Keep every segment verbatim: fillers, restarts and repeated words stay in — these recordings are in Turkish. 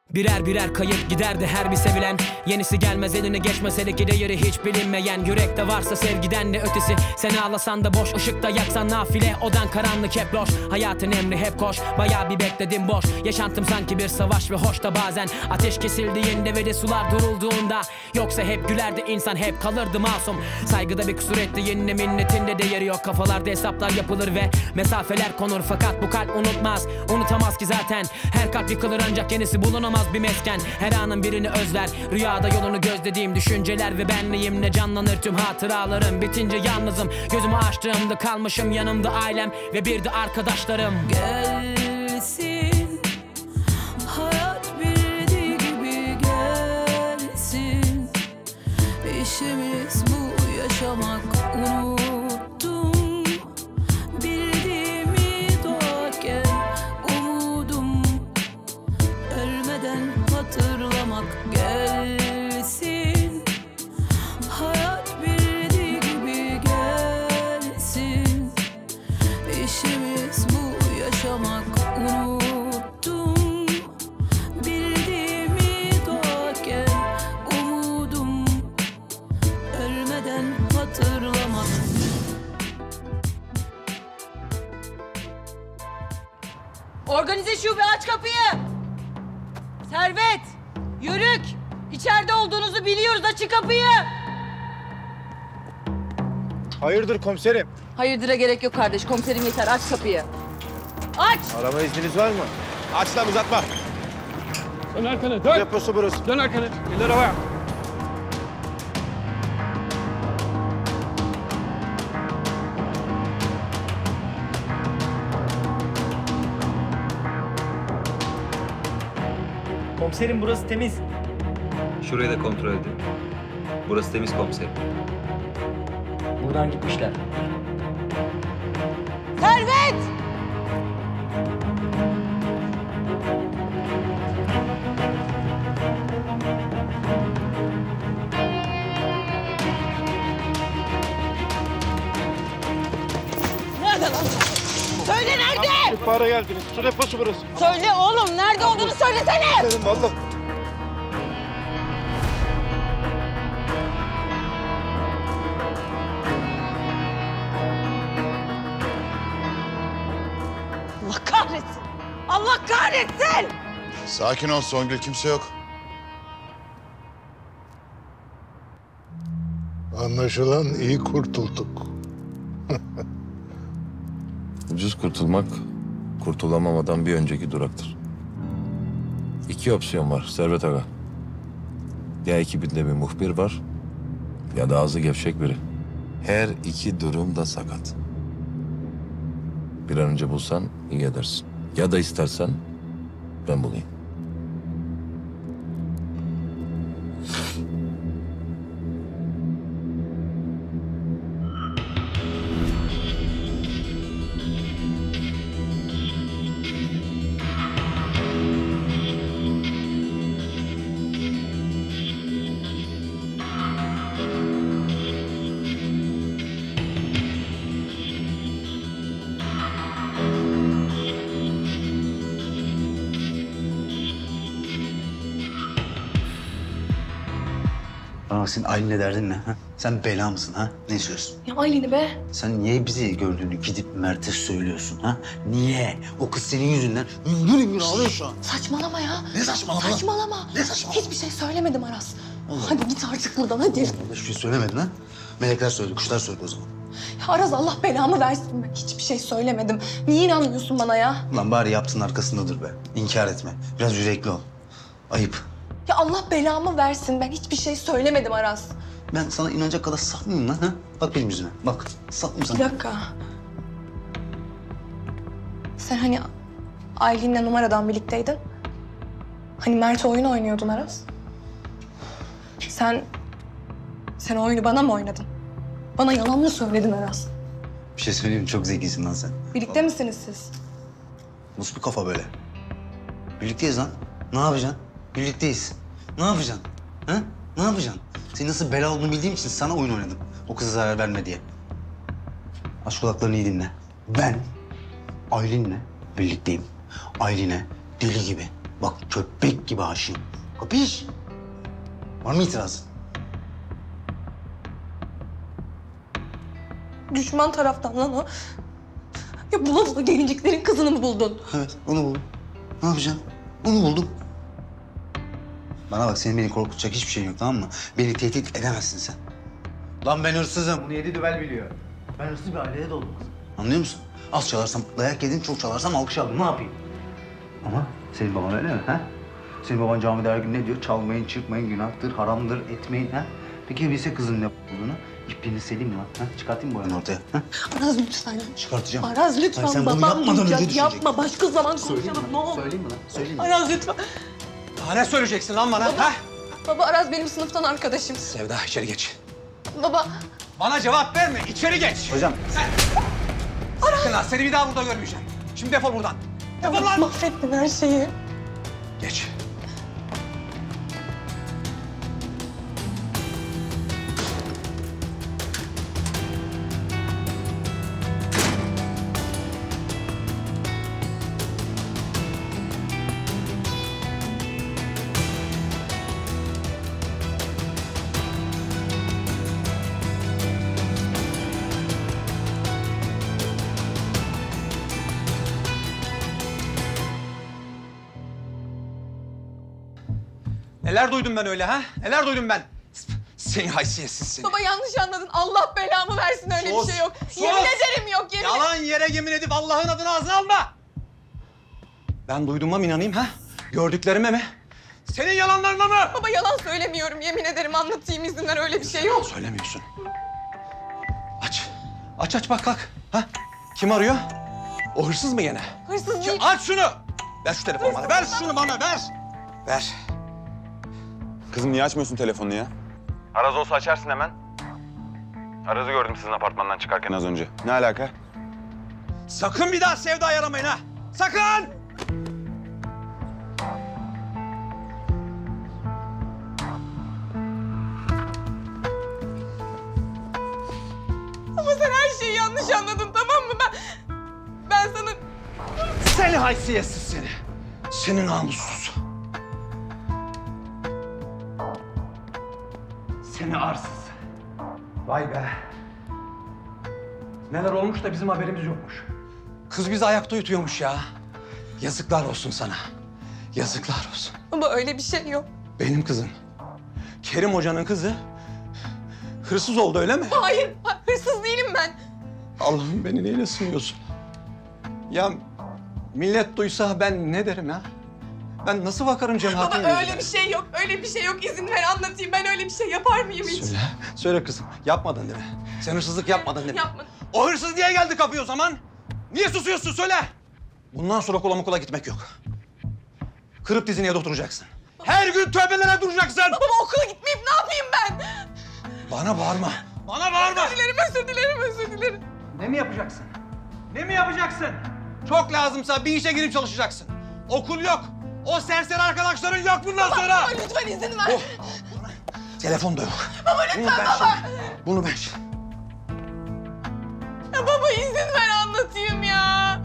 Birer birer kayıp giderdi her bir sevilen. Yenisi gelmez eline geçmese ki değeri hiç bilinmeyen. Yürekte varsa sevgiden de ötesi. Sen ağlasan da boş, ışıkta yaksan nafile. Odan karanlık hep loş, hayatın emri hep koş. Bayağı bir bekledim boş, yaşantım sanki bir savaş. Ve hoş da bazen ateş kesildiğinde ve de sular durulduğunda. Yoksa hep gülerdi insan, hep kalırdı masum. Saygıda bir kusur ettiğinde minnetinde değeri yok. Kafalarda hesaplar yapılır ve mesafeler konur. Fakat bu kalp unutmaz, unutamaz ki zaten. Her kalp yıkılır ancak yenisi bulunamaz bir mesken. Her anın birini özler, rüyada yolunu gözlediğim düşünceler ve benliğimle canlanır tüm hatıralarım. Bitince yalnızım, gözümü açtığımda kalmışım yanımda ailem ve bir de arkadaşlarım. Gelsin, hayat bildiği gibi gelsin. İşimiz bu, yaşamak unuttum. Bildiğimi doğarken umudum, ölmeden hatırlamak gelsin. Hayat bildiği gibi gelsin. İşimiz bu, yaşamak unuttum. Bildiğimi doğarken umudum, ölmeden hatırlamak. Organize şube, aç kapıyı. Servet, Yörük, içeride olduğunuzu biliyoruz, açın kapıyı. Hayırdır komiserim? Hayırdıra gerek yok kardeş, komiserim yeter, aç kapıyı. Aç! Arama izniniz var mı? Aç lan, uzatma. Dön arkana, dön. Deposu burası. Dön arkana, eller havaya. Komiserim burası temiz. Şurayı da kontrol edin. Burası temiz komiserim. Buradan gitmişler. Servet! Nerede lan? Söyle nerede? İhbara geldiniz. Su deposu burası. Söyle oğlum, nerede olduğunu söylesene! Dedim vallahi. Allah kahretsin! Allah kahretsin! Sakin ol Songül, kimse yok. Anlaşılan iyi kurtulduk. Ucuz kurtulmak, kurtulamamadan bir önceki duraktır. İki opsiyon var Servet Aga. Ya ekibinde bir muhbir var, ya da ağzı gevşek biri. Her iki durum da sakat. Bir an önce bulsan iyi edersin. Ya da istersen ben bulayım. Bana bak, senin Aylin'le derdin ne? Ha? Sen bela mısın ha? Ne istiyorsun? Ya Aylin'i be. Sen niye bizi gördüğünü gidip Mert'e söylüyorsun ha? Niye? O kız senin yüzünden hüngür hüngür ağlıyor şu an. Saçmalama ya. Ne saçmalama? Saçmalama. Ne saçmalama? Hiçbir şey söylemedim Aras. Allah. Hadi git artık buradan hadi. Allah, hiçbir şey söylemedin ha? Melekler söyledi, kuşlar söyledi o zaman. Ya Aras Allah belamı versin. Ben hiçbir şey söylemedim. Niye inanmıyorsun bana ya? Lan bari yaptığın arkasındadır be. İnkar etme. Biraz yürekli ol. Ayıp. Ya Allah belamı versin. Ben hiçbir şey söylemedim Aras. Ben sana inanacak kadar saf mıyım lan ha? Bak benim yüzüme. Bak. Saf mısın? Bir dakika. Sen hani Aylin'le numaradan birlikteydin. Hani Mert oyun oynuyordun Aras. Sen... Sen o oyunu bana mı oynadın? Bana yalan mı söyledin Aras? Bir şey söyleyeyim mi? Çok zekisin lan sen. Birlikte misiniz siz? Nasıl bir kafa böyle? Birlikteyiz lan. Ne yapacaksın? Birlikteyiz. Ne yapacaksın? Ha? Ne yapacaksın? Senin nasıl bela olduğunu bildiğim için sana oyun oynadım. O kıza zarar verme diye. Aç kulaklarını iyi dinle. Ben Aylin'le birlikteyim. Aylin'e deli gibi Bak köpek gibi aşığım. Kapış. Var mı itirazın? Düşman taraftan lan o. Ya bula bula gelinciklerin kızını mı buldun? Evet, onu buldum. Ne yapacaksın? Onu buldum. Bana bak, senin beni korkutacak hiçbir şeyin yok, tamam mı? Beni tehdit edemezsin sen. Lan ben hırsızım. Bunu yedi düvel biliyor. Ben hırsız bir ailede doğdum. Anlıyor musun? Az çalarsam dayak yedin, çok çalarsam alkış aldım. Ne yapayım? Ama senin baban öyle mi? Ha? Senin baban camide her gün ne diyor? Çalmayın, çırpmayın, günahtır, haramdır, etmeyin. Ha? Peki bilse kızın ne olduğunu, ipliğini seleyim mi lan? Ha? Çıkartayım mı boyanı ortaya? Ha? Araz lütfen. Çıkartacağım. Araz lütfen. Hayır, sen bunu babam yapmadan önce duyacak. düşüneceksin. Yapma, başka zaman konuşalım. Ne olur. Söyleyeyim mi lan? Söyleyeyim mi? Araz lütfen. Daha ne söyleyeceksin lan bana? Baba. Ha? Baba, Araz benim sınıftan arkadaşım. Sevda içeri geç. Baba. Bana cevap verme. İçeri geç. Hocam. Sen. Sakın ha. Seni bir daha burada görmeyeceğim. Şimdi defol buradan. Defol lan. Mahvettin her şeyi. Geç. Neler duydum ben öyle ha? Neler duydum ben? Seni haysiyetsiz seni. Baba yanlış anladın. Allah belamı versin, öyle Sus, bir şey yok. sus. Yemin ederim yok, yemin ederim. Yalan yere yemin edip Allah'ın adını ağzına alma. Ben duyduğuma mı inanayım ha? Gördüklerime mi? Senin yalanlarına mı? Baba yalan söylemiyorum, yemin ederim, anlatayım izinden, öyle bir şey yok. Söylemiyorsun. Aç. Aç aç bak kalk. Ha? Kim arıyor? O hırsız mı gene? Hırsız Kim? değil. Aç şunu. Ver şu telefonu bana. Ver şunu bana ver. Ver. Kızım niye açmıyorsun telefonunu ya? Araz olsa açarsın hemen. Araz'ı gördüm sizin apartmandan çıkarken az önce. Ne alaka? Sakın bir daha Sevda'yı aramayın ha. Sakın! Ama sen her şeyi yanlış anladın, tamam mı? Ben, ben sana... Seni haysiyetsiz seni. Seni namussuz. Seni arsız. Vay be. Neler olmuş da bizim haberimiz yokmuş. Kız bizi ayakta yutuyormuş ya. Yazıklar olsun sana. Yazıklar olsun. Baba öyle bir şey yok. Benim kızım. Kerim Hoca'nın kızı hırsız oldu öyle mi? Hayır, hırsız değilim ben. Allah'ım beni neyle sınıyorsun? Ya millet duysa ben ne derim ha? Ben nasıl bakarım cemaatin Baba yüzüne? öyle bir şey yok, öyle bir şey yok. İzin ver anlatayım, ben öyle bir şey yapar mıyım hiç? Söyle, söyle kızım. Yapmadın değil mi? Sen hırsızlık yapmadın değil mi? Yapmadım. O hırsız niye geldi kapıya o zaman? Niye susuyorsun söyle? Bundan sonra okula okula gitmek yok. Kırıp dizine de oturacaksın. Her gün tövbelere duracaksın. Baba okula gitmeyip ne yapayım ben? Bana bağırma. Bana bağırma. Özür dilerim, özür dilerim, özür dilerim. Ne mi yapacaksın? Ne mi yapacaksın? Çok lazımsa bir işe girip çalışacaksın. Okul yok. O serseri arkadaşların yok bundan Baba, sonra. baba lütfen izin ver. Oh. Telefon da yok. Baba lütfen Bunu ben baba. şimdi. Bunu ben şimdi. Ya baba izin ver anlatayım ya.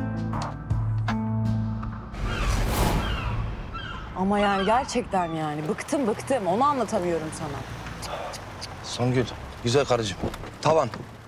Ama yani gerçekten yani bıktım bıktım. Onu anlatamıyorum sana. Songül, güzel karıcığım. Tavan.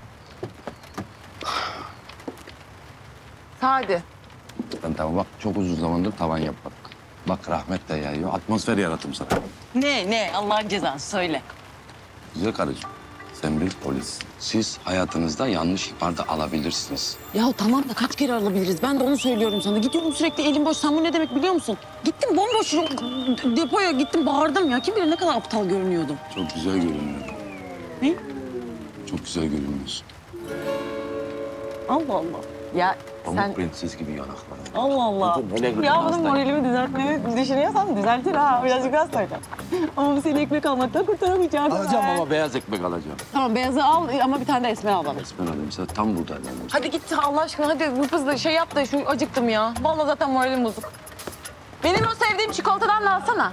Hadi. Ben tamam bak çok uzun zamandır tavan yapmadık. Bak rahmet de yayıyor. Atmosfer yaratım sana. Ne ne Allah'ın cezası söyle. Güzel karıcığım. Sen bir polis. Siz hayatınızda yanlış ihbarda alabilirsiniz. Ya tamam da kaç kere alabiliriz? Ben de onu söylüyorum sana. Gidiyorum sürekli elim boş. Sen bu ne demek biliyor musun? Gittim bomboş depoya gittim bağırdım ya. Kim bilir ne kadar aptal görünüyordum. Çok güzel görünüyor. Ne? Çok güzel görünüyorsun. Allah Allah. Ya Pamuk sen... prenses gibi yanaklar. Allah Allah. Ya bunun moralimi düzeltmeyi düşünüyorsan düzeltir ha. Birazcık daha söyleyeceğim. Ama bu seni ekmek almaktan kurtaramayacağım. Alacağım ama beyaz ekmek alacağım. Tamam beyazı al ama bir tane de esmer al bana. Esmer alayım sen tam buradayım. Hadi git Allah aşkına hadi hızlı şey yap da şu acıktım ya. Vallahi zaten moralim bozuk. Benim o sevdiğim çikolatadan da alsana.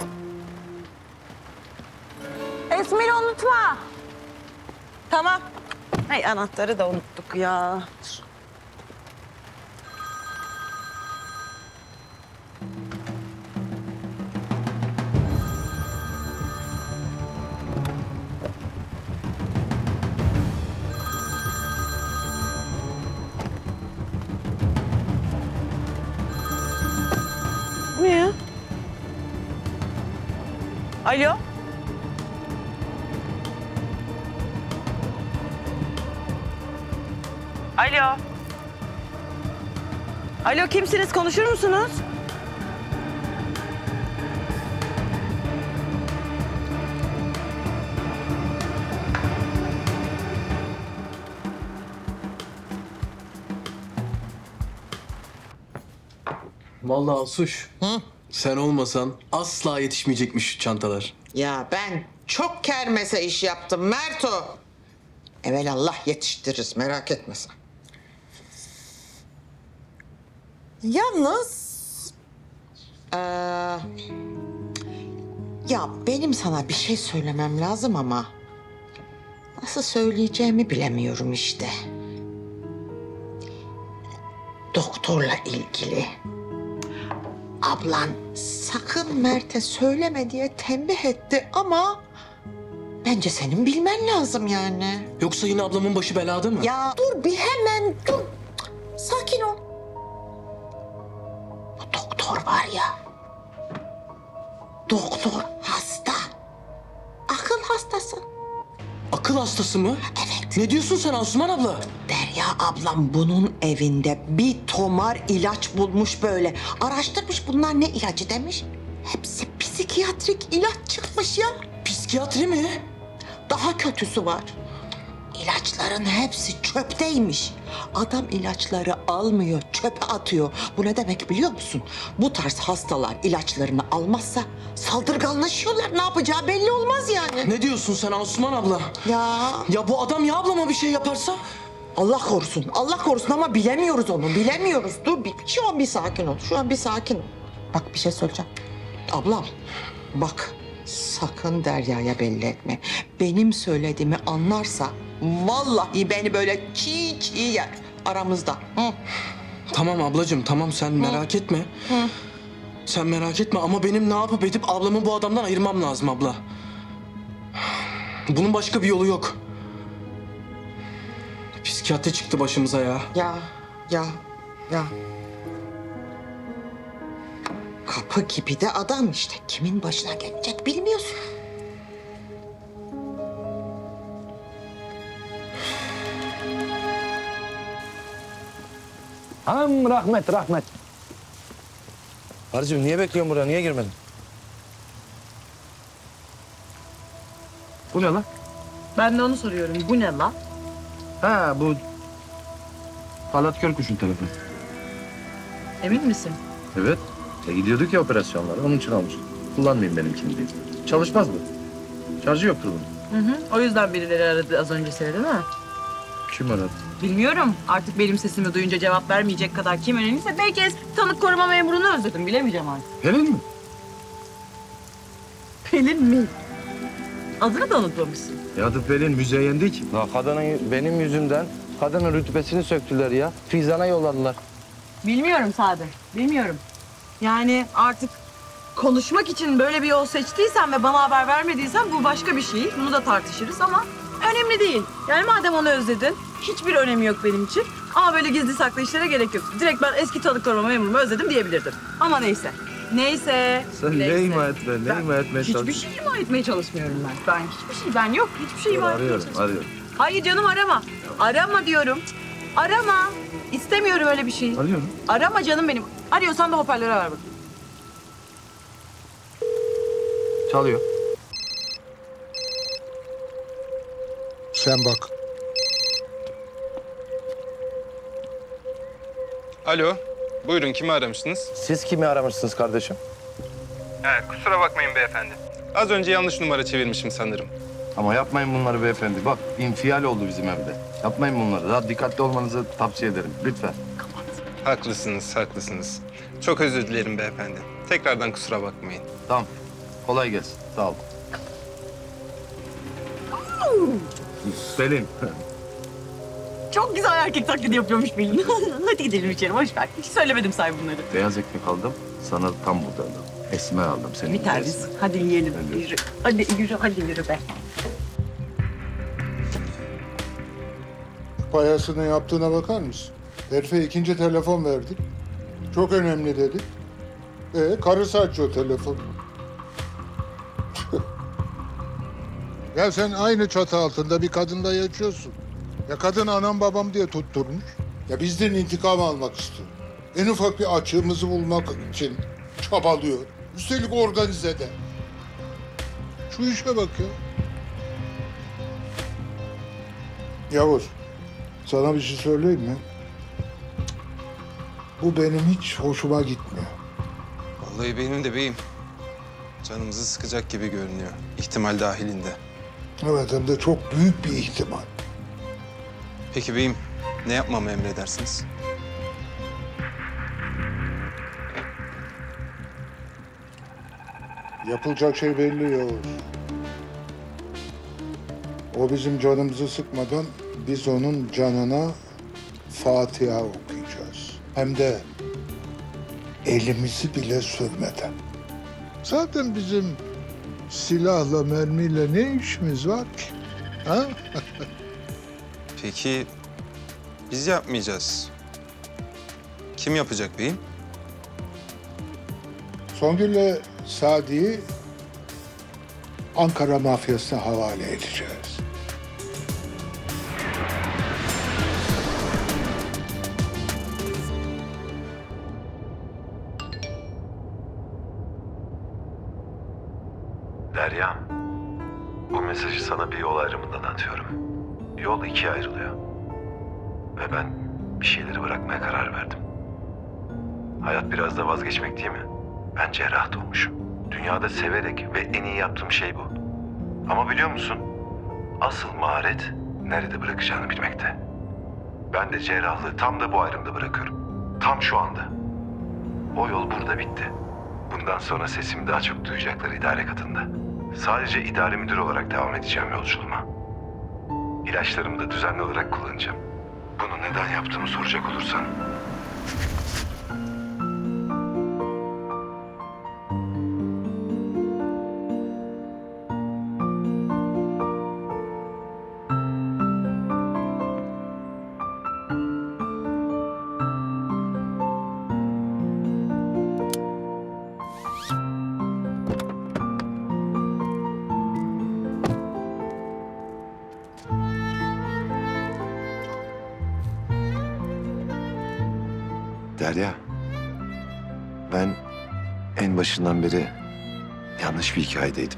Esmer'i unutma. Tamam. Ay anahtarı da unuttuk ya. Alo? Alo? Alo, kimsiniz? Konuşur musunuz? Vallahi Asuş, Hı? sen olmasan asla yetişmeyecekmiş şu çantalar. Ya ben çok kermese iş yaptım Merto. Evelallah yetiştiririz, merak etme sen. Yalnız... Ee, ya benim sana bir şey söylemem lazım ama... nasıl söyleyeceğimi bilemiyorum işte. Doktorla ilgili. Ablan sakın Mert'e söyleme diye tembih etti ama... bence senin bilmen lazım yani. Yoksa yine ablamın başı belada mı? Ya dur bir hemen dur. Sakin ol. Bu doktor var ya. Doktor hasta. Akıl hastası. Akıl hastası mı? Evet. Ne diyorsun sen Asuman abla? Derya ablam bunun evinde bir tomar ilaç bulmuş böyle. Araştırmış bunlar ne ilacı demiş. Hepsi psikiyatrik ilaç çıkmış ya. Psikiyatri mi? Daha kötüsü var. İlaçların hepsi çöpteymiş. Adam ilaçları almıyor, çöpe atıyor. Bu ne demek biliyor musun? Bu tarz hastalar ilaçlarını almazsa saldırganlaşıyorlar. Ne yapacağı belli olmaz yani. Ne diyorsun sen Asuman abla? Ya. Ya bu adam ya ablama bir şey yaparsa? Allah korusun, Allah korusun ama bilemiyoruz onu, bilemiyoruz. Dur bir, şu an bir sakin ol, şu an bir sakin ol. Bak bir şey söyleyeceğim. Ablam, bak sakın Derya'ya belli etme. Benim söylediğimi anlarsa vallahi beni böyle çiğ çiğ yer aramızda. Hı. Tamam ablacığım, tamam sen Hı. merak etme. Hı. Sen merak etme ama benim ne yapıp edip ablamı bu adamdan ayırmam lazım abla. Bunun başka bir yolu yok. Psikiyatri çıktı başımıza ya. Ya, ya, ya. Kapı gibi de adam işte. Kimin başına gelecek bilmiyorsun. Ham rahmet, rahmet. Karıcığım niye bekliyorsun burada? Niye girmedin? Bu ne lan? Ben de onu soruyorum. Bu ne lan? Ha bu... Talat Körkuş'un telefonu. Emin misin? Evet. E, gidiyorduk ya operasyonlara. Onun için almıştım. Kullanmayayım benimkini diye. Çalışmaz bu. Şarjı yoktur bunun. Hı hı. O yüzden birileri aradı az önce seni değil mi? Kim aradı? Bilmiyorum. Artık benim sesimi duyunca cevap vermeyecek kadar kim önemliyse belki eski tanık koruma memurunu özledim. Bilemeyeceğim artık. Pelin mi? Pelin mi? Adını da unutmamışsın. Ya adı Pelin Müzeyyen değil ki. Ya kadının benim yüzümden kadının rütbesini söktüler ya. Fizan'a yolladılar. Bilmiyorum Sadık. Bilmiyorum. Yani artık konuşmak için böyle bir yol seçtiysen ve bana haber vermediysen bu başka bir şey. Bunu da tartışırız ama önemli değil. Yani madem onu özledin, hiçbir önemi yok benim için. Ama böyle gizli saklı işlere gerek yok. Direkt ben eski tanık koruma memurumu özledim diyebilirdim. Ama neyse. Neyse. Sen neyse. ne ima etme, ne ima etmeye çalışıyorsun? Hiçbir şey ima etmeye çalışmıyorum ben. Ben hiçbir şey, ben yok. Hiçbir şey ima etmeye Arıyorum, çalışmıyorum. arıyorum. Hayır canım arama. Arama diyorum. Arama. İstemiyorum öyle bir şey. Arıyorum. Arama canım benim. Arıyorsan da hoparlöre ver bakayım. Çalıyor. Sen bak. Alo, buyurun kimi aramışsınız? Siz kimi aramışsınız kardeşim? He, kusura bakmayın beyefendi. Az önce yanlış numara çevirmişim sanırım. Ama yapmayın bunları beyefendi. Bak infial oldu bizim evde. Yapmayın bunları. Daha dikkatli olmanızı tavsiye ederim. Lütfen. Haklısınız, haklısınız. Çok özür dilerim beyefendi. Tekrardan kusura bakmayın. Tamam. Kolay gelsin. Sağ ol. Pelin. Çok güzel erkek taklidi yapıyormuş Pelin. Hadi gidelim içeri, boş ver. Hiç söylemedim say bunları. Beyaz ekmek aldım. Sana tam burada aldım. Esme aldım seni. Bir tanesi. Hadi yiyelim. Hadi. Yürü. Hadi yürü, hadi yürü be. Payasının yaptığına bakar mısın? Herife ikinci telefon verdik. Çok önemli dedi. Ee, karısı açıyor telefonu. Ya sen aynı çatı altında bir kadınla yaşıyorsun. Ya kadın anam babam diye tutturmuş. Ya bizden intikam almak istiyor. En ufak bir açığımızı bulmak için çabalıyor. Üstelik organizede. Şu işe bak ya. Yavuz, sana bir şey söyleyeyim mi? Bu benim hiç hoşuma gitmiyor. Vallahi benim de beyim. Canımızı sıkacak gibi görünüyor. İhtimal dahilinde. Evet, hem de çok büyük bir ihtimal. Peki beyim, ne yapmamı emredersiniz? Yapılacak şey belli Yavuz. O bizim canımızı sıkmadan biz onun canına Fatiha okuyacağız. Hem de elimizi bile sürmeden. Zaten bizim silahla, mermiyle ne işimiz var ki? Ha? Peki biz yapmayacağız. Kim yapacak beyim? Songül'le Sadi'yi Ankara mafyasına havale edeceğiz. Derya, bu mesajı sana bir yol ayrımından atıyorum. Yol ikiye ayrılıyor. Ve ben bir şeyleri bırakmaya karar verdim. Hayat biraz da vazgeçmek değil mi? Ben cerrah doğmuşum. Dünyada severek ve en iyi yaptığım şey bu. Ama biliyor musun? Asıl maharet nerede bırakacağını bilmekte. Ben de cerrahlığı tam da bu ayrımda bırakıyorum. Tam şu anda. O yol burada bitti. Bundan sonra sesimi daha çok duyacaklar idare katında. Sadece idare müdürü olarak devam edeceğim yolculuğuma. İlaçlarımı da düzenli olarak kullanacağım. Bunu neden yaptığımı soracak olursan. Derya, ben en başından beri yanlış bir hikayedeydim.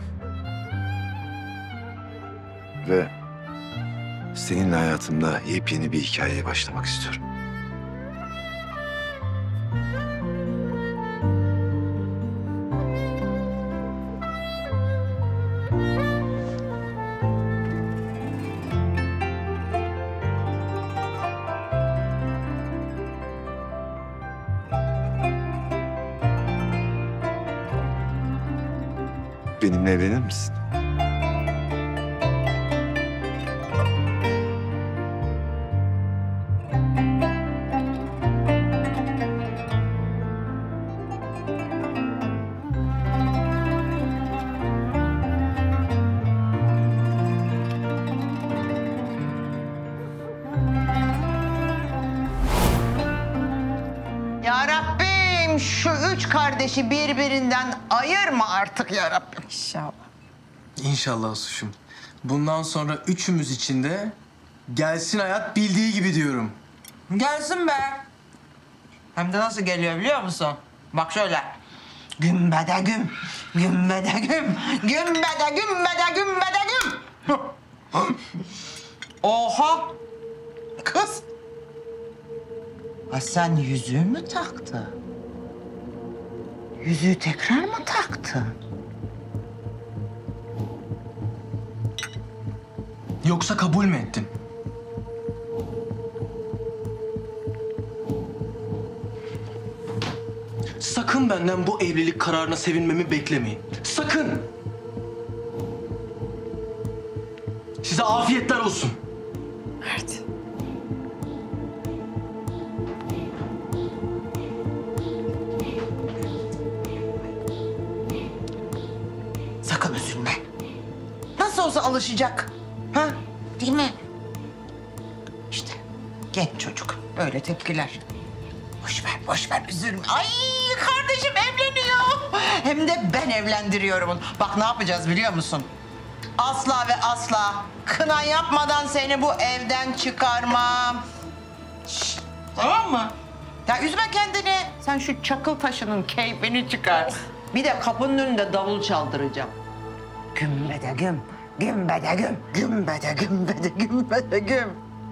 Ve seninle hayatımda yepyeni bir hikayeye başlamak istiyorum. Benimle evlenir misin? Ya Rabbim şu üç kardeşi birbirinden ayırma artık ya Rabbim. İnşallah. İnşallah Asuş'um. Bundan sonra üçümüz için de gelsin hayat bildiği gibi diyorum. Gelsin be. Hem de nasıl geliyor biliyor musun? Bak şöyle. Gümbede güm, gümbede güm, gümbede gümbede gümbede güm. Oha! Kız! Ha sen yüzüğü mü taktın? Yüzüğü tekrar mı taktın? Yoksa kabul mü ettin? Sakın benden bu evlilik kararına sevinmemi beklemeyin. Sakın! Size afiyetler olsun. Mert. Sakın üzülme. Nasıl olsa alışacak. Ha? Değil mi? İşte genç çocuk. Böyle tepkiler. Boş ver, boş ver. Üzülme. Ay kardeşim evleniyor. Hem de ben evlendiriyorum onu. Bak ne yapacağız biliyor musun? Asla ve asla kına yapmadan seni bu evden çıkarmam. Şşt, tamam mı? Ya üzme kendini. Sen şu çakıl taşının keyfini çıkar. Bir de kapının önünde davul çaldıracağım. Gümbede güm, gümbede güm, gümbede gümbede gümbede güm.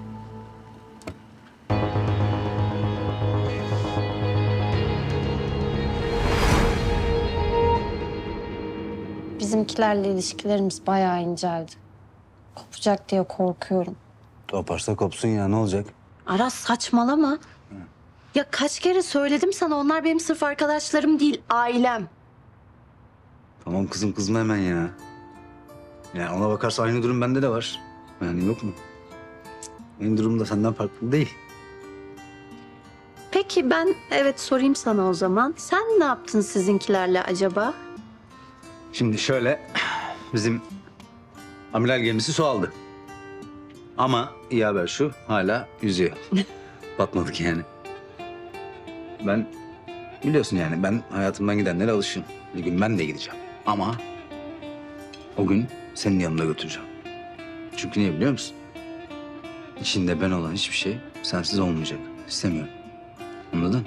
Bizimkilerle ilişkilerimiz bayağı inceldi. Kopacak diye korkuyorum. Koparsa kopsun ya, ne olacak? Aras saçmalama. Ya kaç kere söyledim sana, onlar benim sırf arkadaşlarım değil, ailem. Tamam kızım, kızma hemen ya. Ya ona bakarsa aynı durum bende de var. Yani yok mu? Benim durumum da senden farklı değil. Peki ben evet sorayım sana o zaman. Sen ne yaptın sizinkilerle acaba? Şimdi şöyle, bizim amiral gemisi su aldı. Ama iyi haber şu, hala yüzüyor. Batmadık yani. Ben, biliyorsun yani ben hayatımdan gidenlere alışığım. Bir gün ben de gideceğim. Ama o gün senin yanına götüreceğim. Çünkü niye biliyor musun? İçinde ben olan hiçbir şey sensiz olmayacak. İstemiyorum. Anladın?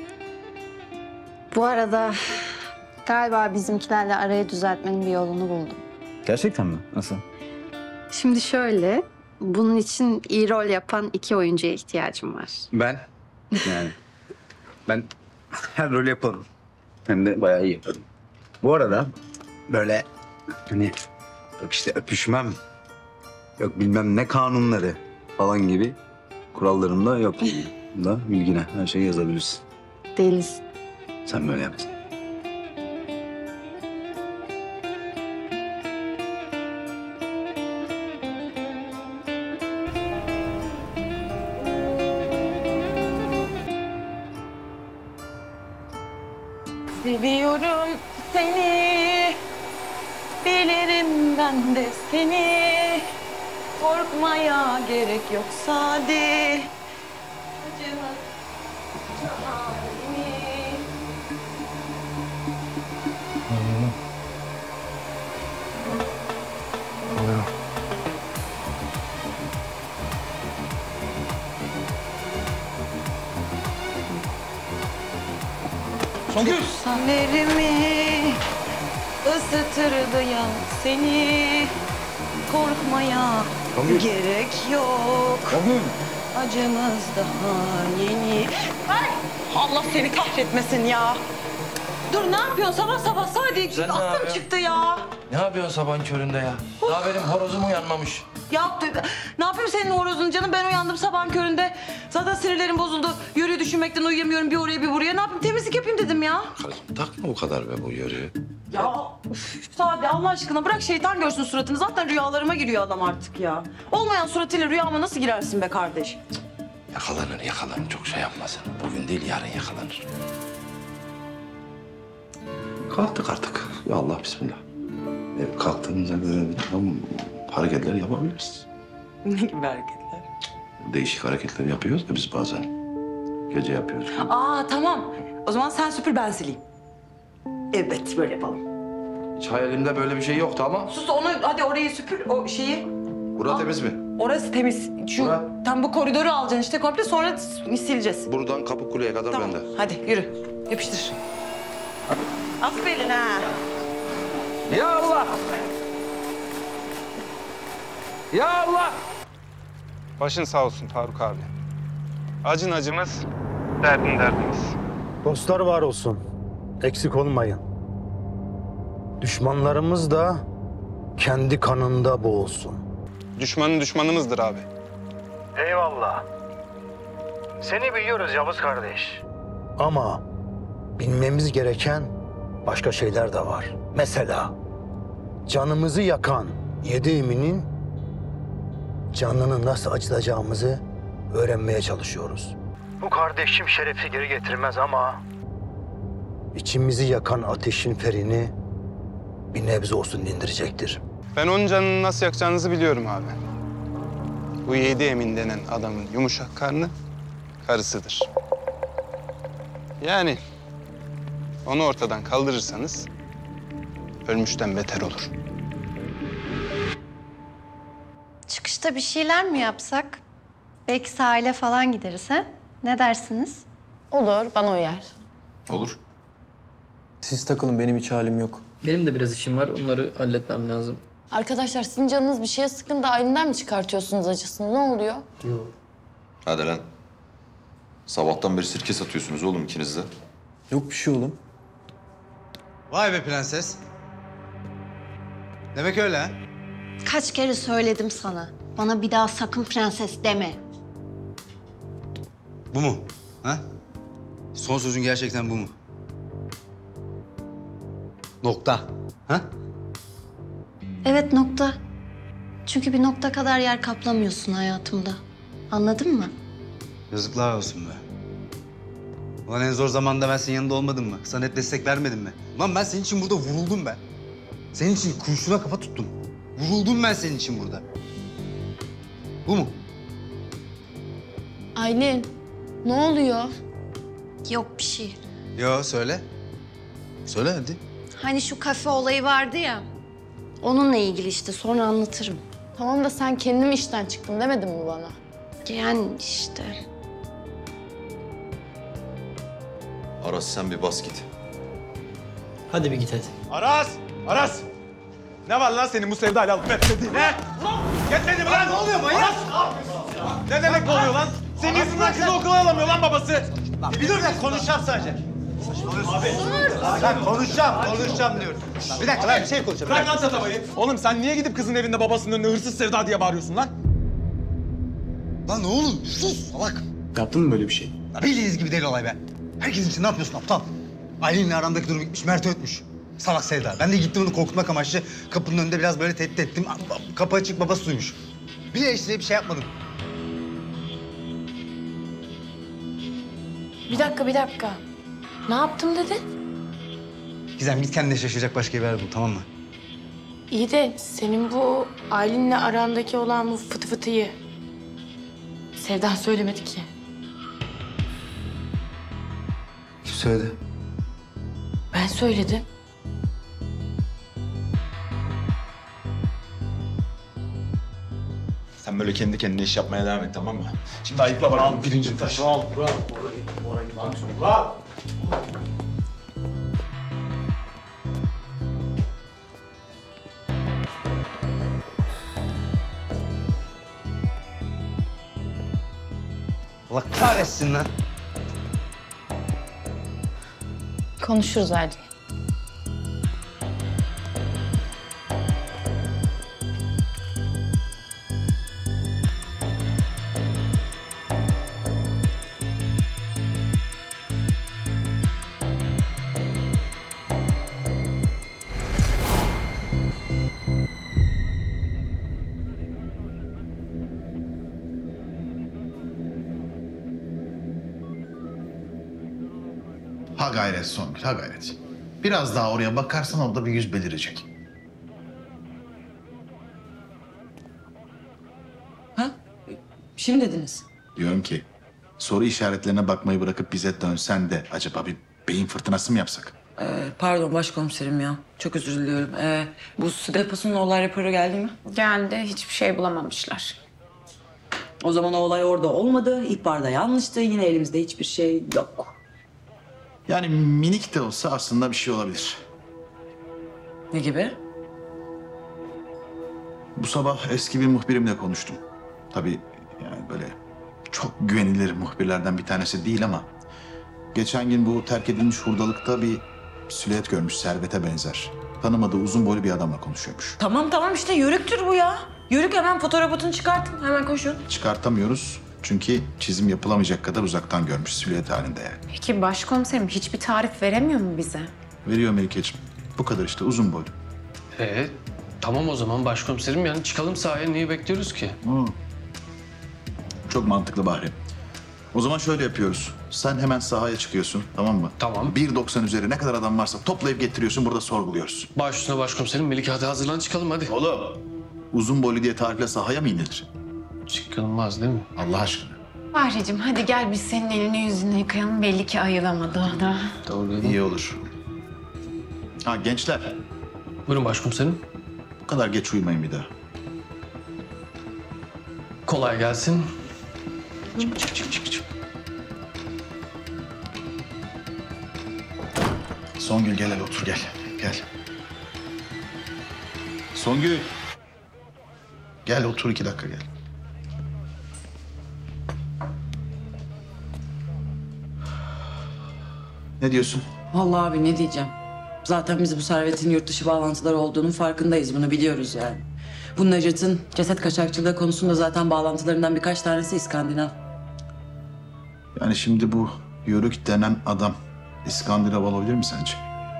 Bu arada galiba bizimkilerle arayı düzeltmenin bir yolunu buldum. Gerçekten mi? Nasıl? Şimdi şöyle, bunun için iyi rol yapan iki oyuncuya ihtiyacım var. Ben? Yani ben her rolü yaparım. Hem de bayağı iyi yaparım. Bu arada böyle hani yok işte öpüşmem, yok bilmem ne kanunları falan gibi kurallarım da yok. Da bilgine her şeyi yazabilirsin. Delisin. Sen böyle yapsın. Seviyorum seni, bilirim ben de seni. Korkmaya gerek yok Sadi. Acımız halimi. Songül! Ellerimi ısıtırdı ya seni. Korkmaya Songül! gerek yok. Songül! Acımız daha yeni. Ay! Allah seni kahretmesin ya. Dur ne yapıyorsun sabah sabah Sadi? Sen ne Aklım yapıyorsun? çıktı ya. Ne yapıyorsun sabahın köründe ya? Daha benim horozum uyanmamış. Ya ne yapayım senin horozun canım? Ben uyandım sabahın köründe. Zaten sinirlerim bozuldu. Yürüyü düşünmekten uyuyamıyorum bir oraya bir buraya. Ne yapayım temizlik yapayım dedim ya. Karıcığım takma o kadar be bu yörüğü. Ya üf, Sadi Allah aşkına bırak şeytan görsün suratını. Zaten rüyalarıma giriyor adam artık ya. Olmayan suratıyla rüyama nasıl girersin be kardeş? Yakalanır yakalanır çok şey yapmasın. Bugün değil yarın yakalanır. Kalktık artık. Ya Allah bismillah. E, kalktığımızda böyle bir takım hareketler yapabiliriz. Ne gibi hareketler? Değişik hareketler yapıyoruz da biz bazen. Gece yapıyoruz. Aa tamam. O zaman sen süpür ben sileyim. Evet böyle yapalım. Hiç hayalimde böyle bir şey yoktu ama. Sus onu hadi orayı süpür o şeyi. Bura temiz mi? Orası temiz. Şu tam bu koridoru alacaksın işte komple sonra sileceğiz. Buradan kapı kuleye kadar Tamam. bende. Hadi yürü. Yapıştır. Aferin ha. Ya Allah! Ya Allah! Başın sağ olsun Faruk abi. Acın acımız, derdin derdimiz. Dostlar var olsun. Eksik olmayın. Düşmanlarımız da kendi kanında boğulsun. Düşmanın düşmanımızdır abi. Eyvallah. Seni biliyoruz Yavuz kardeş. Ama bilmemiz gereken başka şeyler de var. Mesela canımızı yakan yedi eminin canını nasıl acıtacağımızı öğrenmeye çalışıyoruz. Bu kardeşim şerefi geri getirmez ama içimizi yakan ateşin ferini bir nebze olsun dindirecektir. Ben onun canını nasıl yakacağınızı biliyorum abi. Bu yedi emin denen adamın yumuşak karnı karısıdır. Yani onu ortadan kaldırırsanız ölmüşten beter olur. çıta bir şeyler mi yapsak? Belki sahile falan gideriz ha? Ne dersiniz? Olur, bana uyar. Olur. Siz takılın, benim hiç halim yok. Benim de biraz işim var. Onları halletmem lazım. Arkadaşlar sizin canınız bir şeye sıkın da Aylin'den mi çıkartıyorsunuz acısını? Ne oluyor? Yok. Hadi lan. Sabahtan beri sirke satıyorsunuz oğlum ikiniz de. Yok bir şey oğlum. Vay be prenses. Demek öyle ha? Kaç kere söyledim sana. Bana bir daha sakın prenses deme. Bu mu? Ha? Son sözün gerçekten bu mu? Nokta. Ha? Evet nokta. Çünkü bir nokta kadar yer kaplamıyorsun hayatımda. Anladın mı? Yazıklar olsun be. Ulan en zor zamanda ben senin yanında olmadım mı? Sana hep destek vermedim mi? Ulan ben senin için burada vuruldum ben. Senin için kurşuna kafa tuttum. Vuruldum ben senin için burada. Bu mu? Aylin, ne oluyor? Yok bir şey. Yo söyle. Söyle hadi. Hani şu kafe olayı vardı ya. Onunla ilgili işte sonra anlatırım. Tamam da sen kendim işten çıktım demedin mi bana? Yani işte. Aras sen bir bas git. Hadi bir git hadi. Aras! Aras! Ne var lan senin bu sevdayla alıp etmediğin he? Yetmedi mi lan? Ne oluyor manyak? Ne demek oluyor lan? Senin yüzünden kızı okula alamıyor lan babası. Bir dur lan konuşacağım sadece. Abi. Lan konuşacağım, konuşacağım diyorum. Bir dakika lan bir şey konuşacağım. Bırak lan tatamayı. Oğlum sen niye gidip kızın evinde babasının önüne hırsız sevda diye bağırıyorsun lan? Lan oğlum sus salak. Yaptın mı böyle bir şey? Lan bildiğiniz gibi değil olay be. Herkesin için ne yapıyorsun aptal? Aylin'le aramdaki durum bitmiş, Mert'e ötmüş. Salak Sevda. Ben de gittim onu korkutmak amaçlı kapının önünde biraz böyle tehdit ettim. Kapı açık babası duymuş. Bile işte bir şey yapmadım. Bir dakika, bir dakika. Ne yaptım dedin? Gizem git kendine şaşıracak başka bir yer bul tamam mı? İyi de senin bu Aylin'le arandaki olan bu fıtı fıtıyı Sevda söylemedi ki. Kim söyledi? Ben söyledim. Sen böyle kendi kendine iş yapmaya devam et tamam mı? Şimdi ayıkla bakalım pirincin taşı. Al, bravo. Bravo. Allah kahretsin lan. Konuşuruz Aylin. Ha gayret Songül, ha gayret. Biraz daha oraya bakarsan orada bir yüz belirecek. Bir şey mi dediniz? Diyorum ki soru işaretlerine bakmayı bırakıp bize dönsen de acaba bir beyin fırtınası mı yapsak? Ee, pardon başkomiserim ya. Çok özür diliyorum. Ee, bu su deposunun olay raporu geldi mi? Geldi, hiçbir şey bulamamışlar. O zaman o olay orada olmadı. İhbarda yanlıştı. Yine elimizde hiçbir şey yok. Yani minik de olsa aslında bir şey olabilir. Ne gibi? Bu sabah eski bir muhbirimle konuştum. Tabii yani böyle çok güvenilir muhbirlerden bir tanesi değil ama... ...geçen gün bu terk edilmiş hurdalıkta bir silüet görmüş, Servet'e benzer. Tanımadığı uzun boylu bir adamla konuşuyormuş. Tamam tamam işte yörüktür bu ya. Yörük hemen fotoğrafını çıkartın. Hemen koşun. Çıkartamıyoruz çünkü çizim yapılamayacak kadar uzaktan görmüş, silüet halinde yani. Peki başkomiserim hiçbir tarif veremiyor mu bize? Veriyor Melike'ciğim. Bu kadar işte, uzun boylu. Ee, tamam o zaman başkomiserim yani çıkalım sahaya, niye bekliyoruz ki? Hı. Çok mantıklı Bahri. O zaman şöyle yapıyoruz. Sen hemen sahaya çıkıyorsun, tamam mı? Tamam. bir doksan üzeri ne kadar adam varsa toplayıp getiriyorsun, burada sorguluyoruz. Baş üstüne başkomiserim. Melike hadi hazırlan çıkalım hadi. Oğlum, uzun boylu diye tarifle sahaya mı inilir? Çıkılmaz değil mi? Allah aşkına. Bahriciğim hadi gel biz senin elini yüzünü yıkayalım. Belli ki ayılamadı o da. Doğru. İyi olur. Ha gençler. Buyurun başkomiserim. Bu kadar geç uyumayın bir daha. Kolay gelsin. Çık çık çık çık çık. Songül gel hele otur gel. Gel. Songül. Gel otur iki dakika gel. Ne diyorsun? Vallahi abi ne diyeceğim? Zaten biz bu servetin yurt dışı bağlantıları olduğunun farkındayız. Bunu biliyoruz yani. Bu Necat'ın ceset kaçakçılığı konusunda zaten bağlantılarından birkaç tanesi İskandinav. Yani şimdi bu Yörük denen adam İskandinav olabilir mi sence?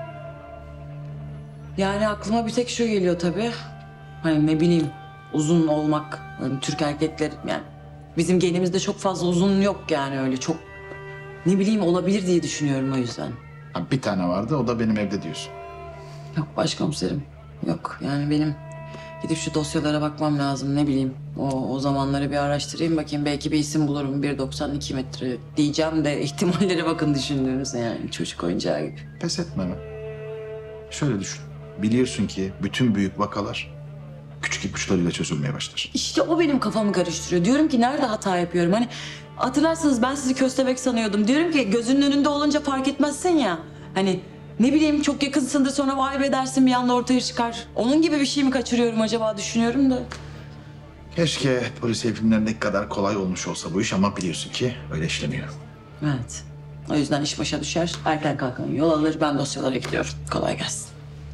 Yani aklıma bir tek şu geliyor tabii. Hani ne bileyim uzun olmak. Hani Türk erkekleri yani bizim genimizde çok fazla uzun yok yani öyle çok ne bileyim olabilir diye düşünüyorum o yüzden. Ha, bir tane vardı o da benim evde diyorsun. Yok başkomiserim. Yok yani benim gidip şu dosyalara bakmam lazım ne bileyim. O, o zamanları bir araştırayım bakayım belki bir isim bulurum. bir doksan iki metre diyeceğim de ihtimallere bakın düşündüğünüz yani çocuk oyuncağı gibi. Pes etme be. Şöyle düşün. Biliyorsun ki bütün büyük vakalar küçük ipuçlarıyla çözülmeye başlar. İşte o benim kafamı karıştırıyor. Diyorum ki nerede hata yapıyorum? Hani hatırlarsanız ben sizi köstebek sanıyordum. Diyorum ki gözünün önünde olunca fark etmezsin ya. Hani ne bileyim çok yakınsındır sonra vay be dersin bir anda ortaya çıkar. Onun gibi bir şey mi kaçırıyorum acaba düşünüyorum da. Keşke polisiye filmlerindeki kadar kolay olmuş olsa bu iş ama biliyorsun ki öyle işlemiyor. Evet. O yüzden iş başa düşer. Erken kalkan yol alır. Ben dosyalara gidiyorum. Kolay gelsin.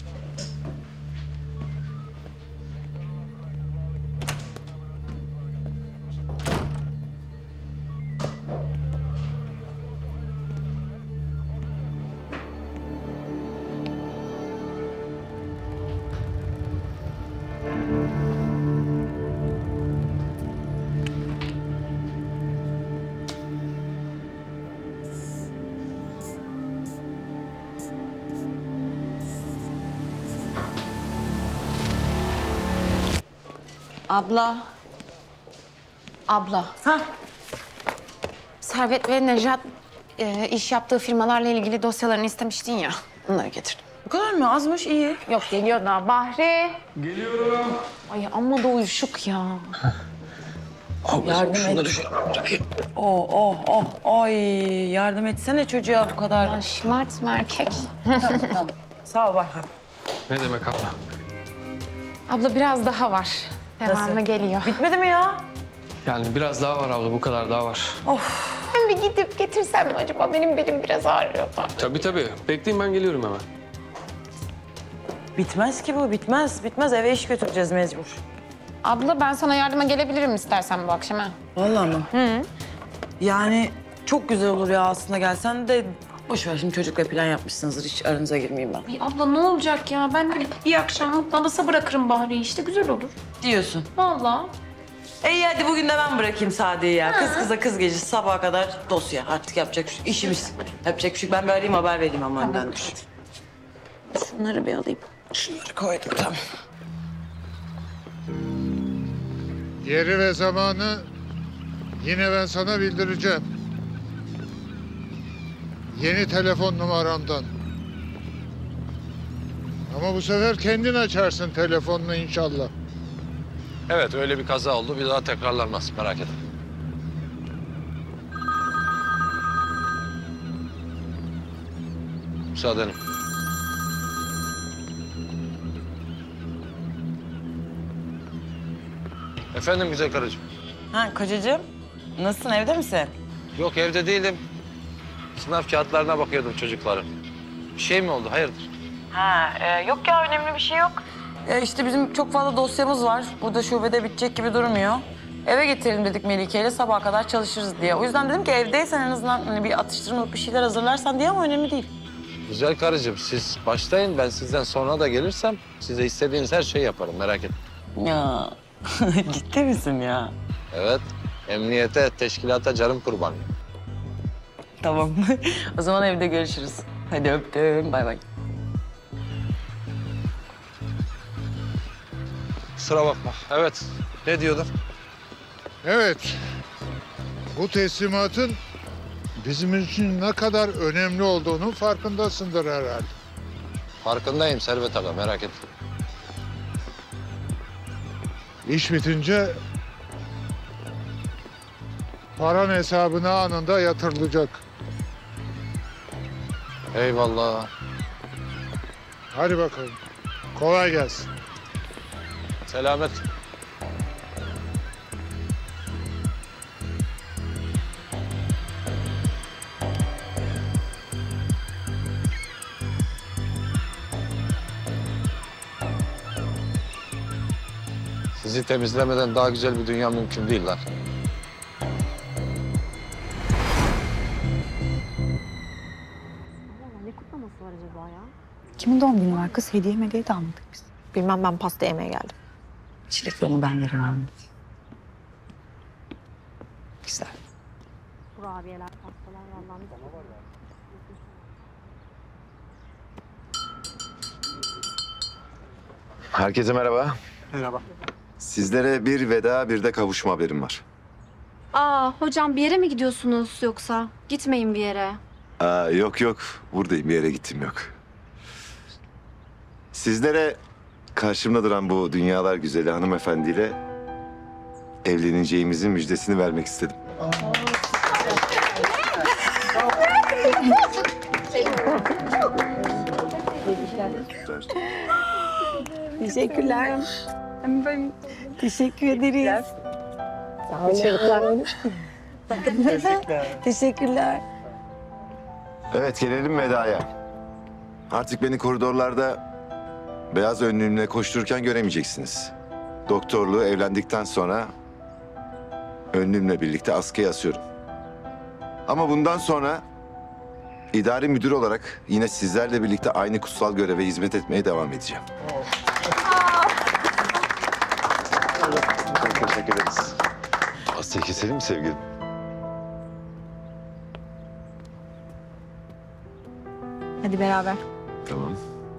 Abla. Abla. Ha. Servet ve Nejat e, iş yaptığı firmalarla ilgili dosyalarını istemiştin ya. Onları getirdim. Bu kadar mı? Azmış iyi. Yok geliyor daha. Bahri. Geliyorum. Ay amma da uyuşuk ya. Yardım et. Oh oh oh. Ay yardım etsene çocuğa bu kadar. Ya şımartma erkek. Tamam, tamam. Sağ ol Bahri. Ne demek abla? Abla biraz daha var. Devamı Nasıl? geliyor. Bitmedi mi ya? Yani biraz daha var abla, bu kadar daha var. Of. Ben bir gidip getirsem mi acaba? Benim belim biraz ağrıyor. Tabii tabii. Bekleyin, ben geliyorum hemen. Bitmez ki bu, bitmez. Bitmez, eve iş götüreceğiz mecbur. Abla ben sana yardıma gelebilirim istersen bu akşam ha. Vallahi mı? Hı. Yani çok güzel olur ya aslında gelsen de... Boş ver şimdi çocukla plan yapmışsınızdır. Hiç aranıza girmeyeyim ben. Ay abla ne olacak ya? Ben de bir akşam Mutlalıs'a bırakırım Bahri'yi işte güzel olur. Diyorsun. Vallahi. İyi hadi bugün de ben bırakayım Sade'yi ya. Kız kıza kız gecesi sabaha kadar dosya. Artık yapacak bir şey. İşimiz. Yapacak bir şey. Ben bir arayayım haber vereyim ama önden. Şunları bir alayım. Şunları koydum tamam. Yeri ve zamanı yine ben sana bildireceğim. Yeni telefon numaramdan. Ama bu sefer kendin açarsın telefonunu inşallah. Evet öyle bir kaza oldu. Bir daha tekrarlanmaz. Merak etme. Müsaadenle. Efendim güzel karıcığım. Ha kocacığım. Nasılsın evde misin? Yok evde değilim. Sınav kağıtlarına bakıyordum çocukların. Bir şey mi oldu? Hayırdır? Ha e, yok ya önemli bir şey yok. E, işte bizim çok fazla dosyamız var. Burada şubede bitecek gibi durmuyor. Eve getirelim dedik Melike ile sabaha kadar çalışırız diye. O yüzden dedim ki evdeysen en azından hani bir atıştırmalık bir şeyler hazırlarsan diye ama önemli değil. Güzel karıcığım siz başlayın. Ben sizden sonra da gelirsem size istediğiniz her şeyi yaparım. Merak etme. Ya ciddi misin ya? Evet. Emniyete, teşkilata canım kurban. Tamam. O zaman evde görüşürüz. Hadi öptüm. Bay bay. Kusura bakma. Evet. Ne diyordun? Evet. Bu teslimatın bizim için ne kadar önemli olduğunun farkındasındır herhalde. Farkındayım Servet Aga. Merak etme. İş bitince Paran hesabına anında yatırılacak. Eyvallah. Hadi bakalım. Kolay gelsin. Selamet. Sizi temizlemeden daha güzel bir dünya mümkün değil lan. Ne kutlaması var acaba ya? Kimin doğum günü var kız? Hediye hediye de almadık biz. Bilmem, ben pasta yemeye geldim. Çilekli onu ben yerim almadım. Güzel. Kurabiyeler, pastalar vallahi. Herkese merhaba. Merhaba. Sizlere bir veda bir de kavuşma haberim var. Aa hocam bir yere mi gidiyorsunuz yoksa? Gitmeyin bir yere. Aa, yok yok buradayım, bir yere gittim yok. Sizlere karşımda duran bu dünyalar güzeli hanımefendiyle evleneceğimizin müjdesini vermek istedim. Teşekkürler. Ben teşekkür ederiz. Sağ olun çocuklar. Teşekkürler. Teşekkürler. Evet, gelelim vedaya. Artık beni koridorlarda beyaz önlüğümle koştururken göremeyeceksiniz. Doktorluğu evlendikten sonra önlüğümle birlikte askıya asıyorum. Ama bundan sonra idari müdür olarak yine sizlerle birlikte aynı kutsal göreve hizmet etmeye devam edeceğim. Çok teşekkür ederiz. Pastayı keselim mi sevgilim? Hadi beraber. Tamam.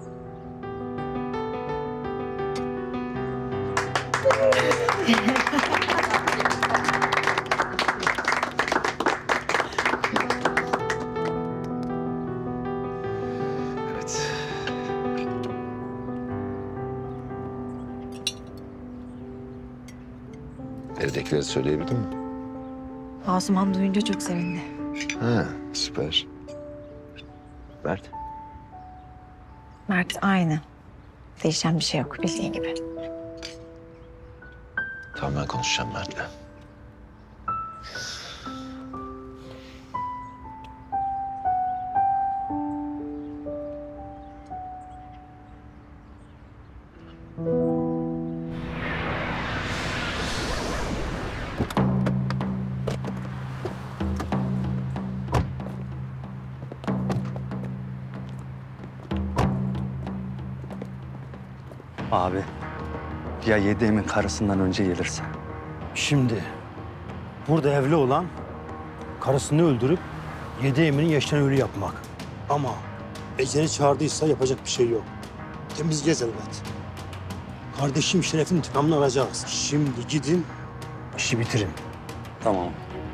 Evet. Evdekileri söyleyebildin mi? Asuman duyunca çok sevindi. Ha, süper. Mert. Mert aynı. Değişen bir şey yok bildiğin gibi. Tamam, ben konuşacağım Mert'le. Abi, ya Yediğimin karısından önce gelirse? Şimdi burada evli olan karısını öldürüp yedi eminin yaştan ölü yapmak. Ama eceli çağırdıysa yapacak bir şey yok. Temizleyeceğiz elbet. Kardeşim Şeref'in intikamını alacağız. Şimdi gidin, işi bitirin. Tamam.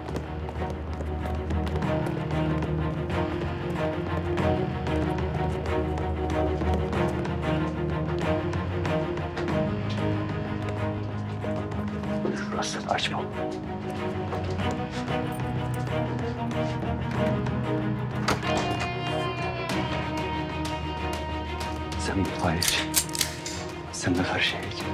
Şurası, açma. Sen mutfağa geç. Sen de her şeye geç.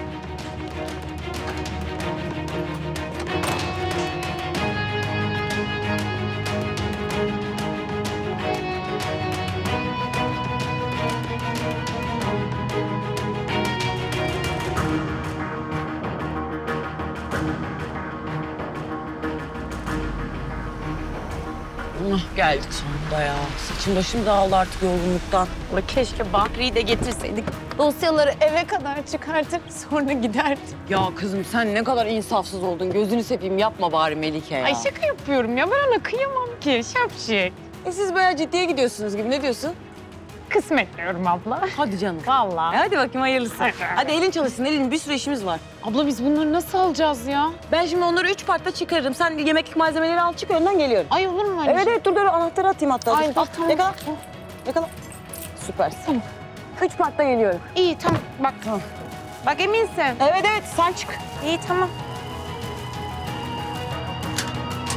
Ah, geldik sonunda ya. Saçım başım dağıldı artık yorgunluktan. Keşke Bahri'yi de getirseydik. Dosyaları eve kadar çıkartıp sonra giderdik. Ya kızım sen ne kadar insafsız oldun. Gözünü seveyim yapma bari Melike ya. Ay şaka yapıyorum ya. Ben ona kıyamam ki. Şapşik. E siz bayağı ciddiye gidiyorsunuz gibi. Ne diyorsun? Kısmet diyorum abla. Hadi canım. Vallahi. E hadi bakayım hayırlısı. Hadi elin çalışsın. Elin bir sürü işimiz var. Abla biz bunları nasıl alacağız ya? Ben şimdi onları üç partta çıkarırım. Sen yemeklik malzemeleri al çık önden geliyorum. Ay olur mu öyle Evet şey? evet dur dur anahtarı atayım hatta. Ay, Dur. dur, tamam. Yakala. Yakala. Süpersin. Tamam. Üç partta geliyorum. İyi tamam bak. Tamam. Bak eminsin. Evet evet sen çık. İyi tamam.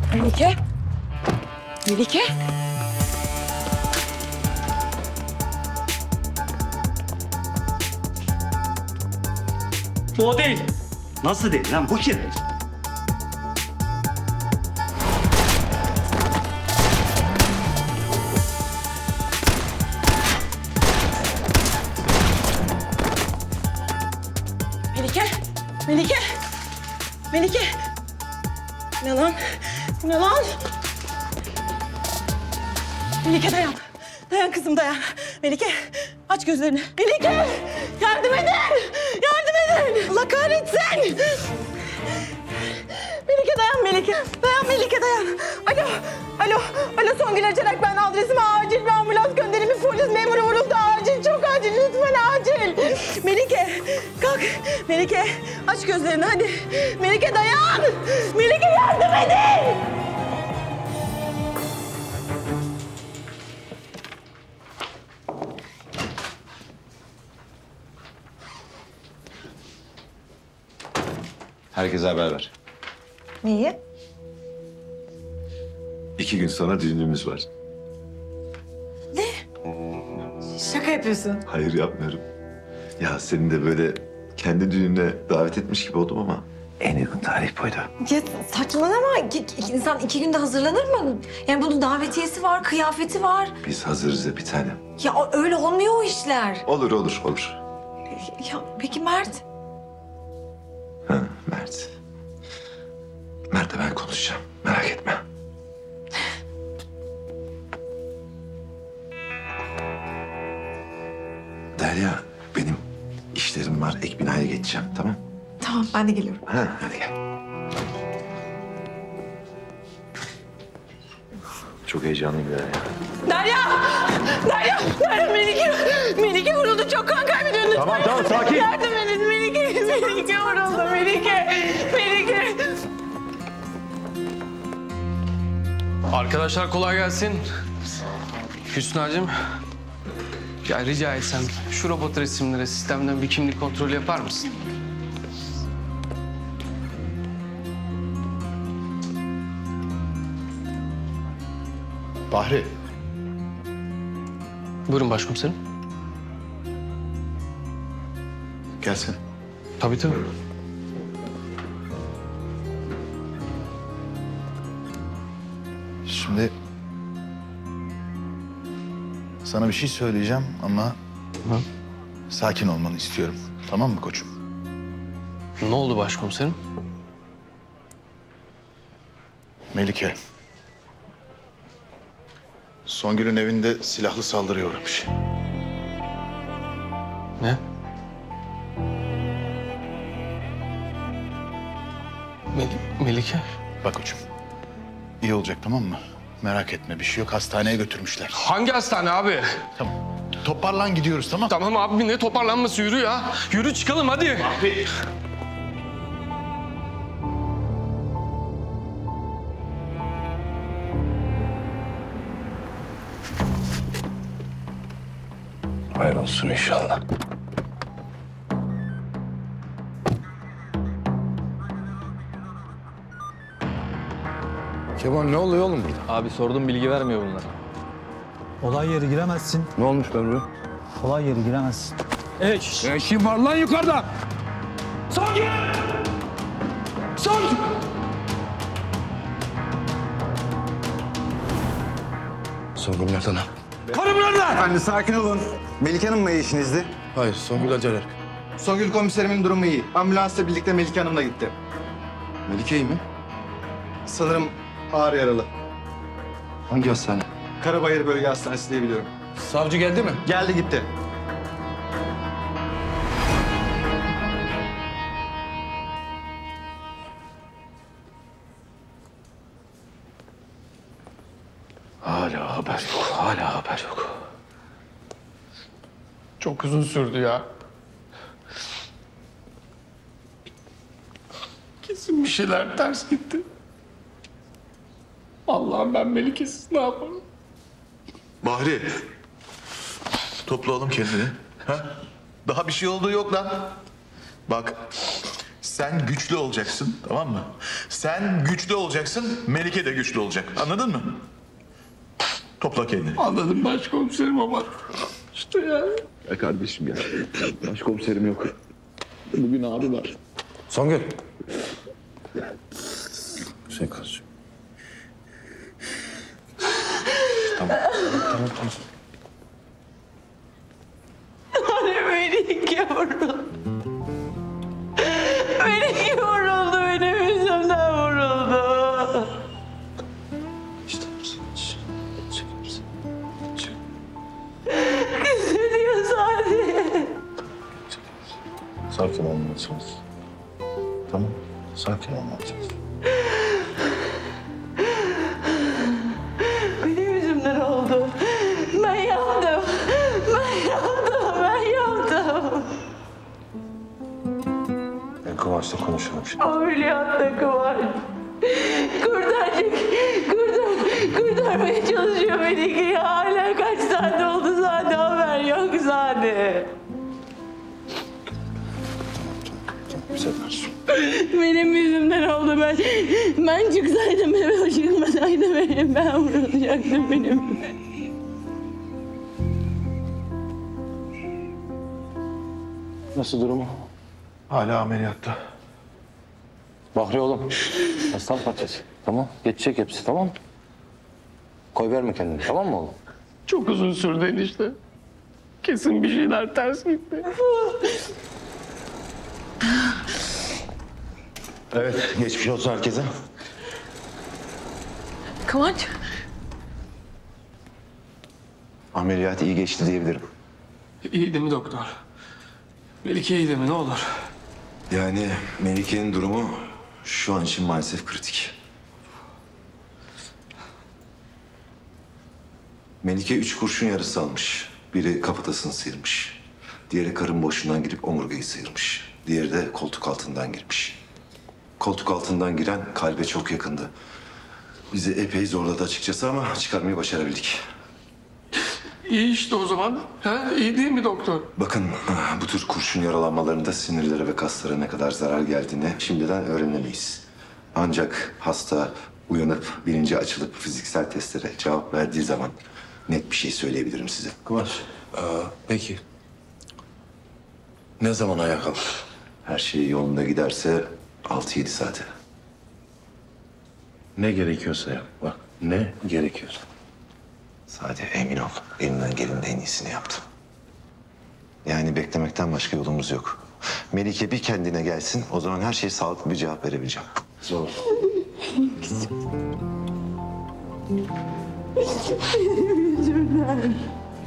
Melike. Melike. Bu o değil. Nasıl değil lan? Bu kim? Melike. Melike. Melike. Ne lan? Ne lan? Melike dayan. Dayan kızım dayan. Melike aç gözlerini. Melike yardım edin. Yardım edin. Allah kahretsin. Melike dayan Melike. Dayan Melike dayan. Alo. Alo. Alo Songül Acarak ben adresime acil bir ambulans gönderin. Bir polis memuru vuruldu. Acil çok acil. Lütfen acil. Melike kalk. Melike aç gözlerini hadi. Melike dayan. Melike yardım edin. Herkese haber ver. Neyi? İki gün sonra düğünümüz var. Şaka yapıyorsun. Hayır yapmıyorum. Ya seni de böyle kendi düğününe davet etmiş gibi oldum ama en uygun tarih buydu. Ya saçmalama. İki- iki- İnsan iki günde hazırlanır mı? Yani bunun davetiyesi var, kıyafeti var. Biz hazırız ya bir tanem. Ya o- öyle olmuyor o işler. Olur olur olur. Ya peki Mert? Ha, Mert. Mert'le ben konuşacağım. Merak etme. Derya, benim işlerim var. Ek binaya geçeceğim, tamam? Tamam ben de geliyorum. Ha, hadi gel. Çok heyecanlıyım Derya. Derya! Derya! Derya Melike! Melike vuruldu. Çok kan kaybediyor. Tamam, tamam, sakin. Yardım edin Melike. Melike vuruldu. Melike. Melike. Arkadaşlar kolay gelsin. Hüsna'cığım. Ya rica etsem şu robot resimlere sistemden bir kimlik kontrolü yapar mısın? Bahri. Buyurun başkomiserim. Gelsin. Tabii tabii. Şimdi sana bir şey söyleyeceğim ama sakin olmanı istiyorum. Tamam mı koçum? Ne oldu başkomiserim? Melike. Songül'ün evinde silahlı saldırıya uğramış. Ne? Mel Melike? Bak koçum. İyi olacak tamam mı? Merak etme bir şey yok. Hastaneye götürmüşler. Hangi hastane abi? Tamam. Toparlan gidiyoruz tamam. Tamam abi ne toparlanması yürü ya. Yürü çıkalım hadi. Abi. Hayır olsun inşallah. Kemal ne oluyor oğlum burada? Abi sordum bilgi vermiyor bunlar. Olay yeri giremezsin. Ne olmuş Memru? Olay yeri giremezsin. Eş. Ne işin var lan yukarıda? Songül! Songül! Songül nerede lan? Karım nerede? Efendim sakin olun. Melike Hanım mı işinizdi? Hayır, Songül Acarer. Songül komiserimin durumu iyi. Ambulansla birlikte Melike Hanım da gitti. Melike iyi mi? Sanırım ağır yaralı. Hangi hastane? Karabayır Bölge Hastanesi diye biliyorum. Savcı geldi mi? Geldi gitti. Hala haber yok. Hala haber yok. Çok uzun sürdü ya. Kesin bir şeyler ters gitti. Allah'ım ben Melike'siz ne yaparım? Bahri. Topla oğlum kendini. Ha? Daha bir şey olduğu yok lan. Bak Sen güçlü olacaksın, tamam mı? Sen güçlü olacaksın, Melike de güçlü olacak. Anladın mı? Topla kendini. Anladım başkomiserim ama işte ya. Ya kardeşim ya. Başkomiserim yok. Bugün abi var. Songül. Şey kardeşim. Tamam. Tamam tamam. Anne Melike vuruldu. Melike vuruldu. Benim yüzümden vuruldu. İşte çekeriz. Kızıyor sadece. Sakin olmalısınız. Tamam. Sakin olmalısınız. Benim yüzümden oldu. Ben yaptım. Ben yaptım. Ben yaptım. Ben Kıvanç'la konuşalım şimdi. Ameliyatta Kıvanç. Kurtaracak. Kurtar, kurtarmaya çalışıyor Melike'yi. Hala kaç saat oldu zaten haber yok zaten. Benim yüzümden oldu. Ben ben çıksaydım eve, o çıkmasaydı benim, ben vurulacaktım benim. Nasıl durumu? Hala ameliyatta. Bahri oğlum. Aslan parçası. Tamam. Geçecek hepsi, tamam mı? Koy verme kendini, tamam mı oğlum? Çok uzun sürdü enişte. Kesin bir şeyler ters gitti. Evet, geçmiş olsun herkese. Kıvanç. Ameliyat iyi geçti diyebilirim. İyi değil mi doktor? Melike iyi değil mi? Ne olur. Yani Melike'nin durumu şu an için maalesef kritik. Melike üç kurşun yarısı almış. Biri kafatasını sıyırmış. Diğeri karın boşluğundan girip omurgayı sıyırmış. Diğeri de koltuk altından girmiş. Koltuk altından giren kalbe çok yakındı. Bizi epey zorladı açıkçası ama çıkarmayı başarabildik. İyi işte o zaman. Ha? İyi değil mi doktor? Bakın bu tür kurşun yaralanmalarında sinirlere ve kaslara ne kadar zarar geldiğini şimdiden öğrenemeyiz. Ancak hasta uyanıp bilinci açılıp fiziksel testlere cevap verdiği zaman net bir şey söyleyebilirim size. Kıvanç, ee, peki. Ne zaman ayağa kalkar? Her şey yolunda giderse altı yedi saate. Ne gerekiyorsa yap. Bak, ne gerekiyorsa. Sadece emin ol, elimden gelenin en iyisini yaptım. Yani beklemekten başka yolumuz yok. Melike bir kendine gelsin, o zaman her şeye sağlıklı bir cevap verebileceğim. Zor. Yüzümden.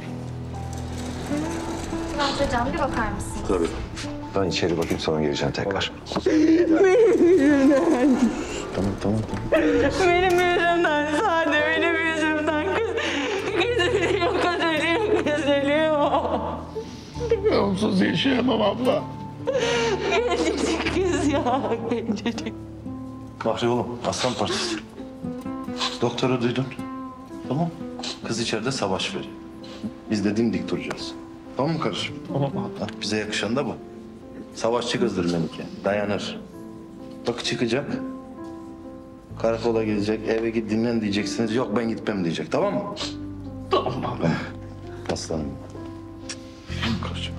Hocam bir bakar mısın? Tabii. Ben içeri bakayım sonra geleceğim tekrar. Benim yüzümden. Tamam tamam tamam. Benim yüzümden sadece benim yüzümden. Kız, kız ölüyor, kız ölüyor, kız ölüyor. Onsuz yaşayamam abla. Gencecik kız ya, gencecik. Bahri oğlum, aslan parçası. Doktoru duydun. Tamam. Kız içeride savaş veriyor. Biz de dimdik duracağız. Tamam mı kardeşim? Tamam abla. Bize yakışan da bu. Savaşçı kızdır Melike. Dayanır. Bak çıkacak. Karakola gidecek. Eve git dinlen diyeceksiniz. Yok ben gitmem diyecek. Tamam mı? Tamam abi. Aslanım. Tamam kardeşim.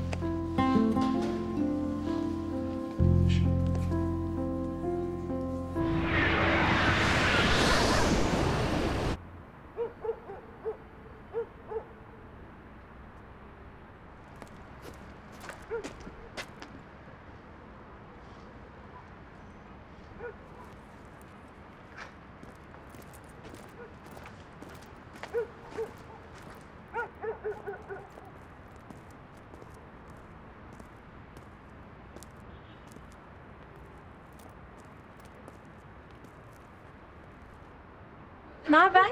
Ne haber?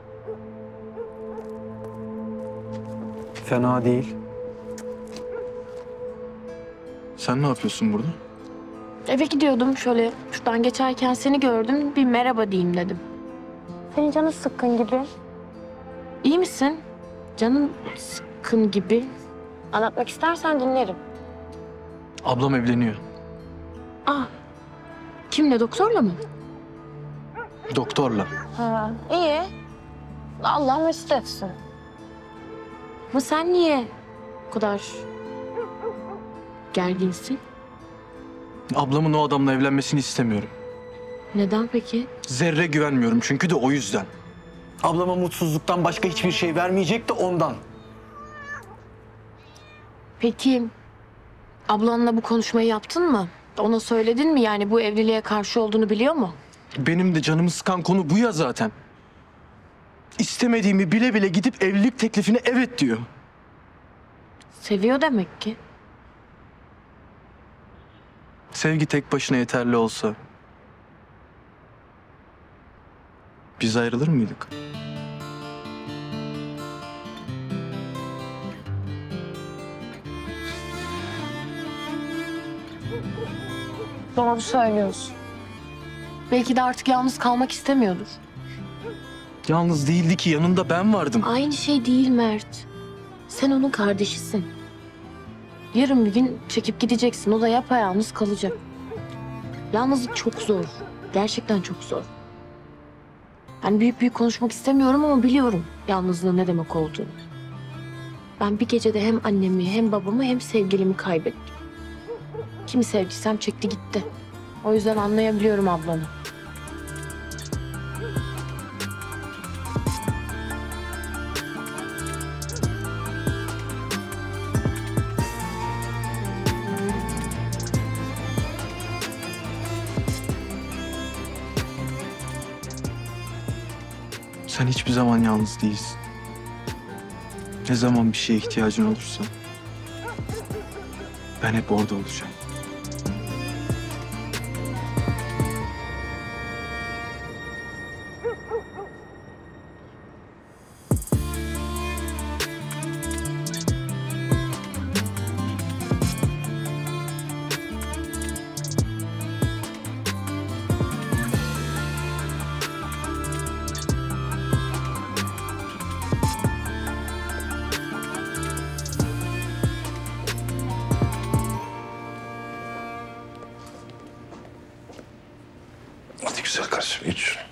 Fena değil. Sen ne yapıyorsun burada? Eve gidiyordum şöyle şuradan geçerken seni gördüm. Bir merhaba diyeyim dedim. Senin canın sıkkın gibi. İyi misin? Canın sıkkın gibi. Anlatmak istersen dinlerim. Ablam evleniyor. Ah Kimle, doktorla mı? Doktorla. Ha, iyi. Allah mesut etsin. Ama sen niye bu kadar gerginsin? Ablamın o adamla evlenmesini istemiyorum. Neden peki? Zerre güvenmiyorum çünkü de o yüzden. Ablama mutsuzluktan başka hiçbir şey vermeyecek de ondan. Peki ablanla bu konuşmayı yaptın mı? Ona söyledin mi yani bu evliliğe karşı olduğunu biliyor mu? Benim de canımı sıkan konu bu ya zaten. İstemediğimi bile bile gidip evlilik teklifine evet diyor. Seviyor demek ki. Sevgi tek başına yeterli olsa biz ayrılır mıydık? Doğru söylüyorsun. Belki de artık yalnız kalmak istemiyordur. Yalnız değildi ki, yanında ben vardım. Aynı şey değil Mert. Sen onun kardeşisin. Yarın bir gün çekip gideceksin. O da yapayalnız kalacak. Yalnızlık çok zor. Gerçekten çok zor. Ben büyük büyük konuşmak istemiyorum ama biliyorum yalnızlığın ne demek olduğunu. Ben bir gecede hem annemi hem babamı hem sevgilimi kaybettim. Kimi sevdiysem çekti gitti. O yüzden anlayabiliyorum ablanı. Sen hiçbir zaman yalnız değilsin. Ne zaman bir şeye ihtiyacın olursa ben hep orada olacağım. Hadi güzel kardeşim, iç şunu.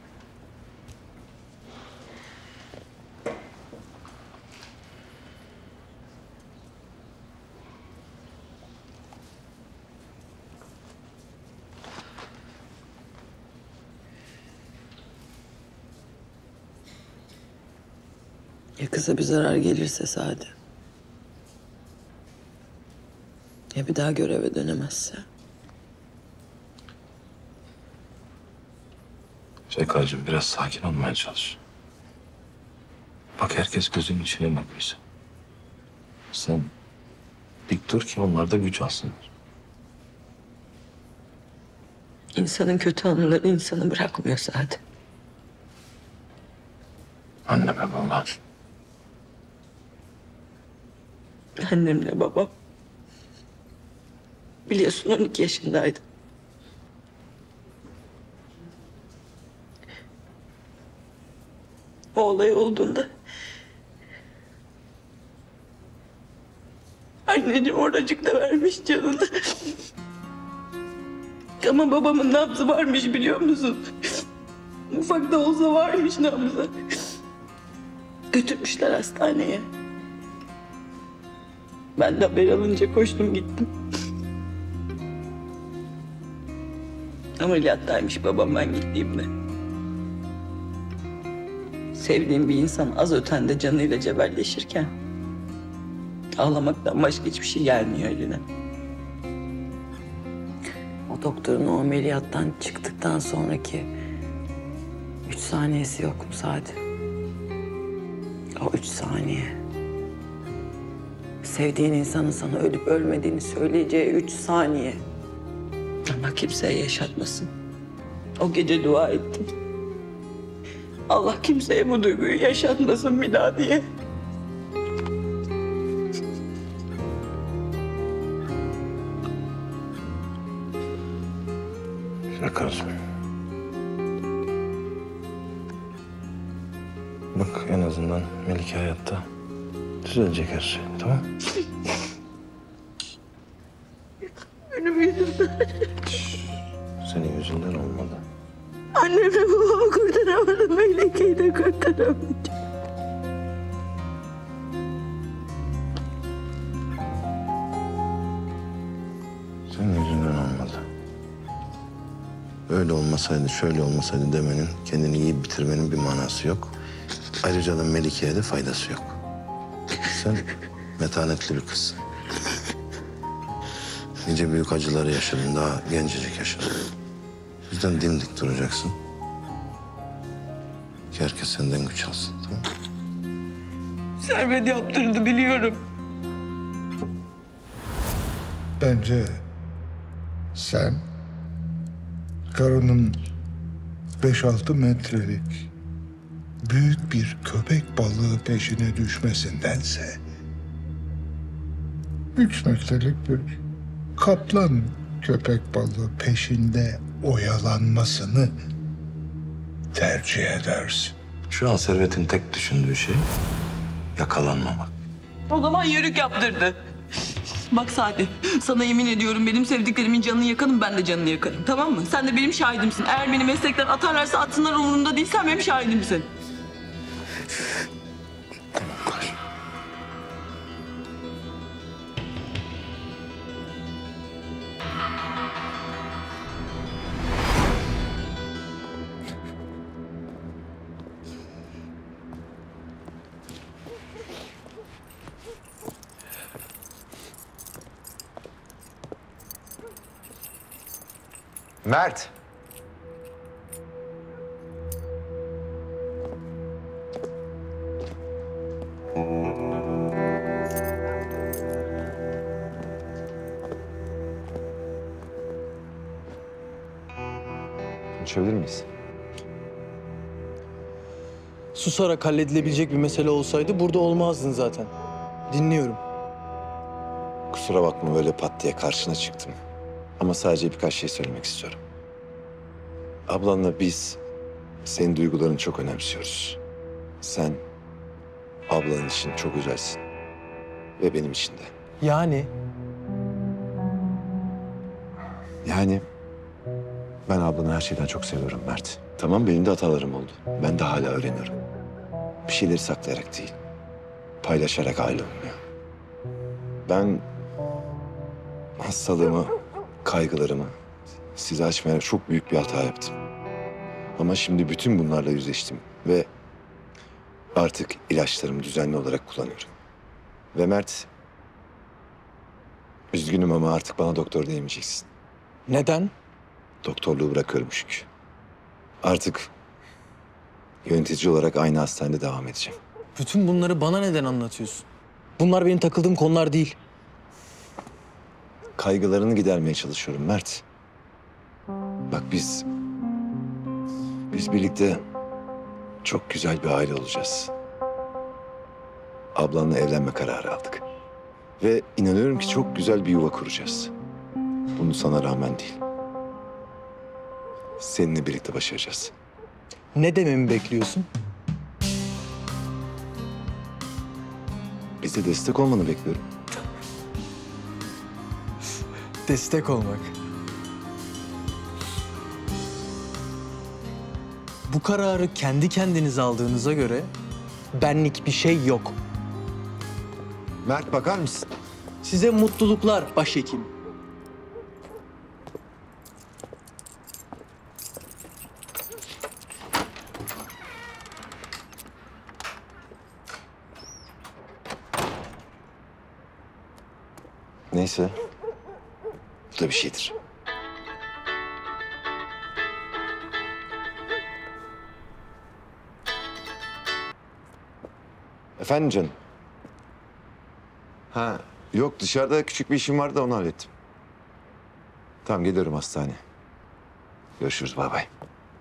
Ya kıza bir zarar gelirse Sade? Ya bir daha göreve dönemezse? Şevkacığım, biraz sakin olmaya çalış. Bak, herkes gözünün içine bakıyor. Sen dik dur ki onlar da güç alsınlar. İnsanın kötü anıları insanı bırakmıyor Sade. Anneme babam. Annemle babam. Biliyorsun on iki yaşındaydım. O olay olduğunda anneciğim oracıkta vermiş canını. Ama babamın nabzı varmış biliyor musun? Ufak da olsa varmış nabzı. Götürmüşler hastaneye. Ben de haber alınca koştum gittim. Ameliyattaymış babam ben gittiğimde. Sevdiğim bir insan az ötende canıyla cebelleşirken ağlamaktan başka hiçbir şey gelmiyor eline. O doktorun o ameliyattan çıktıktan sonraki üç saniyesi yok mu Sadi? O üç saniye. Sevdiğin insanın sana ölüp ölmediğini söyleyeceği üç saniye. Allah kimseye yaşatmasın. O gece dua ettim. Allah kimseye bu duyguyu yaşatmasın bir daha diye. Güzel kardeşim. Bak, en azından Melike hayatta. Düzelecek her şey, tamam? Benim yüzümden. Senin Annemi babamı kurtaramadım. Melike'yi de kurtaramayacağım. Senin yüzünden olmadı. Öyle olmasaydı, şöyle olmasaydı demenin, kendini yiyip bitirmenin bir manası yok. Ayrıca da Melike'ye de faydası yok. Sen metanetli bir kızsın. Nice büyük acıları yaşadın, daha gencecik yaşadın. O yüzden dimdik duracaksın. Ki herkes senden güç alsın, tamam mı? Servet yaptırdı biliyorum. Bence sen karının beş altı metrelik büyük bir köpek balığı peşine düşmesindense üç metrelik bir kaplan köpek balığı peşinde oyalanmasını tercih edersin. Şu an Servet'in tek düşündüğü şey yakalanmamak. O zaman yörük yaptırdı. Bak Sadi, sana yemin ediyorum benim sevdiklerimin canını yakarım, ben de canını yakarım. Tamam mı? Sen de benim şahidimsin. Eğer beni meslekten atarlarsa atsınlar, umurumda değil. Sen benim şahidimsin. Mert. Konuşabilir miyiz? Susarak halledilebilecek bir mesele olsaydı burada olmazdın zaten. Dinliyorum. Kusura bakma böyle pat diye karşına çıktım. Ama sadece birkaç şey söylemek istiyorum. Ablanla biz senin duygularını çok önemsiyoruz. Sen ablan için çok özelsin. Ve benim için de. Yani? Yani ben ablanı her şeyden çok seviyorum Mert. Tamam benim de hatalarım oldu. Ben de hala öğreniyorum. Bir şeyleri saklayarak değil, paylaşarak aile olmuyor. Ben hastalığımı, kaygılarımı size açmayarak çok büyük bir hata yaptım. Ama şimdi bütün bunlarla yüzleştim ve artık ilaçlarımı düzenli olarak kullanıyorum. Ve Mert, üzgünüm ama artık bana doktor diyemeyeceksin. Neden? Doktorluğu bırakıyorum çünkü. Artık yönetici olarak aynı hastanede devam edeceğim. Bütün bunları bana neden anlatıyorsun? Bunlar benim takıldığım konular değil. Kaygılarını gidermeye çalışıyorum Mert. Bak biz... Biz birlikte çok güzel bir aile olacağız. Ablanla evlenme kararı aldık. Ve inanıyorum ki çok güzel bir yuva kuracağız. Bunu sana rağmen değil. Seninle birlikte başaracağız. Ne dememi bekliyorsun? Bize destek olmanı bekliyorum. Destek olmak. Bu kararı kendi kendinize aldığınıza göre benlik bir şey yok. Mert bakar mısın? Size mutluluklar başhekim. Neyse. Bu da bir şeydir. Efendim canım? Ha, yok dışarıda küçük bir işim vardı da onu hallettim. Tamam geliyorum hastaneye. Görüşürüz bay bay.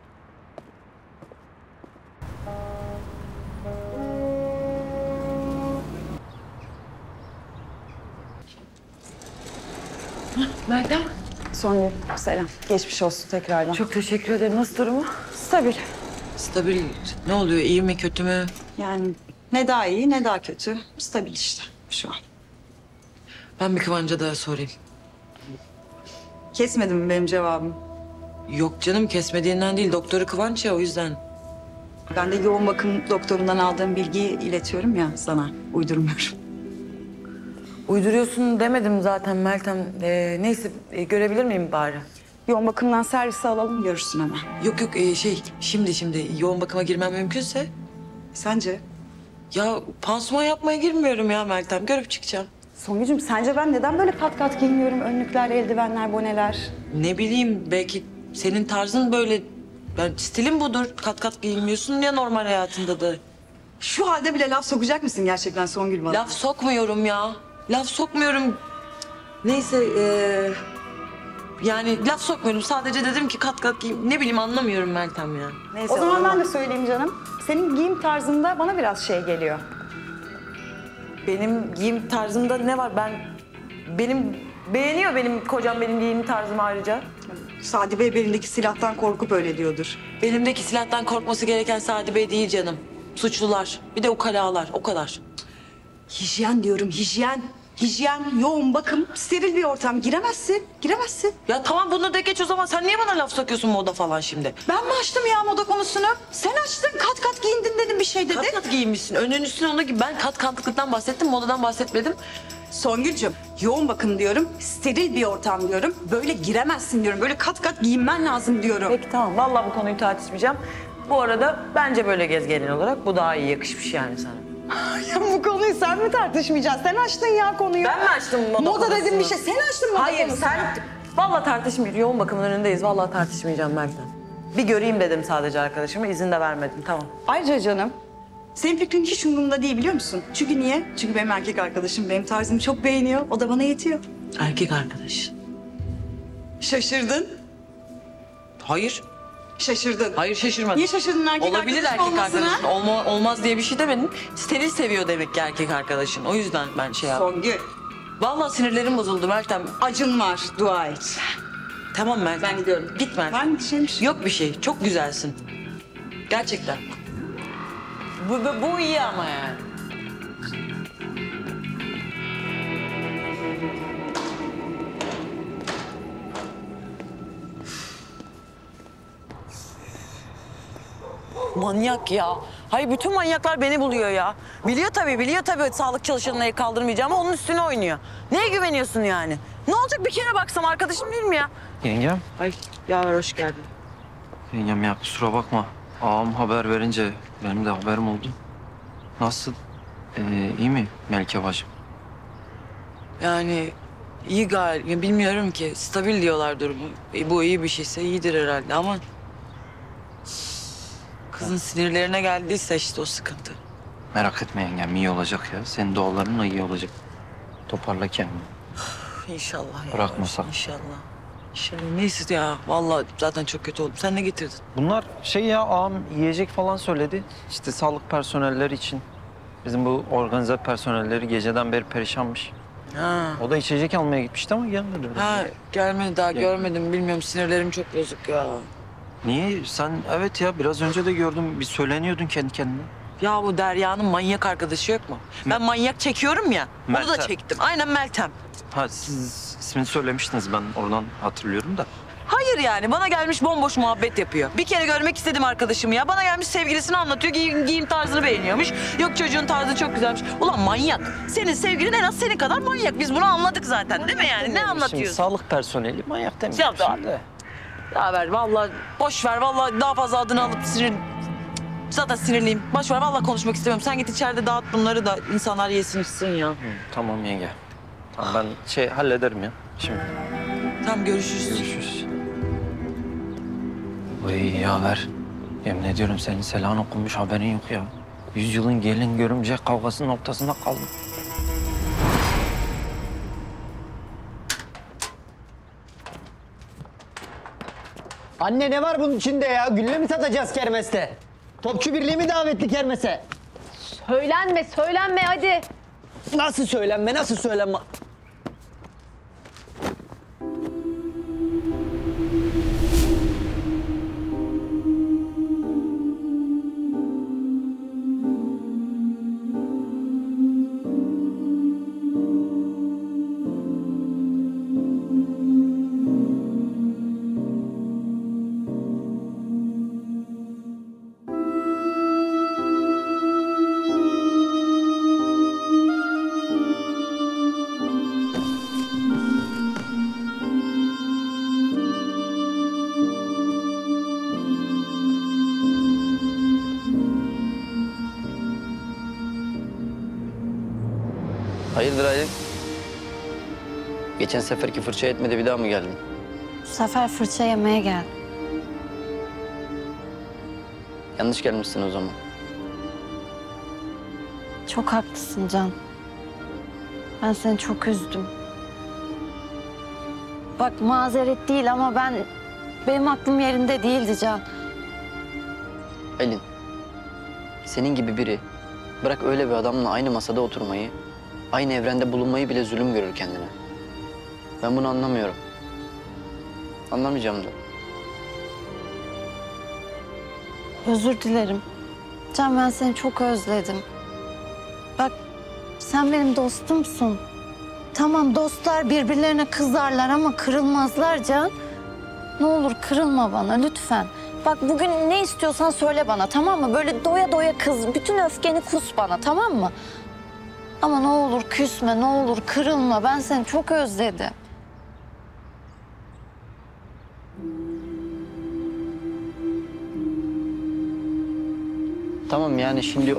Meltem. Songül, selam. Geçmiş olsun tekrardan. Çok teşekkür ederim. Nasıl durumu? Stabil. Stabil. Ne oluyor? İyi mi, kötü mü? Yani ne daha iyi ne daha kötü. Stabil işte şu an. Ben bir Kıvanç'a daha sorayım. Kesmedin mi benim cevabımı? Yok canım kesmediğinden değil. Doktoru Kıvanç ya o yüzden. Ben de yoğun bakım doktorundan aldığım bilgiyi iletiyorum ya sana. Uydurmuyorum. Uyduruyorsun demedim zaten Meltem. Ee, neyse e, görebilir miyim bari? Yoğun bakımdan servise alalım, görürsün hemen. Yok yok e, şey şimdi şimdi yoğun bakıma girmem mümkünse. Sence? Ya pansuman yapmaya girmiyorum ya Meltem. Görüp çıkacağım. Songül'cüm sence ben neden böyle kat kat giyiniyorum? Önlükler, eldivenler, boneler. Ne bileyim belki senin tarzın böyle. Ben stilin budur. Kat kat giyinmiyorsun ya normal hayatında da. Şu halde bile laf sokacak mısın gerçekten Songül bana? Laf sokmuyorum ya. Laf sokmuyorum. Neyse e, yani laf sokmuyorum. Sadece dedim ki kat kat giyin. Ne bileyim anlamıyorum Meltem ya. Neyse, O zaman anlamam. ben de söyleyeyim canım. Senin giyim tarzında bana biraz şey geliyor. Benim giyim tarzımda ne var? Ben benim beğeniyor benim kocam benim giyim tarzımı ayrıca. Sadi Bey belindeki silahtan korkup öyle diyordur. Belimdeki silahtan korkması gereken Sadi Bey değil canım. Suçlular. Bir de ukalalar. O kadar. Hijyen diyorum, hijyen. Hijyen, yoğun bakım, steril bir ortam. Giremezsin, giremezsin. Ya tamam bunu da geç o zaman. Sen niye bana laf sokuyorsun moda falan şimdi? Ben mi açtım ya moda konusunu? Sen açtın, kat kat giyindin dedim bir şey dedin. Kat kat giyinmişsin. Önün üstüne onu gibi. Ben kat katlıktan bahsettim, modadan bahsetmedim. Songül'cüm, yoğun bakım diyorum, steril bir ortam diyorum. Böyle giremezsin diyorum, böyle kat kat giyinmen lazım diyorum. Peki tamam, vallahi bu konuyu tartışmayacağım. Bu arada bence böyle gez gelin olarak bu daha iyi yakışmış yani sana. Ya bu konuyu sen mi tartışmayacaksın? Sen açtın ya konuyu. Ben mi açtım moda Moda konusunu? dedim bir şey, sen açtın moda Hayır konusunu. sen, vallahi tartışmayacağım. Yoğun bakımın önündeyiz, vallahi tartışmayacağım Meltem. Bir göreyim dedim sadece arkadaşıma, izin de vermedim, tamam. Ayrıca canım, senin fikrin hiç umurumda değil biliyor musun? Çünkü niye? Çünkü benim erkek arkadaşım benim tarzımı çok beğeniyor. O da bana yetiyor. Erkek arkadaş. Şaşırdın. Hayır. Şaşırdın. Hayır şaşırmadım. Niye şaşırdın erkek Olabilir arkadaşın erkek olmasına? arkadaşın. Olma, olmaz diye bir şey demedim. Steril seviyor demek ki erkek arkadaşın. O yüzden ben şey yaptım. Songül. Vallahi sinirlerim bozuldu Meltem. Acın var, dua et. Tamam Meltem. Ben gidiyorum. Git Meltem. Var mı bir şeymiş? Yok bir şey. Çok güzelsin. Gerçekten. Bu, bu, bu iyi ama yani. Manyak ya. Hayır bütün manyaklar beni buluyor ya. Biliyor tabii, biliyor tabii sağlık çalışanına el kaldırmayacağımı onun üstüne oynuyor. Neye güveniyorsun yani? Ne olacak bir kere baksam arkadaşım değil mi ya? Yengem. Ay Yaver hoş geldin. Yengem ya kusura bakma. Ağam haber verince benim de haberim oldu. Nasıl? Ee, iyi mi Melike bacım? Yani iyi galiba bilmiyorum ki stabil diyorlar durumu. E, bu iyi bir şeyse iyidir herhalde ama... Kızın sinirlerine geldiyse işte o sıkıntı. Merak etme yengem iyi olacak ya. Senin dualarınla iyi olacak. Toparla kendini. İnşallah ya. Bırakma sakın. İnşallah. İnşallah. Neyse ya vallahi zaten çok kötü oldum. Sen ne getirdin? Bunlar şey ya ağam yiyecek falan söyledi. İşte sağlık personelleri için. Bizim bu organize personelleri geceden beri perişanmış. Ha. O da içecek almaya gitmişti ama gelmedi. Ha gelmedi daha Gel. görmedim. Bilmiyorum sinirlerim çok bozuk ya. Niye? Sen evet ya biraz önce de gördüm. Bir söyleniyordun kendi kendine. Ya bu Derya'nın manyak arkadaşı yok mu? Ben manyak çekiyorum ya. Onu da Meltem. çektim. Aynen Meltem. Ha siz ismini söylemiştiniz ben oradan hatırlıyorum da. Hayır yani bana gelmiş bomboş muhabbet yapıyor. Bir kere görmek istedim arkadaşımı ya. Bana gelmiş sevgilisini anlatıyor. Giyim, giyim tarzını beğeniyormuş. Yok çocuğun tarzı çok güzelmiş. Ulan manyak. Senin sevgilin en az senin kadar manyak. Biz bunu anladık zaten değil mi yani? Ne Şimdi anlatıyorsun? sağlık personeli manyak Ya, demiyorum şimdi. Ya ver vallahi boş ver vallahi daha fazla adını alıp sinir... Zaten sinirliyim. Boş ver vallahi konuşmak istemiyorum. Sen git içeride dağıt bunları da insanlar yesin içsin ya. Hı, tamam yenge. Tamam ben şey hallederim ya şimdi. Tamam görüşürüz. Görüşürüz. Vay yaver. Yemin ediyorum senin selan okunmuş haberin yok ya. Yüzyılın gelin görümce kavgasının ortasında kaldım. Anne ne var bunun içinde ya? Gülle mi satacağız kermeste? Topçu birliği mi davetli kermese? Söylenme, söylenme hadi. Nasıl söylenme, nasıl söylenme? Hayırdır Aylin? Geçen seferki fırça etmedi, bir daha mı geldin? Bu sefer fırça yemeye geldim. Yanlış gelmişsin o zaman. Çok haklısın Can. Ben seni çok üzdüm. Bak mazeret değil ama ben... Benim aklım yerinde değildi Can. Aylin, senin gibi biri bırak öyle bir adamla aynı masada oturmayı, aynı evrende bulunmayı bile zulüm görür kendine. Ben bunu anlamıyorum. Anlamayacağım da. Özür dilerim. Can ben seni çok özledim. Bak sen benim dostumsun. Tamam dostlar birbirlerine kızarlar ama kırılmazlar Can. Ne olur kırılma bana lütfen. Bak bugün ne istiyorsan söyle bana tamam mı? Böyle doya doya kız, bütün öfkeni kus bana tamam mı? Ama ne olur küsme, ne olur kırılma. Ben seni çok özledim. Tamam yani şimdi...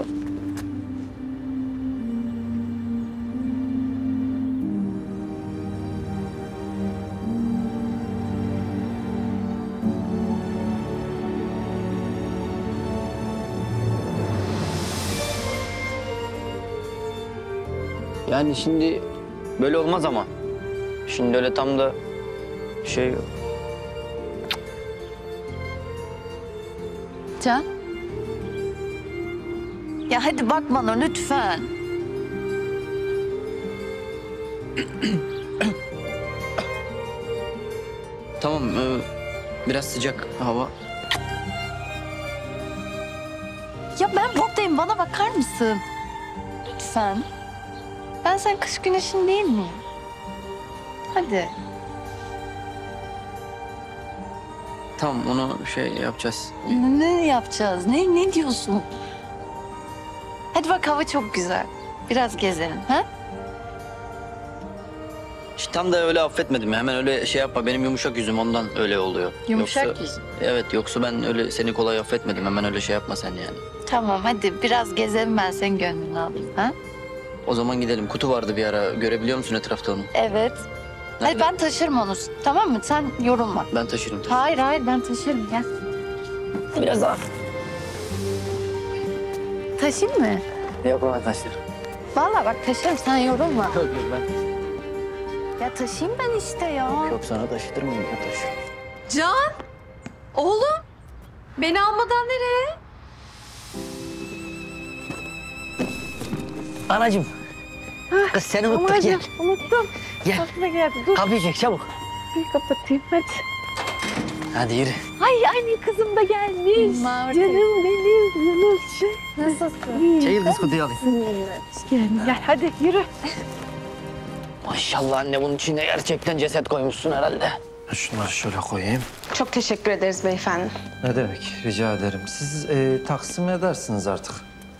Yani şimdi böyle olmaz ama. Şimdi öyle tam da şey yok. Can. Ya hadi bak bana lütfen. Tamam, e, biraz sıcak hava. Ya ben buradayım bana bakar mısın? Lütfen. Ben sen kış güneşin değil miyim? Hadi. Tamam, onu şey yapacağız. Ne, ne yapacağız? Ne ne diyorsun? Hadi bak hava çok güzel. Biraz gezelim ha? İşte tam da öyle affetmedim. Hemen öyle şey yapma. Benim yumuşak yüzüm ondan öyle oluyor. Yumuşak yoksa, yüzün. Evet, yoksa ben öyle seni kolay affetmedim. Hemen öyle şey yapma sen yani. Tamam hadi biraz gezelim ben senin gönlünü alayım ha? O zaman gidelim. Kutu vardı bir ara. Görebiliyor musun etrafta onu? Evet. Hadi ben taşırım onu. Tamam mı? Sen yorulma. Ben taşırım. taşırım. Hayır hayır ben taşırım gel. Biraz daha. Taşıyayım mı? Yok, ben taşırım. Vallahi bak taşırım sen yorulma. Yok yok ben. Ya taşıyayım ben işte ya. Yok sana taşıtır mıyım? Ben taşırım. Can! Oğlum! Beni almadan nereye? Anacığım. Kız seni unuttuk gel. Unuttum. Gel. Aklıma geldi. Dur. Kapıyı çek çabuk. Bir kapatayım hadi. Hadi yürü. Ay anne kızım da gelmiş. Canım benim. Yunus. Nasılsın? Çekil kız kutuyu alayım. Gel gel hadi yürü. Maşallah anne, bunun içine gerçekten ceset koymuşsun herhalde. Şunları şöyle koyayım. Çok teşekkür ederiz beyefendi. Ne demek? Rica ederim. Siz e, taksim edersiniz artık.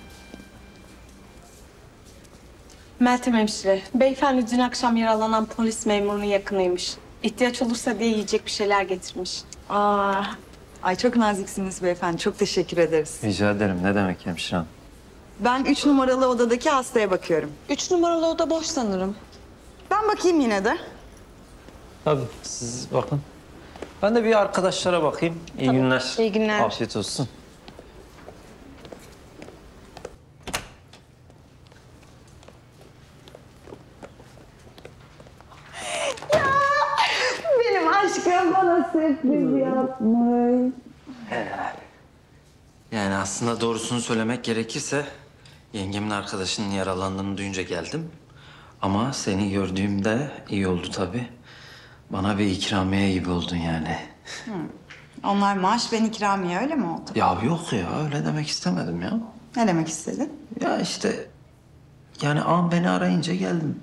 Meltem hemşire, beyefendi dün akşam yaralanan polis memurunun yakınıymış. İhtiyaç olursa diye yiyecek bir şeyler getirmiş. Aa, ay çok naziksiniz beyefendi. Çok teşekkür ederiz. Rica ederim. Ne demek hemşirem? Ben üç numaralı odadaki hastaya bakıyorum. Üç numaralı oda boş sanırım. Ben bakayım yine de. Tabii siz bakın. Ben de bir arkadaşlara bakayım. İyi günler. İyi günler. Afiyet olsun. Benim aşkım bana sürpriz yapmış. Yani aslında doğrusunu söylemek gerekirse yengemin arkadaşının yaralandığını duyunca geldim. Ama seni gördüğümde iyi oldu tabii. Bana bir ikramiye gibi oldun yani. Hı. Onlar maaş, ben ikramiye, öyle mi oldu? Ya yok ya, öyle demek istemedim ya. Ne demek istedin? Ya işte yani ağam beni arayınca geldim.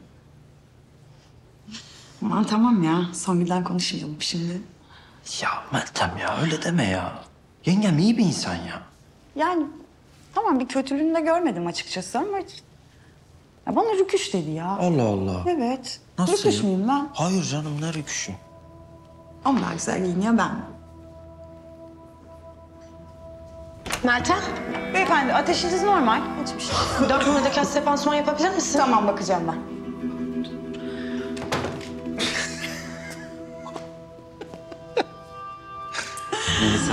Aman tamam ya, Songül'den konuşmayalım şimdi. Ya Meltem ya, öyle deme ya. Yengem iyi bir insan ya. Yani tamam, bir kötülüğünü de görmedim açıkçası ama... Ya bana rüküş dedi ya. Allah Allah. Evet. Nasıl Rüküş ya? müyüm ben? Hayır canım, ne rüküşü? Ama daha güzel giyiniyor ben. Meltem. Beyefendi ateşiniz normal. Hiçbir şey. Dört numaradaki hasta pansuman yapabilir misin? Tamam, bakacağım ben.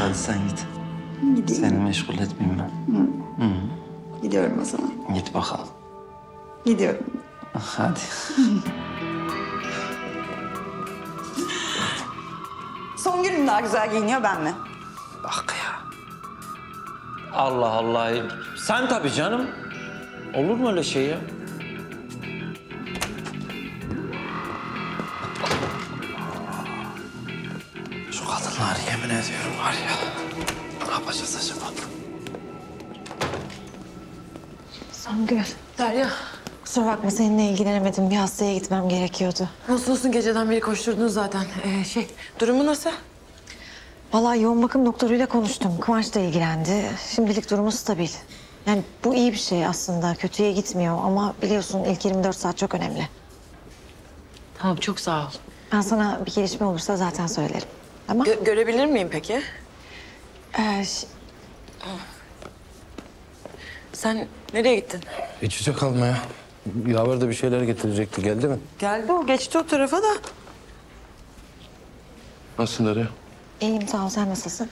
hadi sen git. Gideyim. Seni meşgul etmeyeyim ben. Hı. Hı. Gidiyorum o zaman. Git bakalım. Gidiyorum. Hadi. Songül mü daha güzel giyiniyor ben mi? Bak ya. Allah Allah. Sen tabii canım. Olur mu öyle şey ya? Şu kadınlar yemin ediyorum var ya. Ne yapacağız acaba? Songül. Derya. Kusura bakma seninle ilgilenemedim. Bir hastaya gitmem gerekiyordu. Olsun olsun geceden beri koşturdunuz zaten. Ee, şey durumu nasıl? Vallahi yoğun bakım doktoruyla konuştum. Kıvanç da ilgilendi. Şimdilik durumu stabil. Yani bu iyi bir şey aslında. Kötüye gitmiyor ama biliyorsun ilk yirmi dört saat çok önemli. Tamam çok sağ ol. Ben sana bir gelişme olursa zaten söylerim. Tamam? Gö- görebilir miyim peki? Ee, ş- Sen nereye gittin? İçecek almaya. Yaver de bir şeyler getirecekti. Geldi mi? Geldi o geçti o tarafa da. Nasılsın Derya? iyiyim sağ ol. Sen nasılsın?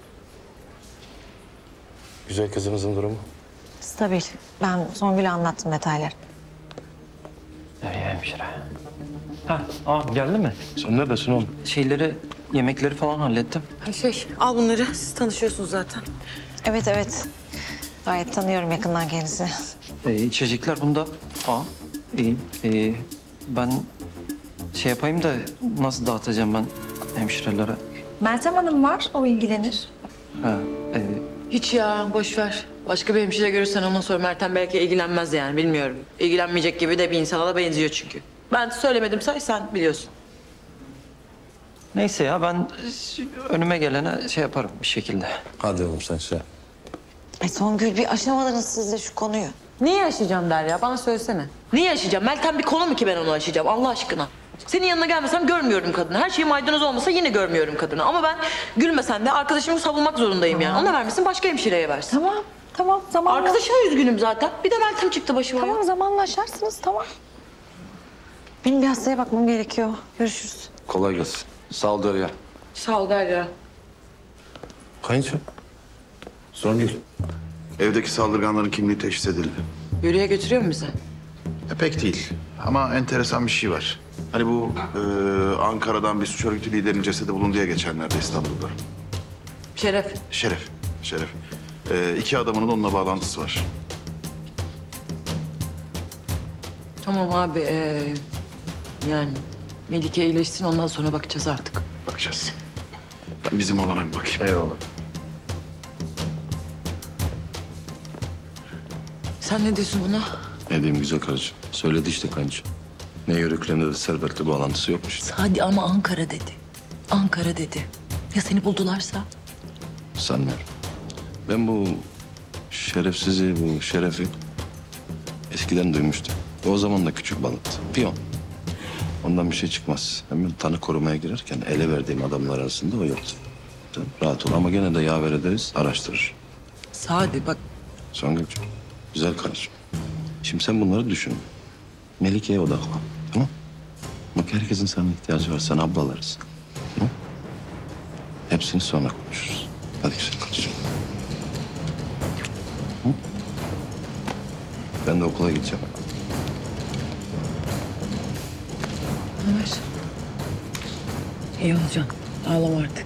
Güzel kızımızın durumu. Stabil. Ben Songül'e anlattım detayları. Derya hemşire. Ha, aa geldi mi? Sen neredesin oğlum? Şeyleri, yemekleri falan hallettim. Ha, Şey al bunları siz tanışıyorsunuz zaten. Evet evet. Gayet tanıyorum yakından kendisini. Ee, içecekler bunda. Aa, iyi. Ee, ben şey yapayım da nasıl dağıtacağım ben hemşirelere? Meltem Hanım var. O ilgilenir. Ha, e, Hiç ya boş ver. Başka bir hemşire görürsen ondan sonra Meltem belki ilgilenmez yani bilmiyorum. İlgilenmeyecek gibi de bir insana da benziyor çünkü. Ben söylemedim say sen biliyorsun. neyse ya ben önüme gelene şey yaparım bir şekilde. Hadi oğlum sen şey. Ay Songül bir aşamadınız siz de şu konuyu. Niye yaşayacağım Derya? Bana söylesene. Niye yaşayacağım? Meltem bir konu mu ki ben onu yaşayacağım Allah aşkına? Senin yanına gelmesem görmüyorum kadını. Her şey maydanoz olmasa yine görmüyorum kadını. Ama ben gülmesen de arkadaşımı savunmak zorundayım yani. Ona vermesin başka hemşireye versin. Tamam, tamam. Zamanla... Arkadaşıma üzgünüm zaten. Bir de Meltem çıktı başıma. Tamam ya. zamanla aşarsınız tamam. Benim bir hastaya bakmam gerekiyor. Görüşürüz. Kolay gelsin. Sağ ol Derya. Sağ ol Derya. Kayınço. Songül. Evdeki saldırganların kimliği teşhis edildi. Yürüye götürüyor mu bizi? Ya pek değil ama enteresan bir şey var. Hani bu e, Ankara'dan bir suç örgütü liderinin cesedi bulundu ya geçenlerde İstanbul'da. Şeref. Şeref, Şeref. E, iki adamının onunla bağlantısı var. Tamam abi. Ee, yani Melike iyileşsin ondan sonra bakacağız artık. Bakacağız. Ben bizim olana bir bakayım. Eyvallah. Sen ne diyorsun buna? Ne diyeyim güzel karıcığım. Söyledi işte kayınço. Ne yörüklerinde de Servet'le bağlantısı yokmuş. Hadi ama Ankara dedi. Ankara dedi. Ya seni buldularsa? Sanmıyorum. Ben bu şerefsizi, bu şerefi eskiden duymuştum. O zaman da küçük balıktı. Piyon. Ondan bir şey çıkmaz. Ben tanı korumaya girerken ele verdiğim adamlar arasında o yoktu. Rahat ol ama gene de yaver ederiz, araştırır. Sadi bak. Songülcüğüm, güzel karıcığım. Şimdi sen bunları düşün. Melike'ye odaklan, tamam? Bak herkesin sana ihtiyacı var, sen ablalarız. Tamam? Hepsini sonra konuşuruz. Hadi güzel karıcığım. Hı? Ben de okula gideceğim. Ömer. İyi olacaksın. Ağlama artık.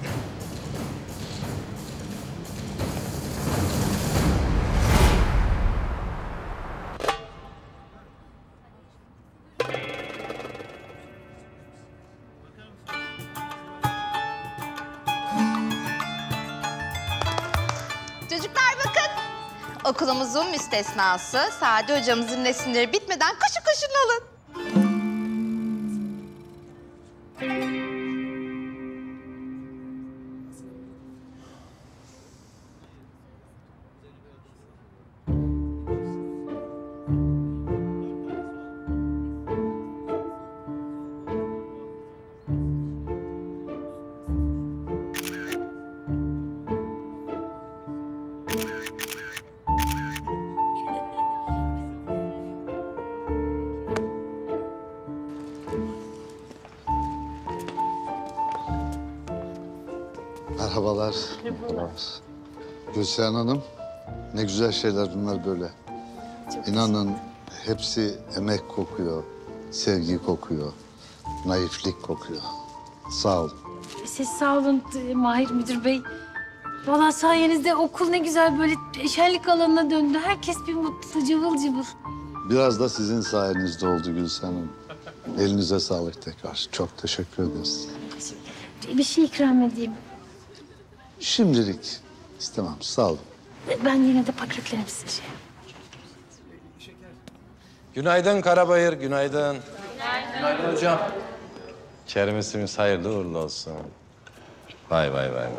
Çocuklar bakın. Okulumuzun müstesnası Sadi hocamızın resimleri bitmeden koşun koşun alın. Merhabalar. Merhabalar. Gülseren Hanım, ne güzel şeyler bunlar böyle. İnanın hepsi emek kokuyor, sevgi kokuyor, naiflik kokuyor. Sağ olun. Siz sağ olun e, Mahir Müdür Bey. Vallahi sayenizde okul ne güzel böyle şenlik alanına döndü. Herkes bir mutlu, cıvıl cıvıl. Biraz da sizin sayenizde oldu Gülseren Hanım. Elinize sağlık tekrar. Çok teşekkür ederiz. Bir şey ikram edeyim. Şimdilik istemem, sağ olun. Ben yine de paketlerim size şey. Günaydın Karabayır, günaydın. Günaydın hocam. Kermesimiz hayırlı uğurlu olsun. Vay vay vay vay.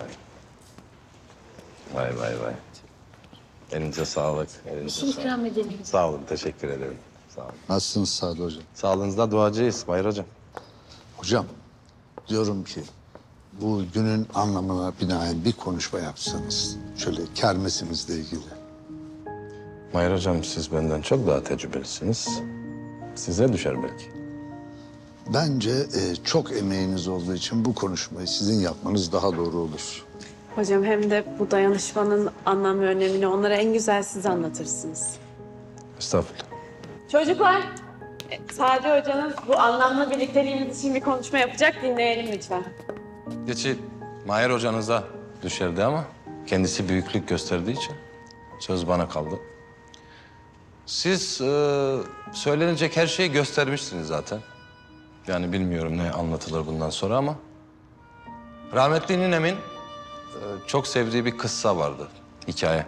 Vay vay vay. Elinize sağlık. Bir Elinize şey sağlık. ikram edelim. Sağ olun, teşekkür ederim. Sağ olun. Nasılsınız Sadi Hocam? Sağlığınızda duacıyız Bayır Hocam. Hocam, diyorum ki bu günün anlamına binaen bir konuşma yapsanız. Şöyle kermesimizle ilgili. Mahir Hocam siz benden çok daha tecrübelisiniz. Size düşer belki. Bence e, çok emeğiniz olduğu için bu konuşmayı sizin yapmanız daha doğru olur. Hocam hem de bu dayanışmanın anlam ve önemini onlara en güzel siz anlatırsınız. Estağfurullah. Çocuklar, e, Sadi Hoca'nın bu anlamlı birlikteliğimiz için bir konuşma yapacak. Dinleyelim lütfen. Geçi Mahir Hocanıza düşerdi ama kendisi büyüklük gösterdiği için söz bana kaldı. Siz e, söylenecek her şeyi göstermişsiniz zaten. Yani bilmiyorum ne anlatılır bundan sonra ama... Rahmetli ninemin e, çok sevdiği bir kıssa vardı, hikaye.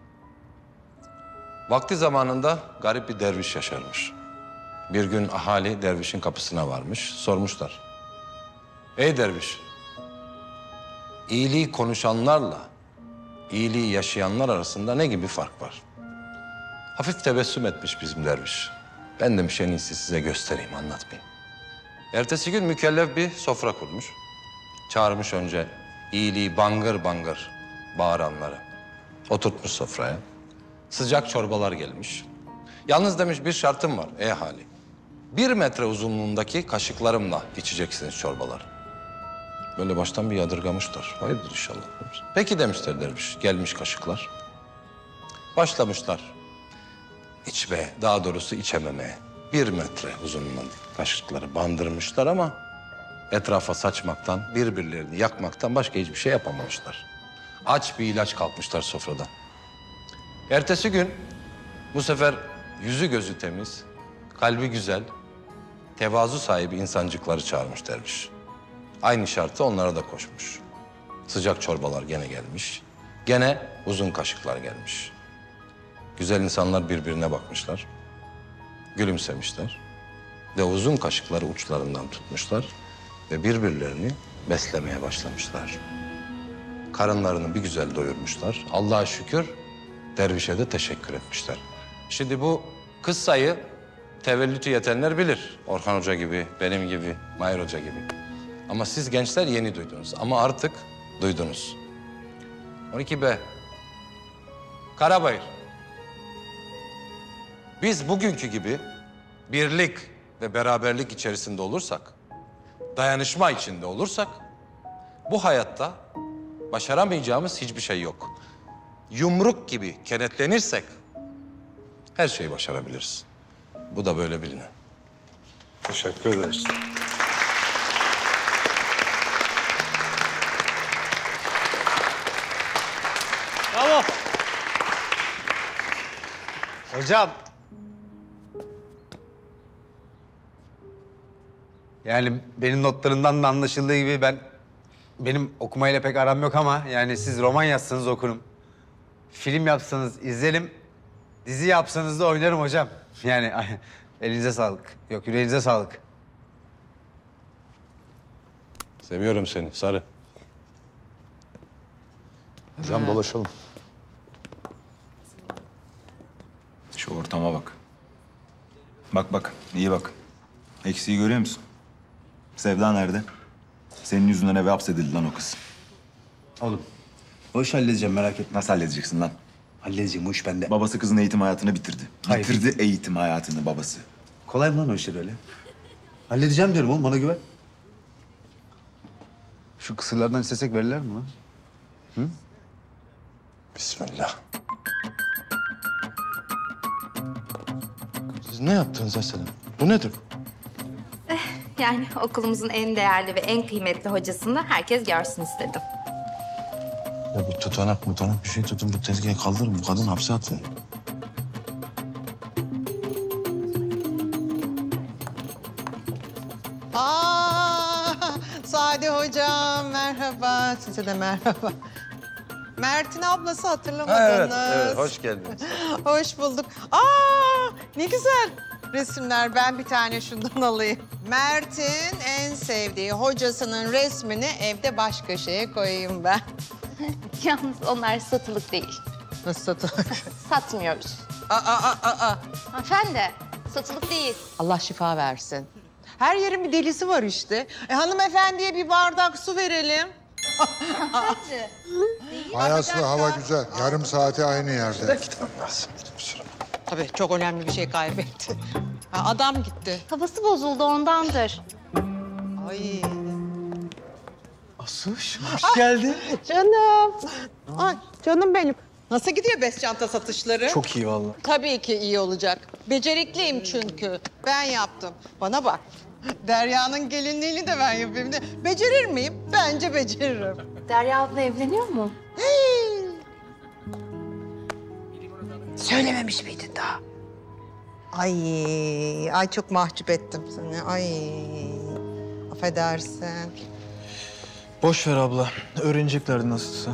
Vakti zamanında garip bir derviş yaşarmış. Bir gün ahali dervişin kapısına varmış, sormuşlar. Ey derviş, iyiliği konuşanlarla iyiliği yaşayanlar arasında ne gibi fark var? Hafif tebessüm etmiş bizim derviş. Ben demiş en iyisi size göstereyim, anlatmayayım. Ertesi gün mükellef bir sofra kurmuş. Çağırmış önce iyiliği bangır bangır bağıranları. Oturtmuş sofraya. Sıcak çorbalar gelmiş. Yalnız demiş bir şartım var ey ahali. Bir metre uzunluğundaki kaşıklarımla içeceksiniz çorbaları. Böyle baştan bir yadırgamışlar. Hayırdır inşallah demiş. Peki demişler derviş. Gelmiş kaşıklar. Başlamışlar. İçmeye, daha doğrusu içememeye. Bir metre uzunluğundaki kaşıkları bandırmışlar ama etrafa saçmaktan, birbirlerini yakmaktan başka hiçbir şey yapamamışlar. Aç bir ilaç kalkmışlar sofradan. Ertesi gün bu sefer yüzü gözü temiz, kalbi güzel, tevazu sahibi insancıkları çağırmış derviş. Aynı şartı onlara da koşmuş. Sıcak çorbalar gene gelmiş. Gene uzun kaşıklar gelmiş. Güzel insanlar birbirine bakmışlar. Gülümsemişler. Ve uzun kaşıkları uçlarından tutmuşlar. Ve birbirlerini beslemeye başlamışlar. Karınlarını bir güzel doyurmuşlar. Allah'a şükür dervişe de teşekkür etmişler. Şimdi bu kıssayı tevellütü yetenler bilir. Orhan Hoca gibi, benim gibi, Mahir Hoca gibi. Ama siz gençler yeni duydunuz. Ama artık duydunuz. on iki B. Karabayır. Biz bugünkü gibi birlik ve beraberlik içerisinde olursak, dayanışma içinde olursak, bu hayatta başaramayacağımız hiçbir şey yok. Yumruk gibi kenetlenirsek her şeyi başarabiliriz. Bu da böyle bilinen. Teşekkür ederiz. Bravo. Hocam. Yani benim notlarımdan da anlaşıldığı gibi ben... Benim okumayla pek aram yok ama yani siz roman yazsanız okurum. Film yapsanız izlerim. Dizi yapsanız da oynarım hocam. Yani elinize sağlık. Yok yüreğinize sağlık. Seviyorum seni Sarı. Hocam dolaşalım. Şu ortama bak. Bak bak, iyi bak. Eksiği görüyor musun? Sevda nerede? Senin yüzünden eve hapsedildi lan o kız. Oğlum, o işi halledeceğim merak etme. Nasıl halledeceksin lan? Halledeceğim, o iş bende. Babası kızın eğitim hayatını bitirdi. Hayır. Bitirdi eğitim hayatını babası. Kolay mı lan o işler öyle? Halledeceğim diyorum oğlum, bana güven. Şu kısırlardan istesek verirler mi lan? Hı? Bismillah. Siz ne yaptınız Aslan? Bu nedir? Yani okulumuzun en değerli ve en kıymetli hocasını herkes görsün istedim. Ya bir tutanak mutanak bir şey tutun, bu tezgahı kaldırın. Bu kadın hapse atın. Aa, Sade hocam merhaba. Size de merhaba. Mert'in ablası hatırlamadınız. Evet, evet. Hoş geldiniz. Hoş bulduk. Aa, ne güzel resimler. Ben bir tane şundan alayım. Mert'in en sevdiği hocasının resmini evde baş köşeye koyayım ben. Yalnız onlar satılık değil. Nasıl satılık? Satmıyoruz. Aa, aa, aa, aa. Hanımefendi, satılık değil. Allah şifa versin. Her yerin bir delisi var işte. E, hanımefendiye bir bardak su verelim. Hanımefendi. Ayaslı hava güzel. Yarım saate aynı yerde. Tabii çok önemli bir şey kaybetti. Ha, adam gitti. Havası bozuldu ondandır. Ay. Asuş, hoş geldin. Canım. Ay canım benim. Nasıl gidiyor bez çanta satışları? Çok iyi vallahi. Tabii ki iyi olacak. Becerikliyim çünkü. Ben yaptım. Bana bak. Derya'nın gelinliğini de ben yapayım. De. Becerir miyim? Bence beceririm. Derya abla evleniyor mu? Hey! Söylememiş miydin daha? Ay, ay çok mahcup ettim seni. Ay, affedersin. Boş ver abla. Öğreneceklerdi nasılsa.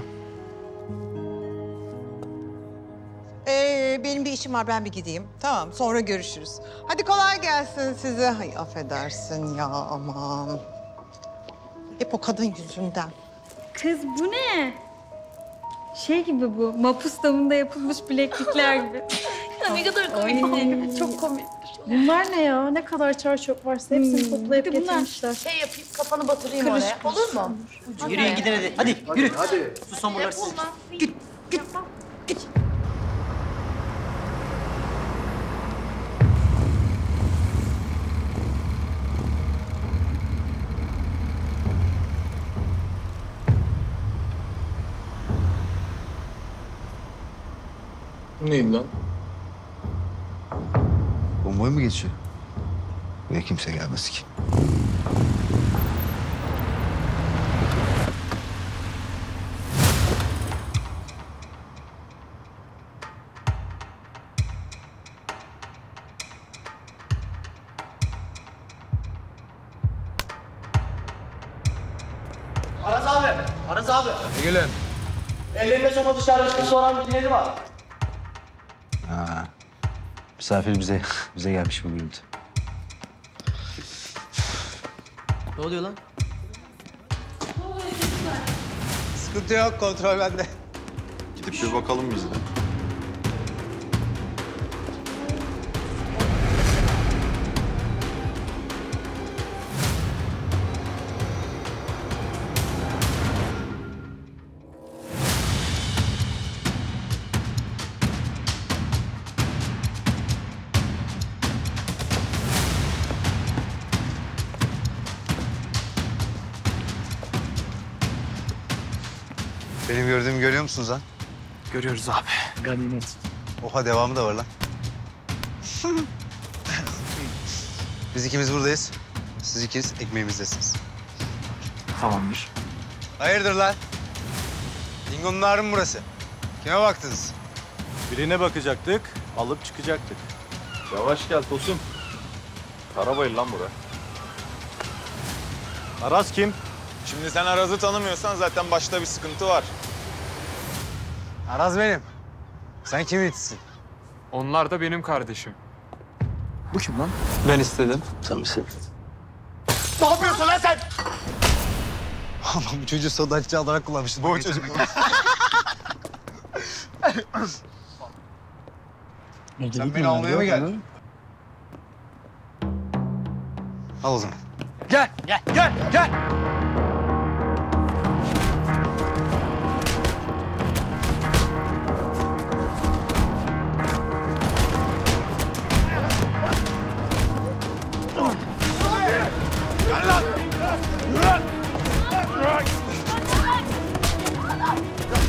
Ee, benim bir işim var, ben bir gideyim. Tamam, sonra görüşürüz. Hadi kolay gelsin size. Ay affedersin ya, aman. Hep o kadın yüzünden. Kız bu ne? Şey gibi bu, mapus damında yapılmış bileklikler gibi. Ya ne kadar komik. Çok komik. Bunlar ne ya? Ne kadar çarşaf varsa hepsini Hmm. toplayıp Bir de bunlar getirmişler. Şey yapayım, kafanı batırayım Karışık oraya. Olur mu? Yürüyün gidin hadi. Hadi yürü. Hadi. Sus hamurlar siz. Git, git. Neydi lan? Bombayı mı geçiyor? Buraya kimse gelmez ki. Aras abi. Aras abi. Ne gelen? Ellerinde sonra dışarıda çıkıp soran birileri var. Ha. Misafir bize bize gelmiş bugün. Ne oluyor lan? Sıkıntı yok, kontrol bende. Gidip bir bakalım biz de. Benim gördüğümü görüyor musunuz lan? Görüyoruz abi. Ganimet. Oha devamı da var lan. Biz ikimiz buradayız. Siz ikiniz ekmeğimizdesiniz. Tamamdır. Hayırdır lan? Dingo'nun ağrı mı burası? Kime baktınız? Birine bakacaktık, alıp çıkacaktık. Yavaş gel Tosun. Karabayır lan bura. Aras kim? Şimdi sen Araz'ı tanımıyorsan zaten başta bir sıkıntı var. Araz benim. Sen kimin itisin? Onlar da benim kardeşim. Bu kim lan? Ben istedim. Tabii sen. Ne yapıyorsun lan sen? Allah'ım bu çocuğu sodaççı olarak kullanmıştım. Bu çocuk. Sen beni almaya mı geldin? Al o zaman. Gel, gel, gel, gel. Gel lan! Yürü lan!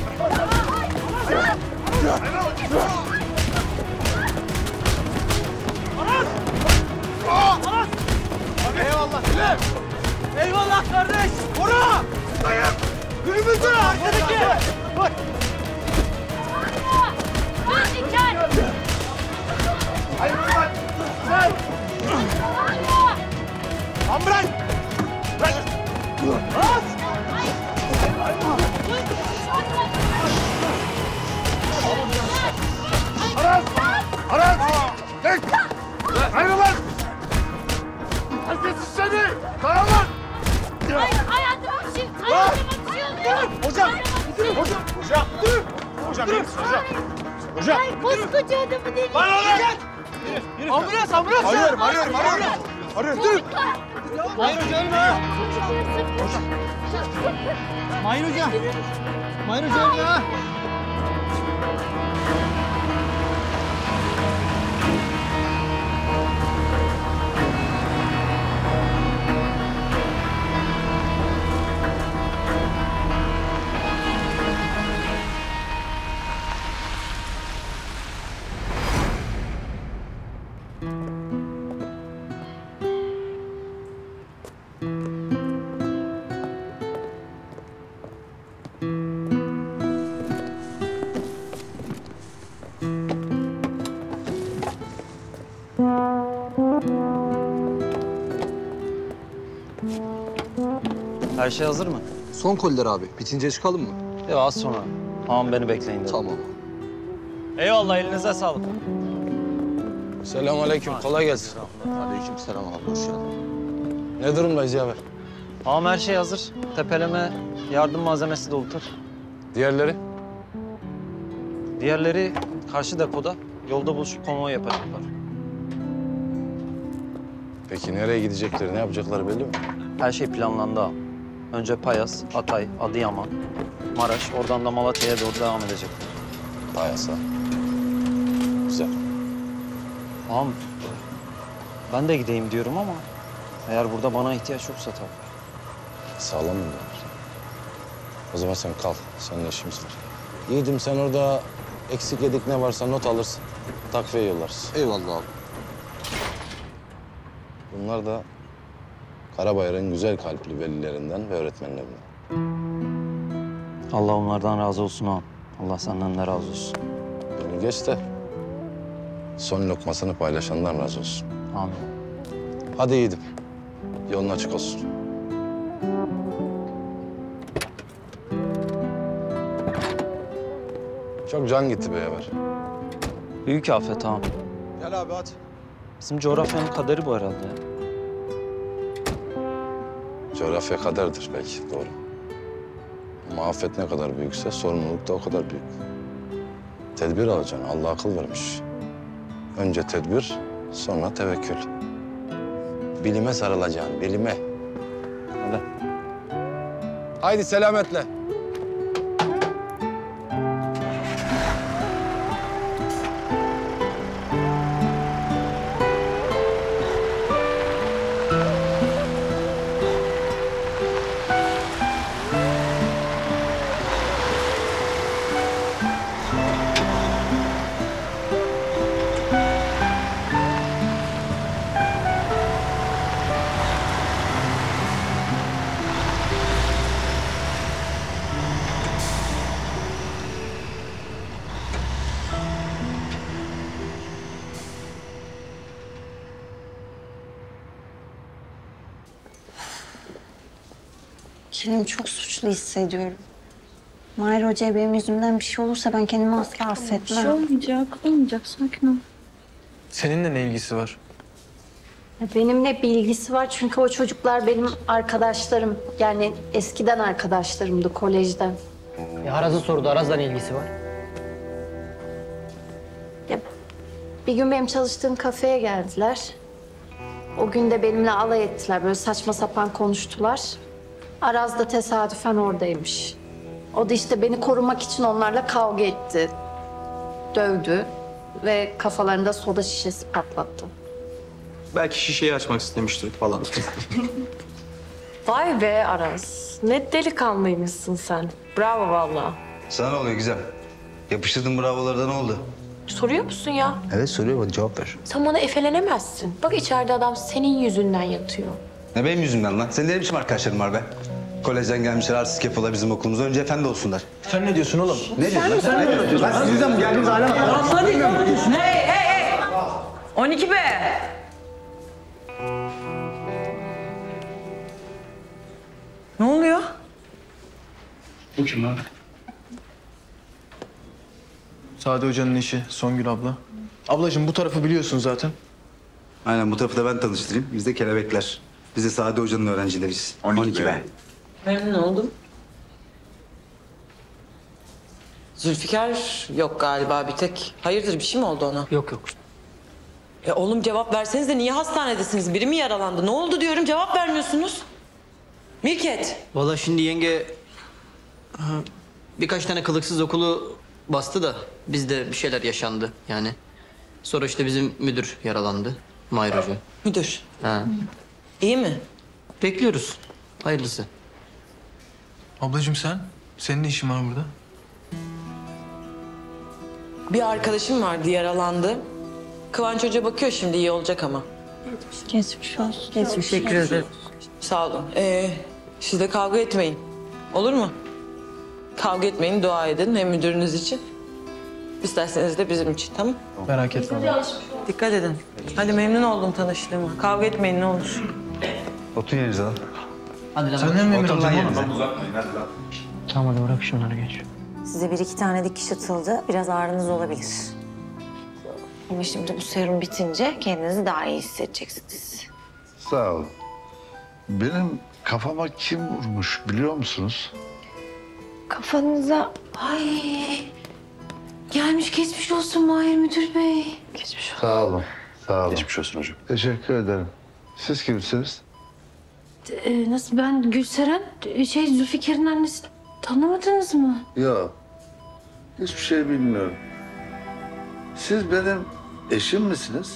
Eyvallah kardeş. Bora! Dayan! Önümüzde arkadaki! Bak! Hayır bak! Sen! Ambran! Bırak! Bas! Aras! Aras! Tek! Ayrı lan! Herkes seni! Dayan lan! Hayatım için! Hayatım için! Hocam! Hocam! Hocam! Dur! Hocam iyi misin hocam? Hocam! Ay koskoca adamı değil. Bana lan! Ambulans, ambulans! Arıyorum, arıyorum, arıyorum. Arıyorum, dur! Mahir Hoca ölme! Hocam! Mahir Hoca! Mahir Hoca ölme ha! Her şey hazır mı? Son koliler abi. Bitince çıkalım mı? Ya az sonra. Tamam beni bekleyin dedim. Tamam. Eyvallah elinize sağlık. Selamünaleyküm. Kolay gelsin. Aleyküm selam abi. Hoş geldin. Ne durumdayız Yaver? Tamam her şey hazır. Tepeleme, yardım malzemesi dolutur. Diğerleri? Diğerleri karşı depoda. Yolda buluşup konvoy yapacaklar. Peki nereye gidecekleri, ne yapacakları belli mi? Her şey planlandı abi. Önce Payas, Hatay, Adıyaman, Maraş, oradan da Malatya'ya doğru devam edecekler. Payas'a. Güzel. Tamam. Ben de gideyim diyorum ama eğer burada bana ihtiyaç yoksa tabii. Sağlam mı diyorlar? O zaman sen kal. Seninle işimiz var. Yiğidim sen orada eksik yedik ne varsa not alırsın. Takviye yollarsın. Eyvallah abi. Bunlar da Karabayır'ın güzel kalpli velilerinden ve öğretmenlerinden. Allah onlardan razı olsun ağam. Allah senden de razı olsun. Beni geç de son lokmasını paylaşandan razı olsun. Amin. Hadi yiğidim. Yolun açık olsun. Çok can gitti be Yaver. Büyük afet ağam. Gel abi hadi. Bizim coğrafyanın kaderi bu herhalde ya. Coğrafya kaderdir belki, doğru. Ama afet ne kadar büyükse sorumluluk da o kadar büyük. Tedbir alacaksın, Allah akıl vermiş. Önce tedbir, sonra tevekkül. Bilime sarılacaksın, bilime. Hadi. Haydi selametle. Kendimi çok suçlu hissediyorum. Mahir Hoca'ya benim yüzümden bir şey olursa ben kendimi asla affetmem. Bir şey olmayacak, olmayacak. Sakin ol. Seninle ne ilgisi var? Ya benimle bir ilgisi var çünkü o çocuklar benim arkadaşlarım. Yani eskiden arkadaşlarımdı kolejden. E, Araz'ı sordu. Araz'la ne ilgisi var? Ya, bir gün benim çalıştığım kafeye geldiler. O gün de benimle alay ettiler. Böyle saçma sapan konuştular. Araz da tesadüfen oradaymış. O da işte beni korumak için onlarla kavga etti. Dövdü ve kafalarında soda şişesi patlattı. Belki şişeyi açmak istemiştir falan. Vay be Aras. Ne delikanlıymışsın sen. Bravo vallahi. Sana ne oluyor güzel? Yapıştırdın bravolarda ne oldu? Soruyor musun ya? Evet soruyor, hadi cevap ver. Sen bana efelenemezsin. Bak içeride adam senin yüzünden yatıyor. Ne benim yüzümden lan? Senin de ne biçim arkadaşların var be? Kolejden gelmişler artistik yapıyorlar bizim okulumuza. Önce efendi olsunlar. Sen ne diyorsun oğlum? Ne diyorsun lan? Sen ne diyorsun? Lan siz yüzden mi geldiniz alem? Tamam hadi. Hey hey hey. on iki be. Ne oluyor? Bu kim lan? Sade Hoca'nın eşi Songül abla. Ablacığım bu tarafı biliyorsun zaten. Aynen bu tarafı da ben tanıştırayım. Biz de kelebekler. Biz de Sade Hoca'nın öğrencileriyiz. on iki be. Memnun oldum. Zülfikar yok galiba bir tek. Hayırdır bir şey mi oldu ona? Yok yok. E oğlum cevap verseniz de niye hastanedesiniz? Biri mi yaralandı? Ne oldu diyorum cevap vermiyorsunuz. Mirket. Vallahi şimdi yenge ha, birkaç tane kılıksız okulu bastı da bizde bir şeyler yaşandı yani. Sonra işte bizim müdür yaralandı. Mahir Hoca. Müdür. Ha. İyi mi? Bekliyoruz. Hayırlısı. Ablacığım sen? Senin ne işin var burada? Bir arkadaşım vardı yaralandı. Kıvanç Hoca bakıyor şimdi iyi olacak ama. Geçmiş olsun. Geçmiş Teşekkür ederim. Sağ olun. Ee, siz de kavga etmeyin. Olur mu? Kavga etmeyin, dua edin hem müdürünüz için. İsterseniz de bizim için, tamam? Merak etme. Dikkat edin. Hadi memnun oldum tanıştığıma. Kavga etmeyin ne olur. Otur yerinize lan. Hadi lan. Senden mi emir Otur lan alacağım yerinize. oğlum? Uzatmayın hadi lan. Tamam hadi bırak şunları geç. Size bir iki tane dikiş atıldı. Biraz ağrınız olabilir. Ama şimdi bu serum bitince kendinizi daha iyi hissedeceksiniz. Sağ ol. Benim kafama kim vurmuş biliyor musunuz? Kafanıza... Ay... Gelmiş geçmiş olsun Mahir Müdür Bey. Geçmiş olsun. Sağ olun. Sağ olun. Geçmiş olsun hocam. Teşekkür ederim. Siz kimsiniz? Ee, nasıl ben Gülseren, şey Zülfikar'ın annesi tanımadınız mı? Yok. Hiçbir şey bilmiyorum. Siz benim eşim misiniz?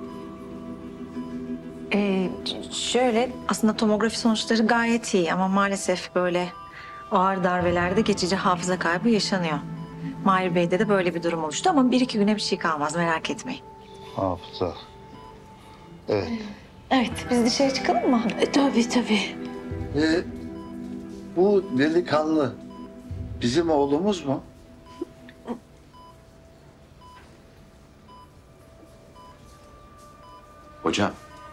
Ee, şöyle aslında tomografi sonuçları gayet iyi ama maalesef böyle ağır darbelerde geçici hafıza kaybı yaşanıyor. Mahir Bey'de de böyle bir durum oluştu ama bir iki güne bir şey kalmaz merak etmeyin. Hafıza. Evet. Evet biz dışarı çıkalım mı? E, tabii tabii. Ee, bu delikanlı bizim oğlumuz mu? Hocam,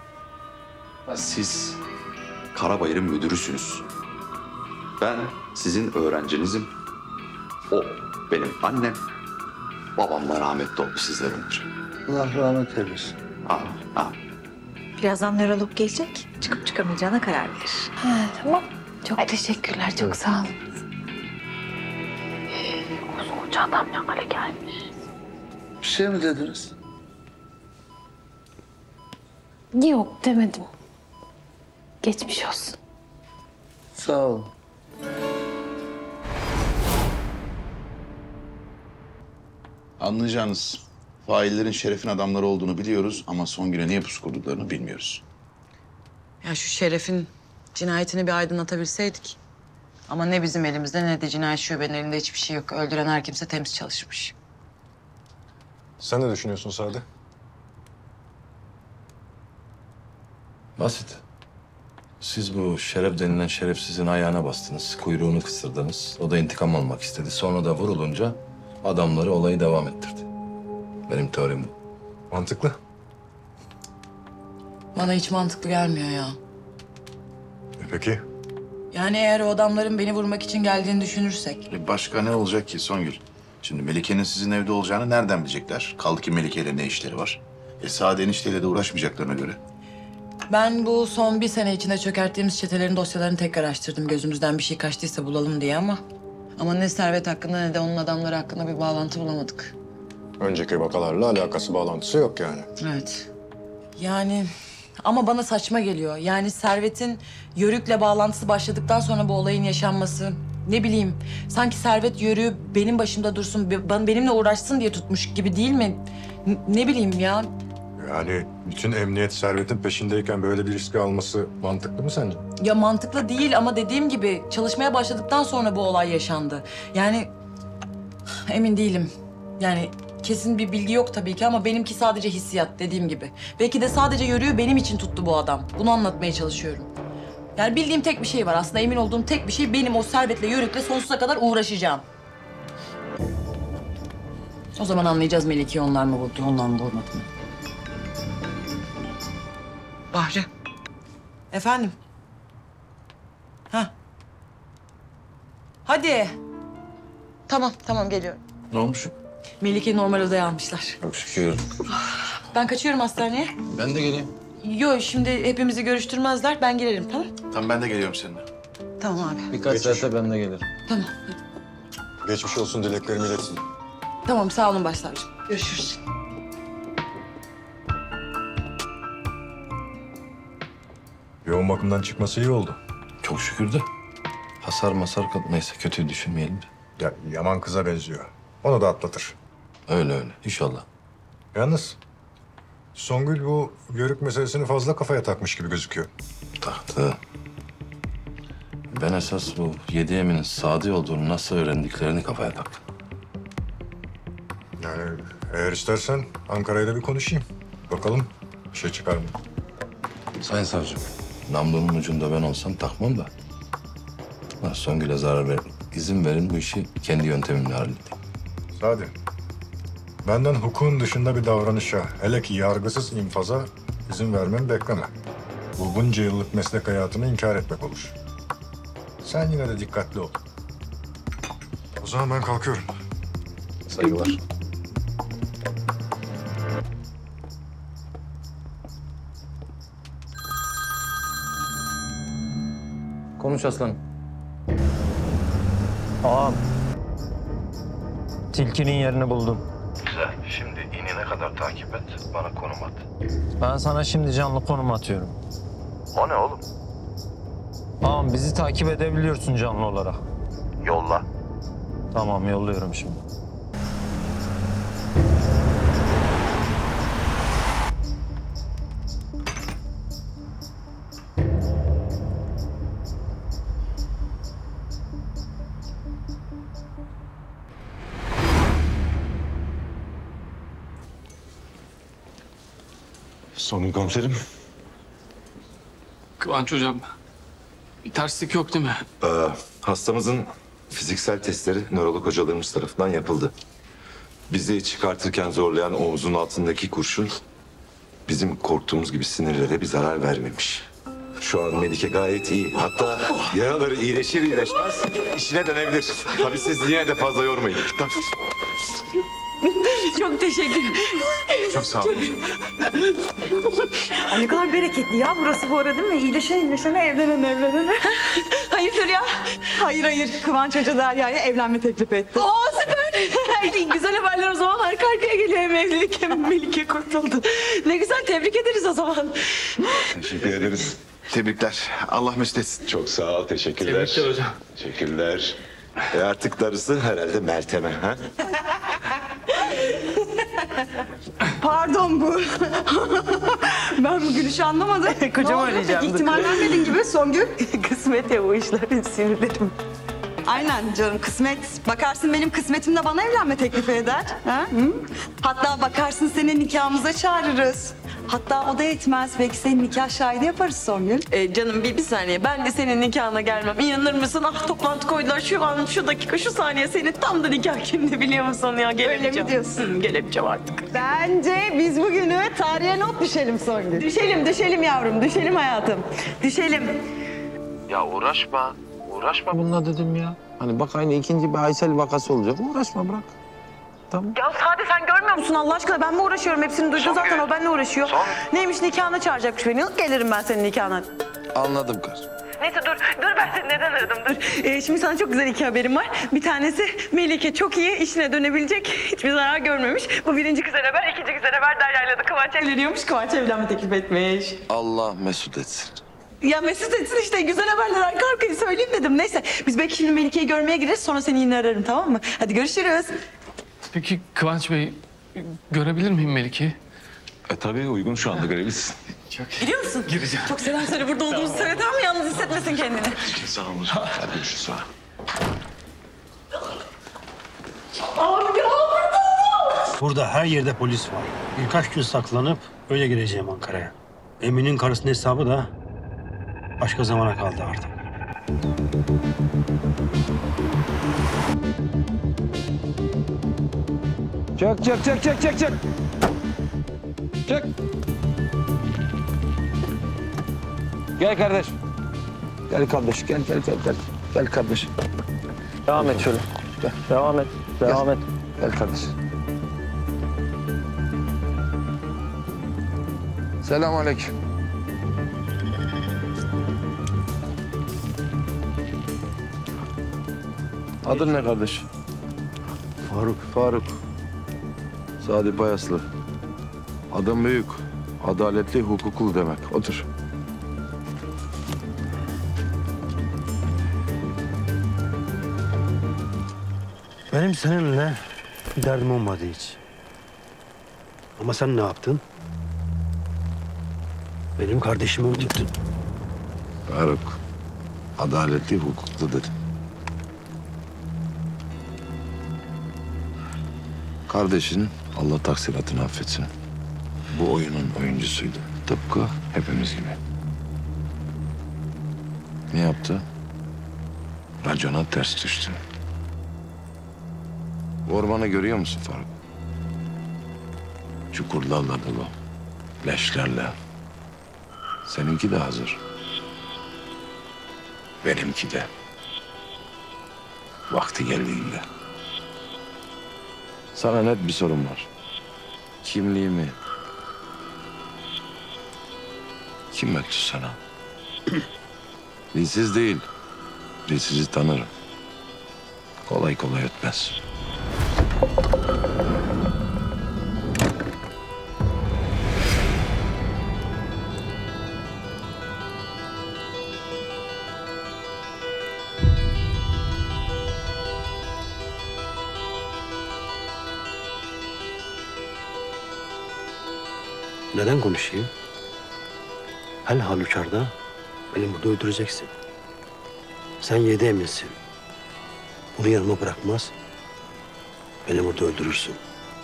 siz Karabayır'ın müdürüsünüz. Ben sizin öğrencinizim. O benim annem. Babam da rahmetli oldu sizden önce. Allah rahmet eylesin. Amin, amin. Birazdan nörolog gelecek. Çıkıp çıkamayacağına karar verir. Ha, tamam. Çok teşekkürler, çok sağ olun. Koskoca adam ne hale gelmiş. Bir şey mi dediniz? Yok demedim. Geçmiş olsun. Sağ olun. Anlayacağınız faillerin şerefin adamları olduğunu biliyoruz ama Songül'e niye pusu kurduklarını bilmiyoruz. Ya şu Şeref'in cinayetini bir aydınlatabilseydik. Ama ne bizim elimizde ne de cinayet şubenin elinde hiçbir şey yok. Öldüren her kimse temiz çalışmış. Sen ne düşünüyorsun Sade? Basit. Siz bu Şeref denilen şerefsizin ayağına bastınız, kuyruğunu kısırdınız. O da intikam almak istedi. Sonra da vurulunca adamları olayı devam ettirdi. Benim teorim bu. Mantıklı. Bana hiç mantıklı gelmiyor ya. E peki? Yani eğer o adamların beni vurmak için geldiğini düşünürsek. E başka ne olacak ki Songül? Şimdi Melike'nin sizin evde olacağını nereden bilecekler? Kaldı ki Melike'yle ne işleri var? E Sade enişteyle de uğraşmayacaklarına göre. Ben bu son bir sene içinde çökerttiğimiz çetelerin dosyalarını tekrar açtırdım. Gözümüzden bir şey kaçtıysa bulalım diye ama... Ama ne Servet hakkında ne de onun adamları hakkında bir bağlantı bulamadık. Önceki vakalarla alakası, bağlantısı yok yani. Evet. Yani ama bana saçma geliyor. Yani Servet'in Yörük'le bağlantısı başladıktan sonra bu olayın yaşanması... Ne bileyim, sanki Servet Yörük'ü benim başımda dursun, be- benimle uğraşsın diye tutmuş gibi değil mi? N- ne bileyim ya. Yani bütün emniyet Servet'in peşindeyken böyle bir riski alması mantıklı mı sence? Ya mantıklı değil ama dediğim gibi çalışmaya başladıktan sonra bu olay yaşandı. Yani emin değilim. Yani kesin bir bilgi yok tabii ki ama benimki sadece hissiyat dediğim gibi. Belki de sadece Yörük'ü benim için tuttu bu adam. Bunu anlatmaya çalışıyorum. Yani bildiğim tek bir şey var. Aslında emin olduğum tek bir şey benim o Servet'le Yörük'le sonsuza kadar uğraşacağım. O zaman anlayacağız Melike'yi onlar mı vurdu, onlar mı vurmadı mı? Bahri. Efendim? Ha. Hadi. Tamam, tamam geliyorum. Ne olmuş? Melike'yi normal odaya almışlar. Çok şükür. Ben kaçıyorum hastaneye. Ben de geleyim. Yo şimdi hepimizi görüştürmezler. Ben gelirim tamam? Tamam ben de geliyorum seninle. Tamam abi. Birkaç saate ben de gelirim. Tamam. Geçmiş olsun dileklerimi iletsin. Tamam sağ olun başsavcım. Görüşürüz. Yoğun bakımdan çıkması iyi oldu. Çok şükür de. Hasar masar kaldı. Neyse kötüyü düşünmeyelim de. Ya Yaman kıza benziyor. Onu da atlatır. Öyle öyle inşallah. Yalnız Songül bu Yörük meselesini fazla kafaya takmış gibi gözüküyor. Taktı. Ben esas bu yedi Emin'in Sadi olduğunu nasıl öğrendiklerini kafaya taktım. Yani eğer istersen Ankara'ya da bir konuşayım. Bakalım bir şey çıkar mı? Sayın savcım, namlunun ucunda ben olsam takmam da. Ha, Songül'e zarar ver. İzin verin bu işi kendi yöntemimle halledeyim. Sadi, benden hukukun dışında bir davranışa, hele ki yargısız infaza izin vermem bekleme. Bu bunca yıllık meslek hayatını inkar etmek olur. Sen yine de dikkatli ol. O zaman ben kalkıyorum. Saygılar. Konuş aslanım. Ağam. Tilkinin yerini buldum. Güzel. Şimdi inine kadar takip et. Bana konum at. Ben sana şimdi canlı konum atıyorum. O ne oğlum? Ağam bizi takip edebiliyorsun canlı olarak. Yolla. Tamam yolluyorum şimdi. Songül komiserim. Kıvanç hocam, bir terslik yok değil mi? Ee, hastamızın fiziksel testleri nörolog hocalarımız tarafından yapıldı. Bizi çıkartırken zorlayan omzun altındaki kurşun bizim korktuğumuz gibi sinirlere bir zarar vermemiş. Şu an Melike gayet iyi. Hatta yaraları iyileşir iyileşmez işine dönebilir. Tabii siz yine de fazla yormayın. Çok teşekkür ederim. Çok sağ olun. Ay ne kadar bereketli ya burası bu arada değil mi? İyileşen iyileşene evlenen evlenene. Hayırdır ya? Hayır hayır. Kıvanç Hoca Derya'ya evlenme teklif etti. Oo süper. Güzel haberler o zaman arka arkaya geliyor. Hem evlilik hem Melike kurtuldu. Ne güzel tebrik ederiz o zaman. Teşekkür ederiz. Tebrikler. Allah mesut etsin. Çok sağ ol. Teşekkürler. Tebrikler hocam. Teşekkürler. E artık darısı herhalde Meltem'e. Ha? Pardon bu. Ben bu gülüşü anlamadım. Kocam Ne oldu? arayacağım. Pek ihtimal vermedin gibi Songül. Kısmet ya bu işlerin sinirlerim. Aynen canım kısmet. Bakarsın benim kısmetim de bana evlenme teklifi eder. Ha? Hı? Hatta bakarsın seni nikahımıza çağırırız. Hatta o da yetmez. Belki senin nikah şahidi yaparız Songül. Ee, canım bir, bir saniye. Ben de senin nikahına gelmem. İnanır mısın? Ah toplantı koydular. Şu an, şu dakika, şu saniye senin tam da nikah gününü biliyor musun ya? Gelemeyeceğim. Öyle mi diyorsun? Hı, gelemeyeceğim artık. Bence biz bugünü tarihe not düşelim Songül. Düşelim, düşelim yavrum. Düşelim hayatım. Düşelim. Ya uğraşma. Uğraşma bununla dedim ya. Hani bak aynı ikinci bir Aysel vakası olacak. Uğraşma bırak. Tamam. Ya Sade sen görmüyor musun Allah aşkına? Ben mi uğraşıyorum? Hepsini duydun zaten. O benimle uğraşıyor. Neymiş nikahına çağıracakmış beni. Gelirim ben senin nikahına. Anladım kız. Neyse dur, dur ben seni neden aradım dur. Ee, şimdi sana çok güzel iki haberim var. Bir tanesi Melike çok iyi, işine dönebilecek, hiçbir zarar görmemiş. Bu birinci güzel haber, ikinci güzel haber Derya'yla da Kıvanç evleniyormuş. Kıvanç evlenme teklif etmiş. Allah mesut etsin. Ya mesut etsin işte, güzel haberler arka arkaya söyleyeyim dedim. Neyse biz belki şimdi Melike'yi görmeye gideriz, sonra seni yine ararım tamam mı? Hadi görüşürüz. Peki Kıvanç Bey, görebilir miyim Melike'yi? E tabii uygun şu anda görebilirsin. Gidiyor musun? Gireceğim. Çok selam söyle burada olduğumuzu söyle tamam mı? Yalnız hissetmesin kendini. Sağ olun. Hadi görüşürüz sonra. Abi ya burada. Burada her yerde polis var. Birkaç gün saklanıp öyle geleceğim Ankara'ya. Emin'in karısının hesabı da başka zamana kaldı artık. Çek çek çek çek çek çek. Çek. Gel kardeş. Gel kardeş gel gel gel gel. Gel kardeş. Devam et şöyle. Gel. Devam et. Devam et. Gel kardeş. Selamünaleyküm. Adın ne kardeş? Faruk. Faruk. Sadi Bayaslı. Adam büyük, adaletli, hukuklu demek. Otur. Benim seninle bir derdim olmadı hiç. Ama sen ne yaptın? Benim kardeşimi öldürdün. Faruk, adaletli, hukuklu dedim. Kardeşin Allah taksiratını affetsin. Bu oyunun oyuncusuydu. Tıpkı hepimiz gibi. Ne yaptı? Racona ters düştü. Bu ormanı görüyor musun Faruk? Çukurlarla dolu, leşlerle. Seninki de hazır. Benimki de. Vakti geldiğinde. Sana net bir sorum var. Kimliğimi kim öttü sana? Dilsiz değil. Dilsizi tanırım. Kolay kolay ötmez. Neden konuşayım? Her halükarda beni burada öldüreceksin. Sen yedi eminsin. Bunu yanıma bırakmaz. Beni burada öldürürsün.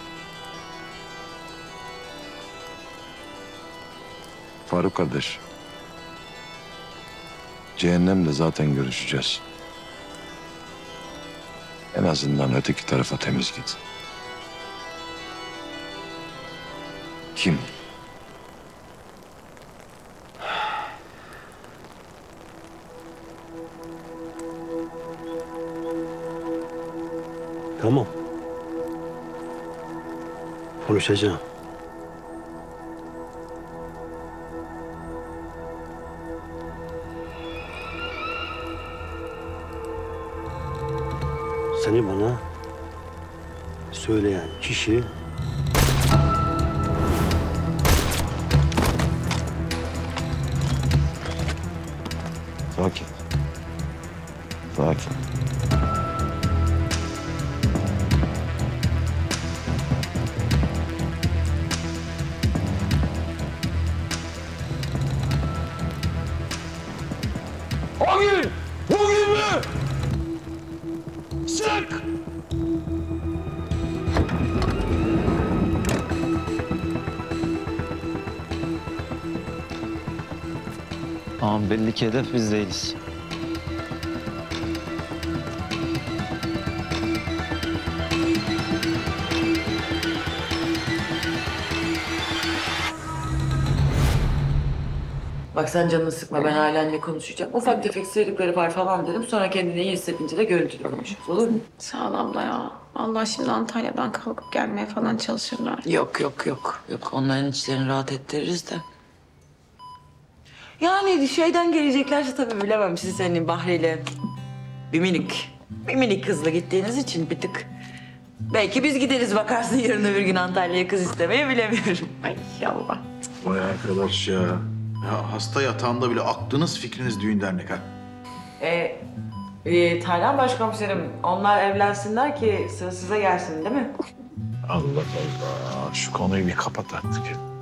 Faruk kardeş. Cehennemde zaten görüşeceğiz. En azından öteki tarafa temiz git. Kim? Tamam. Konuşacağım. Seni bana söyleyen kişi Sakin. Sakin. O gün, bugün mü? Sık! Tamam, belli ki hedef biz değiliz. Bak sen canını sıkma, ben ailenle konuşacağım. Ufak tefek sıyrıkları var falan dedim. Sonra kendine iyi hissedince de görüntülü konuşuruz, olur mu? Sağ ol abla ya. Vallahi şimdi Antalya'dan kalkıp gelmeye falan çalışırlar. Yok yok yok. Yok onların içlerini rahat ettiririz de. Yani şeyden geleceklerse tabii bilemem siz senin Bahri'yle. Bir minik, bir minik kızla gittiğiniz için bir tık. Belki biz gideriz bakarsın yarın öbür gün Antalya'ya kız istemeye bilemiyorum. Ay Allah. Vay arkadaş ya. Ya hasta yatağında bile aklınız fikriniz düğün dernek ha. Ee, e, Taylan Başkomiserim, onlar evlensinler ki sıra size gelsin değil mi? Allah Allah. Şu konuyu bir kapat artık.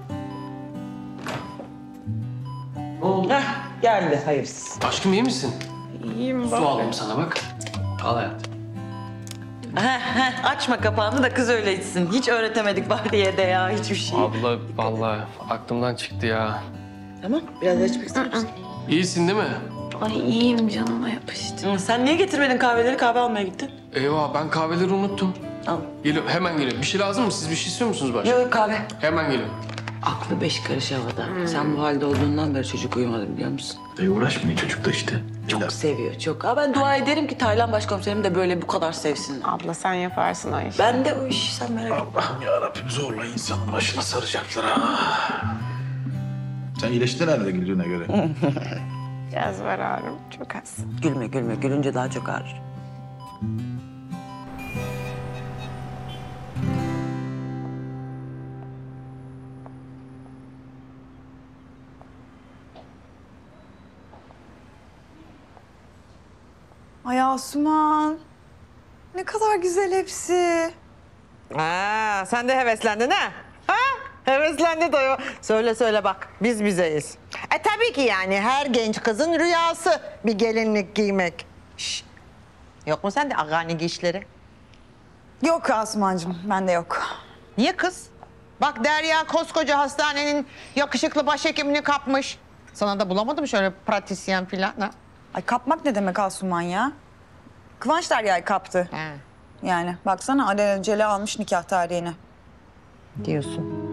Heh, geldi hayırsız. Aşkım iyi misin? İyiyim Su baba. alayım sana bak. Al hayatım. Heh, heh, açma kapağını da kız öyle içsin. Hiç öğretemedik Bahriye de ya hiçbir şey. Abla vallahi aklımdan çıktı ya. Tamam. Biraz daha içmek ister misin? İyisin değil mi? Ay iyiyim, canıma yapıştı. Hı, sen niye getirmedin kahveleri? Kahve almaya gittin. Eyvah, ben kahveleri unuttum. Al. Geliyorum, hemen geliyorum. Bir şey lazım mı? Siz bir şey istiyor musunuz başka? Yok yok kahve. Hemen geliyorum. Aklı beş karış havada. Sen bu halde olduğundan beri çocuk uyumadı biliyor musun? E uğraşmayın çocuk da işte. Çok seviyor, çok. Ha, ben dua ederim ki Taylan başkomiserim de böyle bu kadar sevsin. Abla sen yaparsın o işi. Ben de o işi, sen merak etme. Allah'ım yarabbim zorla insanın başını saracaklar ha. Sen iyileştin herhalde güldüğüne göre. Biraz var ağrım, çok az. Gülme, gülme. Gülünce daha çok ağrır. Ay Asuman. Ne kadar güzel hepsi. Ha, sen de heveslendin ha? Ha? Heveslendi de. Söyle söyle bak, biz bizeyiz. E tabii ki yani her genç kızın rüyası bir gelinlik giymek. Şş. Yok mu sende agani giyişleri? Yok Asumancığım, bende yok. Niye kız? Bak Derya koskoca hastanenin yakışıklı başhekimini kapmış. Sana da bulamadım şöyle pratisyen falan ha? Ay kapmak ne demek Asuman ya? Kıvanç Derya'yı kaptı. He. Yani baksana alelacele almış nikah tarihini. Diyorsun.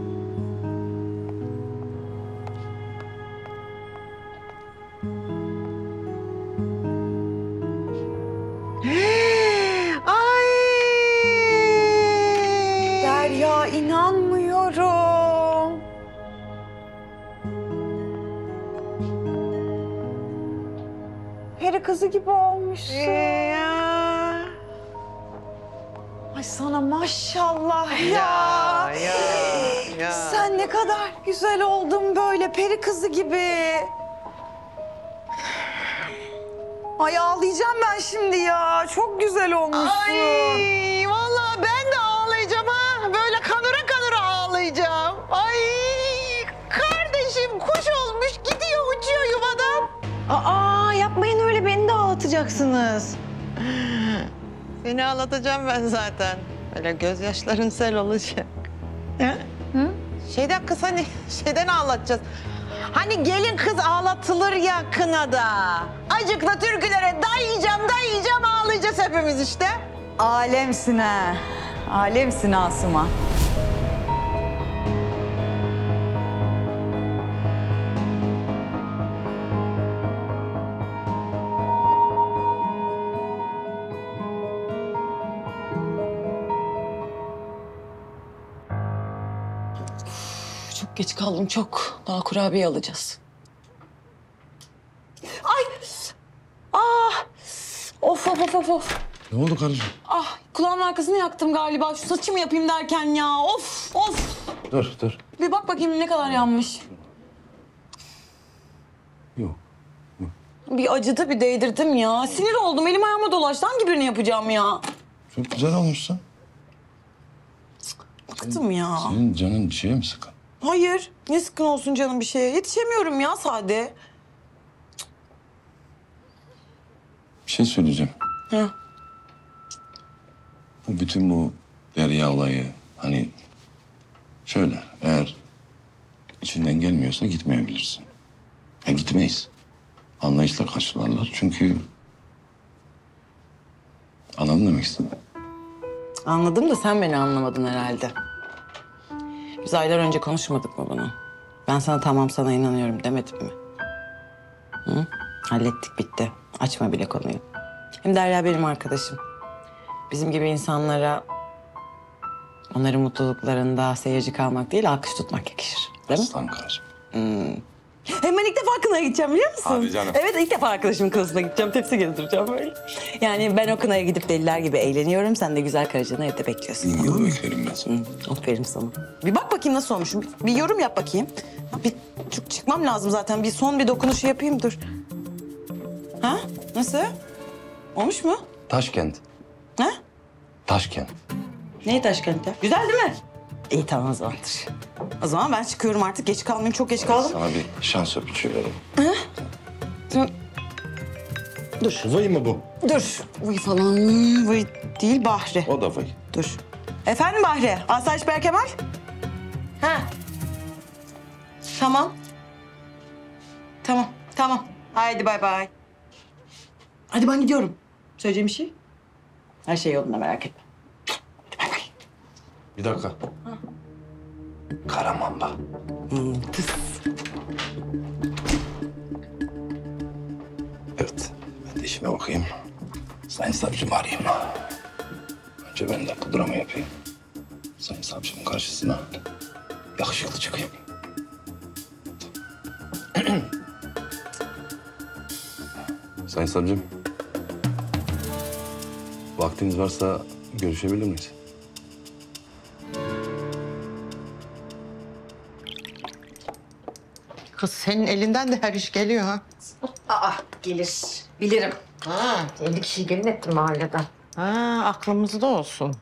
Ay! Derya inanmıyorum. Peri kızı gibi olmuşsun. Ya. Ay sana maşallah ya. Ya, ya, ya. Sen ne kadar güzel oldun böyle peri kızı gibi. Ay ağlayacağım ben şimdi ya. Çok güzel olmuşsun. Ay vallahi ben de ağlayacağım ha. Böyle kanıra kanıra ağlayacağım. Ay kardeşim kuş olmuş gidiyor uçuyor yuvadan. Aa yapmayın öyle, beni de ağlatacaksınız. Seni ağlatacağım ben zaten. Böyle gözyaşların sel olacak. Ha? Hı? Şeyden kız hani şeyden ağlatacağız. Hani gelin kız ağlatılır ya kınada. Acıkla türkülere dayayacağım dayayacağım ağlayacağız hepimiz işte. Alemsin ha. Alemsin Asuman. Çok geç kaldım, çok. Daha kurabiye alacağız. Ay! Ah! Of of of of of. Ne oldu karıcığım? Ah, kulağımın arkasını yaktım galiba. Şu saçımı yapayım derken ya. Of, of. Dur, dur. Bir bak bakayım ne kadar yanmış. Yok. Bir acıdı, bir değdirdim ya. Sinir oldum, elim ayağıma dolaştı. Hangi birini yapacağım ya? Çok güzel olmuşsun. Bıktım ya. Senin canın bir şeye mi sıkın? Hayır, niye sıkın olsun canım bir şeye? Yetişemiyorum ya Sade. Bir şey söyleyeceğim. Ha. Bu bütün bu Derya olayı hani şöyle eğer içinden gelmiyorsa gitmeyebilirsin. Ya gitmeyiz. Anlayışla karşılarlar çünkü anladın demek istedim. Anladım da sen beni anlamadın herhalde. Biz aylar önce konuşmadık mı bunu? Ben sana tamam sana inanıyorum demedim mi? Hı? Hallettik bitti. Açma bile konuyu. Hem Derya benim arkadaşım. Bizim gibi insanlara onların mutluluklarında seyirci kalmak değil alkış tutmak yakışır. Değil mi? Aslan karıcığım. Hmm. Hem ben ilk defa kınaya gideceğim biliyor musun? Hadi canım. Evet ilk defa arkadaşımın kınasına gideceğim. Tepsi getireceğim böyle. Yani ben o kınaya gidip deliler gibi eğleniyorum. Sen de güzel karıcığını evde bekliyorsun. Yıl beklerim ben sana. Aferin sana. Bir bak bakayım nasıl olmuş. Bir, bir yorum yap bakayım. Bir çık, çıkmam lazım zaten. Bir son bir dokunuşu yapayım dur. Ha? Nasıl? Olmuş mu? Taşkent. Ha? Taşkent. Neyi Taşkent'te? Güzel değil mi? İyi tamam o zamandır. O zaman ben çıkıyorum artık. Geç kalmayayım. Çok geç kaldım. Sana bir şans öpücüğü verelim. Ha? Sen- Dur. Vay mı bu? Dur. Vay falan. Vay değil Bahri. O da vay. Dur. Efendim Bahri? Asayiş Berkemal? Ha. Tamam. Tamam. Haydi bay bay. Hadi ben gidiyorum. Söyleyeceğim bir şey? Her şey yolunda, merak etme. Bir dakika. Karamamba. Hmm, tıs. Evet. Ben de işime bakayım. Sayın savcımı arayayım. Önce ben de pudramı yapayım. Sayın savcımın karşısına yakışıklı çıkayım. Sayın savcım. Vaktiniz varsa görüşebilir miyiz? Kız senin elinden de her iş geliyor ha. Aa gelir. Bilirim. Ha. elli kişiyi gelin ettim mahalleden. Ha, aklımızda olsun.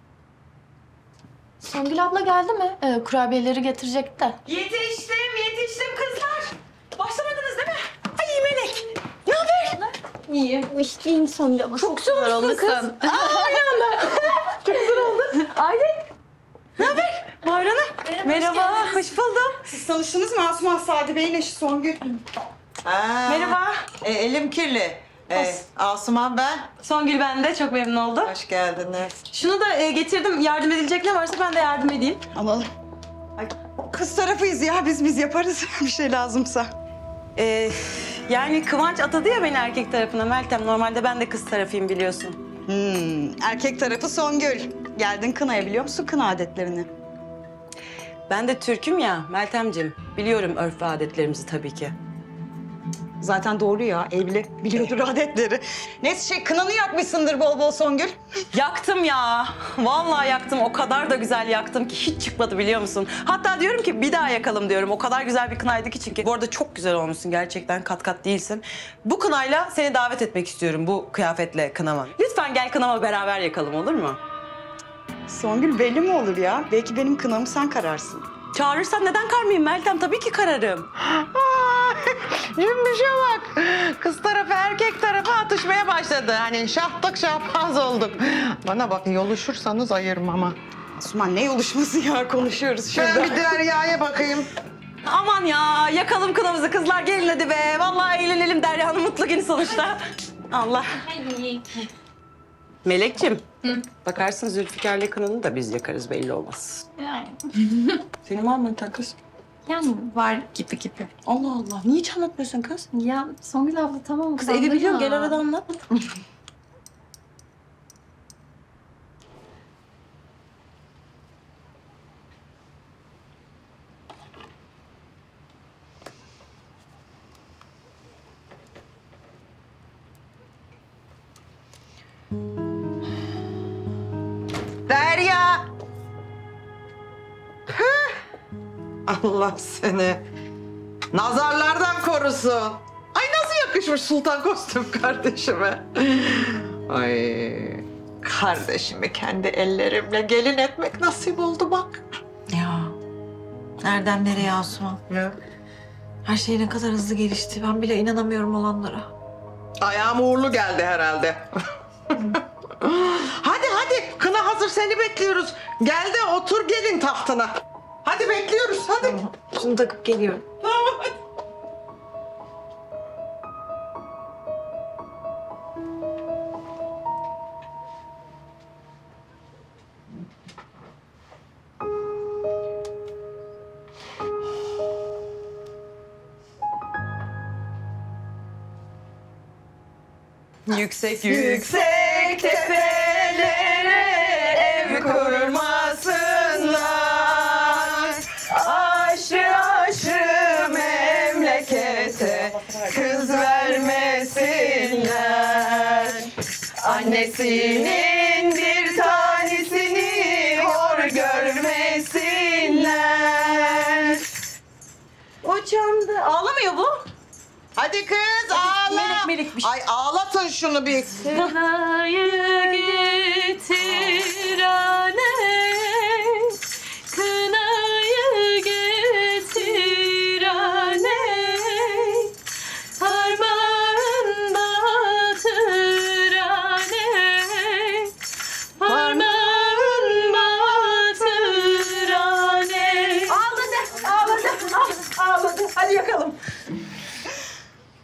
Songül abla geldi mi? Ee, kurabiyeleri getirecekti de. Yetiştim, yetiştim kızlar. Başlamadınız değil mi? Ay Melek. Ne haber? İyi. İşte Songül abla. Çok güzel olmuşsun kız. Aa, ayağına. Çok güzel oldu. Aylin. Ne haber? Bayran'a. Merhaba, Merhaba, hoş buldum. Siz tanıştınız mı Asuman Sadi Bey'in eşi Songül? Ha. Merhaba. E, elim kirli. E, Asuman ben. Songül ben de, çok memnun oldum. Hoş geldiniz. Şunu da e, getirdim. Yardım edilecek ne varsa ben de yardım edeyim. Alalım. Ay, kız tarafıyız ya. Biz biz yaparız bir şey lazımsa. Ee, yani Kıvanç atadı ya beni erkek tarafına Meltem. Normalde ben de kız tarafıyım biliyorsun. Hmm, erkek tarafı Songül. Geldin kınaya, biliyor musun kına adetlerini? Ben de Türk'üm ya Meltemciğim. Biliyorum örf ve adetlerimizi tabii ki. Zaten doğru ya, evli. Biliyordur adetleri. Neyse şey, kınanı yakmışsındır bol bol Songül. Yaktım ya. Vallahi yaktım. O kadar da güzel yaktım ki hiç çıkmadı biliyor musun? Hatta diyorum ki bir daha yakalım diyorum. O kadar güzel bir kınaydı ki çünkü. Bu arada çok güzel olmuşsun gerçekten. Kat kat değilsin. Bu kınayla seni davet etmek istiyorum bu kıyafetle kınama. Lütfen gel kınama beraber yakalım olur mu? Songül belli mi olur ya? Belki benim kınamı sen kararsın. Çağırırsan neden karmayayım Meltem? Tabii ki kararım. Cümbüşe bak. Kız tarafı erkek tarafı atışmaya başladı. Hani şahtık şahbaz olduk. Bana bak yoluşursanız ayırmam ha. Asuman ne yoluşması ya, konuşuyoruz şurada. Ben bir Derya'ya bakayım. Aman ya yakalım kınamızı kızlar gelin hadi be. Vallahi eğlenelim Derya'nın mutlu günü sonuçta. Allah. Melekciğim. Bakarsın Zülfikar'la kınanı da biz yakarız belli olmaz. Yani. Senin var mı kız? Yani var gibi gibi. Allah Allah. Niye hiç anlatmıyorsun kız? Ya Songül abla tamam. Kız evi biliyorum. Gel arada anlat. Derya! Hıh! Allah seni nazarlardan korusun. Ay nasıl yakışmış sultan kostüm kardeşime. Ay kardeşimi kendi ellerimle gelin etmek nasip oldu bak. Ya nereden nereye Asuman? Ya. Her şey ne kadar hızlı gelişti. Ben bile inanamıyorum olanlara. Ayağım uğurlu geldi herhalde. Hadi hadi kına hazır seni bekliyoruz. Gel de otur gelin tahtına. Hadi bekliyoruz hadi. Şunu takıp geliyorum. Tamam hadi. Yüksek yüksek tepelere ev kurmasınlar. Aşı aşı memlekete kız vermesinler. Annesinin bir tanesini hor görmesinler. O camda ağlamıyor bu. Hadi kız ağla. Melek melekmiş. Ay ağlatın şunu bir. Kınayı getir anne, kınayı getir anne, parmağın batır anne, parmağın batır anne. Ağladı, ağladı, ah, ağladı. Hadi yakalım.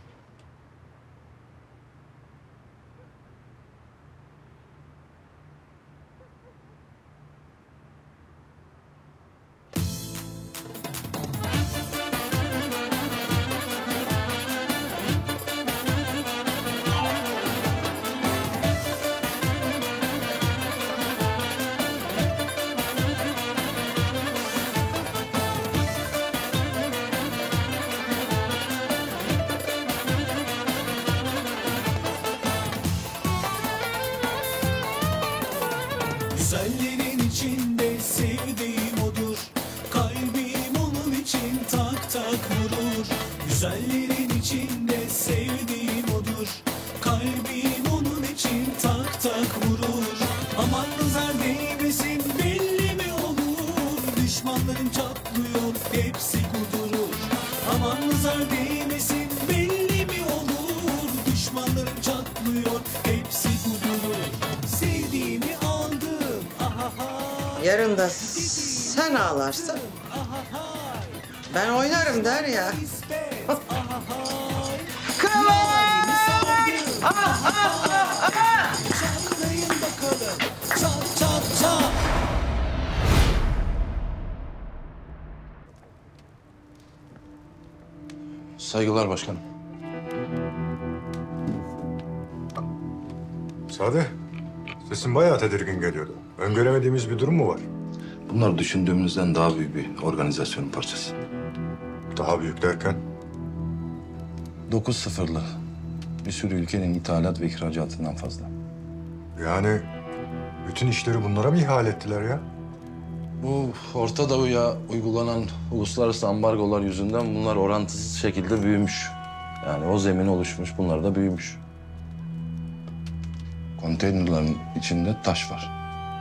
Güzellerin içinde sevdiğim odur. Kalbim onun için tak tak vurur. Aman nazar değmesin belli mi olur? Düşmanların çatlıyor hepsi kudurur. Aman nazar değmesin belli mi olur? Düşmanların çatlıyor hepsi kudurur. Sevdiğimi aldım ahaha. Yarın da sen ağlarsın. Ben oynarım der ya. Çatlayın bakalım. Çat çat çat. Saygılar başkanım. Sade, sesin bayağı tedirgin geliyordu. Öngöremediğimiz bir durum mu var? Bunlar düşündüğümüzden daha büyük bir organizasyonun parçası. Daha büyük derken? Dokuz sıfırlı. Bir sürü ülkenin ithalat ve ihracatından fazla. Yani bütün işleri bunlara mı ihale ettiler ya? Bu Orta Doğu'ya uygulanan uluslararası ambargolar yüzünden bunlar orantısız şekilde büyümüş. Yani o zemin oluşmuş, bunlar da büyümüş. Konteynerların içinde taş var.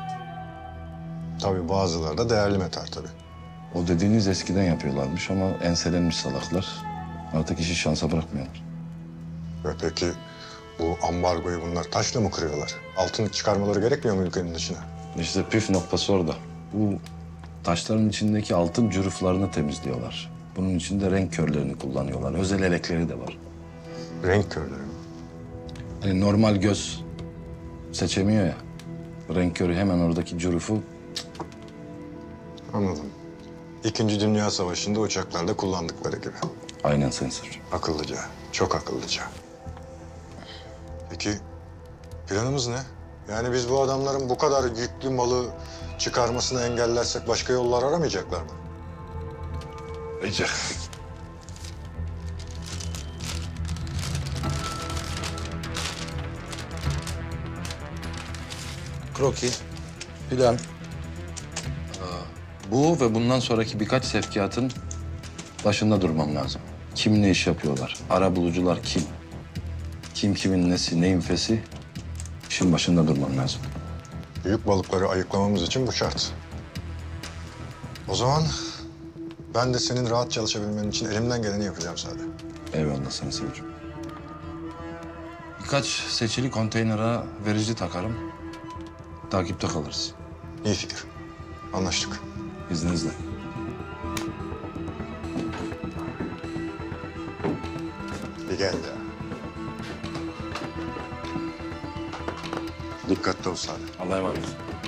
Tabii bazıları da değerli metal tabii. O dediğiniz eskiden yapıyorlarmış ama enselenmiş salaklar. Artık işi şansa bırakmıyorlar. Ve peki bu ambargoyu bunlar taşla mı kırıyorlar? Altın çıkarmaları gerekmiyor mu ülkenin dışına? İşte püf noktası orada. Bu taşların içindeki altın cüruflarını temizliyorlar. Bunun için de renk körlerini kullanıyorlar. Özel elekleri de var. Renk körleri mi? Hani normal göz seçemiyor ya. Renk körü hemen oradaki cürufu. Anladım. İkinci Dünya Savaşı'nda uçaklarda kullandıkları gibi. Aynen Sayın Savcım. Akıllıca, çok akıllıca. Peki planımız ne? Yani biz bu adamların bu kadar yüklü malı çıkarmasını engellersek başka yollar aramayacaklar mı? Arayacak. Kroki, plan. Bu ve bundan sonraki birkaç sevkiyatın başında durmam lazım. Kim ne iş yapıyorlar? Arabulucular kim? Kim kimin nesi, neyin fesi? İşin başında durmam lazım. Büyük balıkları ayıklamamız için bu şart. O zaman ben de senin rahat çalışabilmen için elimden geleni yapacağım Sade. Eyvallah Sayın Savcım. Birkaç seçili konteynere verici takarım. Takipte kalırız. İyi fikir. Anlaştık. İzninizle. İyi geldi. Dikkatli ol Sade. Allah'a emanet.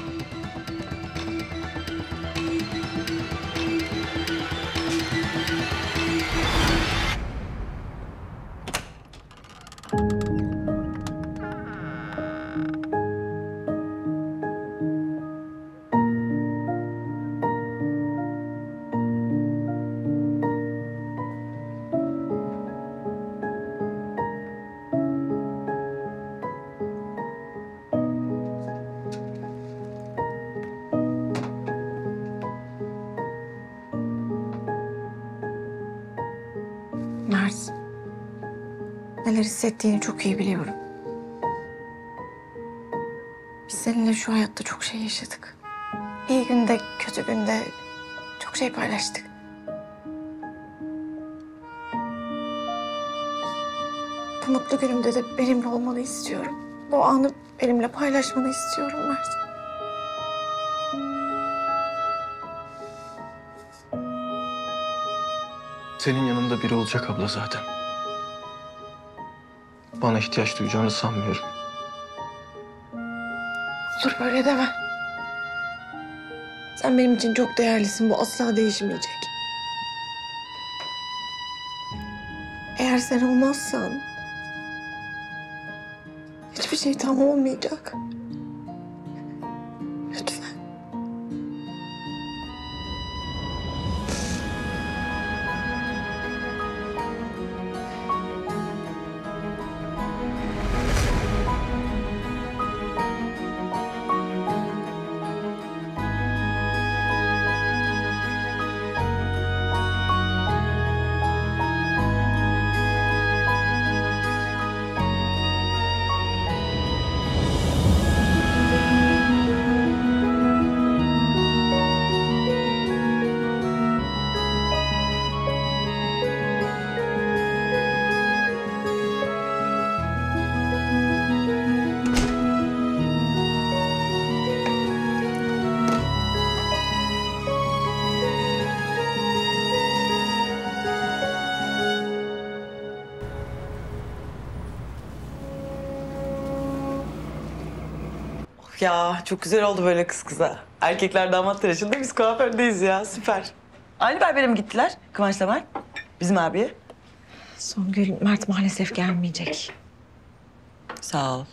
Mert, neler hissettiğini çok iyi biliyorum. Biz seninle şu hayatta çok şey yaşadık. İyi günde, kötü günde çok şey paylaştık. Bu mutlu günümde de benimle olmanı istiyorum. Bu anı benimle paylaşmanı istiyorum Mert. Senin yanında biri olacak abla zaten. Bana ihtiyaç duyacağını sanmıyorum. Olur böyle deme. Sen benim için çok değerlisin. Bu asla değişmeyecek. Eğer sen olmazsan hiçbir şey tam olmayacak. Lütfen. Ya çok güzel oldu böyle kız kıza. Erkekler damat tıraşında biz kuafördeyiz ya süper. Aynı berbere mi gittiler Kıvanç'la Mert? Bizim abiye. Songül, Mert maalesef gelmeyecek. Sağ ol.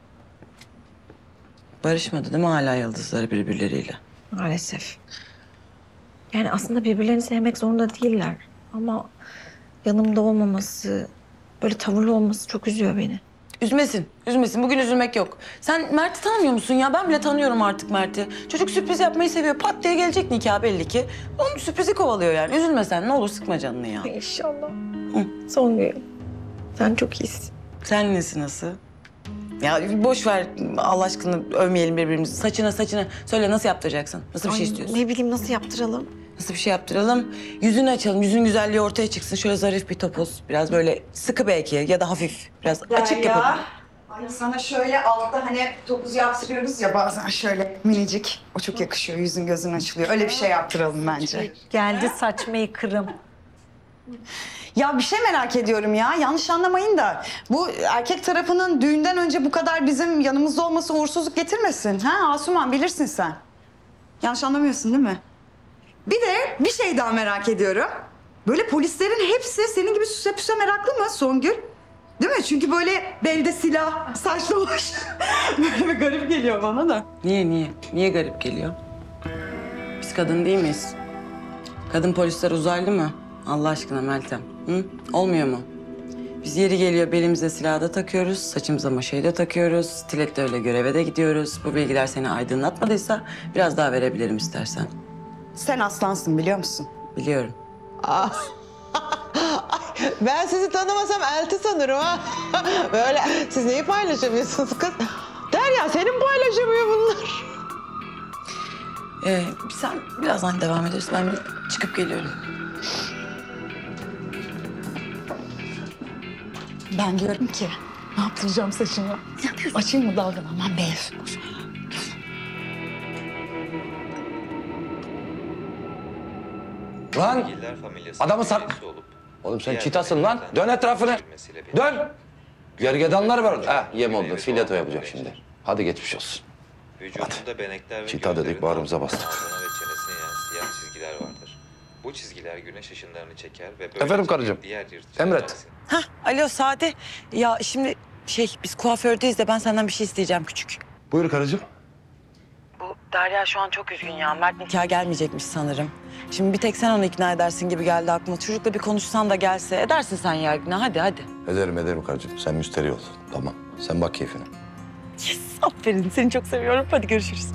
Barışmadı değil mi hala yıldızları birbirleriyle? Maalesef. Yani aslında birbirlerini sevmek zorunda değiller. Ama yanımda olmaması, böyle tavırlı olması çok üzüyor beni. Üzmesin, üzmesin. Bugün üzülmek yok. Sen Mert'i tanımıyor musun ya? Ben bile tanıyorum artık Mert'i. Çocuk sürpriz yapmayı seviyor. Pat diye gelecek nikah belli ki. Onun sürprizi kovalıyor yani. Üzülme sen. Ne olur sıkma canını ya. İnşallah. Songül, sen çok iyisin. Sen nesi nasıl? Ya boş ver Allah aşkına övmeyelim birbirimizi. Saçına saçına. Söyle nasıl yaptıracaksın? Nasıl bir Ay, şey istiyorsun? Ne bileyim nasıl yaptıralım? Nasıl bir şey yaptıralım? Yüzünü açalım. Yüzün güzelliği ortaya çıksın. Şöyle zarif bir topuz. Biraz böyle sıkı belki ya da hafif. Biraz açık yapalım. Ay sana şöyle altta hani topuz yaptırıyoruz ya bazen şöyle minicik. O çok yakışıyor. Yüzün gözün açılıyor. Öyle bir şey yaptıralım bence. Geldi saç maker'ım. Ya bir şey merak ediyorum ya. Yanlış anlamayın da bu erkek tarafının düğünden önce bu kadar bizim yanımızda olması uğursuzluk getirmesin. Ha Asuman bilirsin sen. Yanlış anlamıyorsun değil mi? Bir de bir şey daha merak ediyorum. Böyle polislerin hepsi senin gibi süse püse meraklı mı Songül? Değil mi? Çünkü böyle belde silah, saçlı baş. Böyle bir garip geliyor bana da. Niye niye? Niye garip geliyor? Biz kadın değil miyiz? Kadın polisler uzaylı mı? Allah aşkına Meltem. Hı? Olmuyor mu? Biz yeri geliyor belimize silahı da takıyoruz, saçımıza maşayı da takıyoruz, stiletto öyle göreve de gidiyoruz. Bu bilgiler seni aydınlatmadıysa biraz daha verebilirim istersen. Sen aslansın biliyor musun? Biliyorum. Aa. Ben sizi tanımasam elti sanırım ha. Böyle siz neyi paylaşamıyorsunuz kız? Derya senin paylaşamıyor bunlar. Ee, sen birazdan devam ederiz. Ben bir çıkıp geliyorum. Ben diyorum ki ne yaptıracağım saçımı? Açayım mı dalgın? Aman be. Lan adamı sak... Oğlum sen çitasın lan. Dön etrafını. Dön. Gergedanlar var orada. Ha yem oldu. Fileto yapacak şimdi. Hadi geçmiş olsun. Vücudunda benekler ve Çita dedik, bağrımıza bastık. ağzına ve çenesine yanan siyah çizgiler vardır. Bu çizgiler güneş ışınlarını çeker ve böyle Efendim karıcığım. diğer yırtıcılar Emret. Hah, alo Sade. Ya şimdi şey biz kuafördeyiz de ben senden bir şey isteyeceğim küçük. Buyur karıcığım. Bu Derya şu an çok üzgün ya. Mert nikah gelmeyecekmiş sanırım. Şimdi bir tek sen onu ikna edersin gibi geldi aklıma. Çocukla bir konuşsan da gelse. Edersin sen ya ikna. Hadi hadi. Ederim ederim karıcığım. Sen müsterih ol. Tamam. Sen bak keyfine. Yes, aferin. Seni çok seviyorum. Hadi görüşürüz.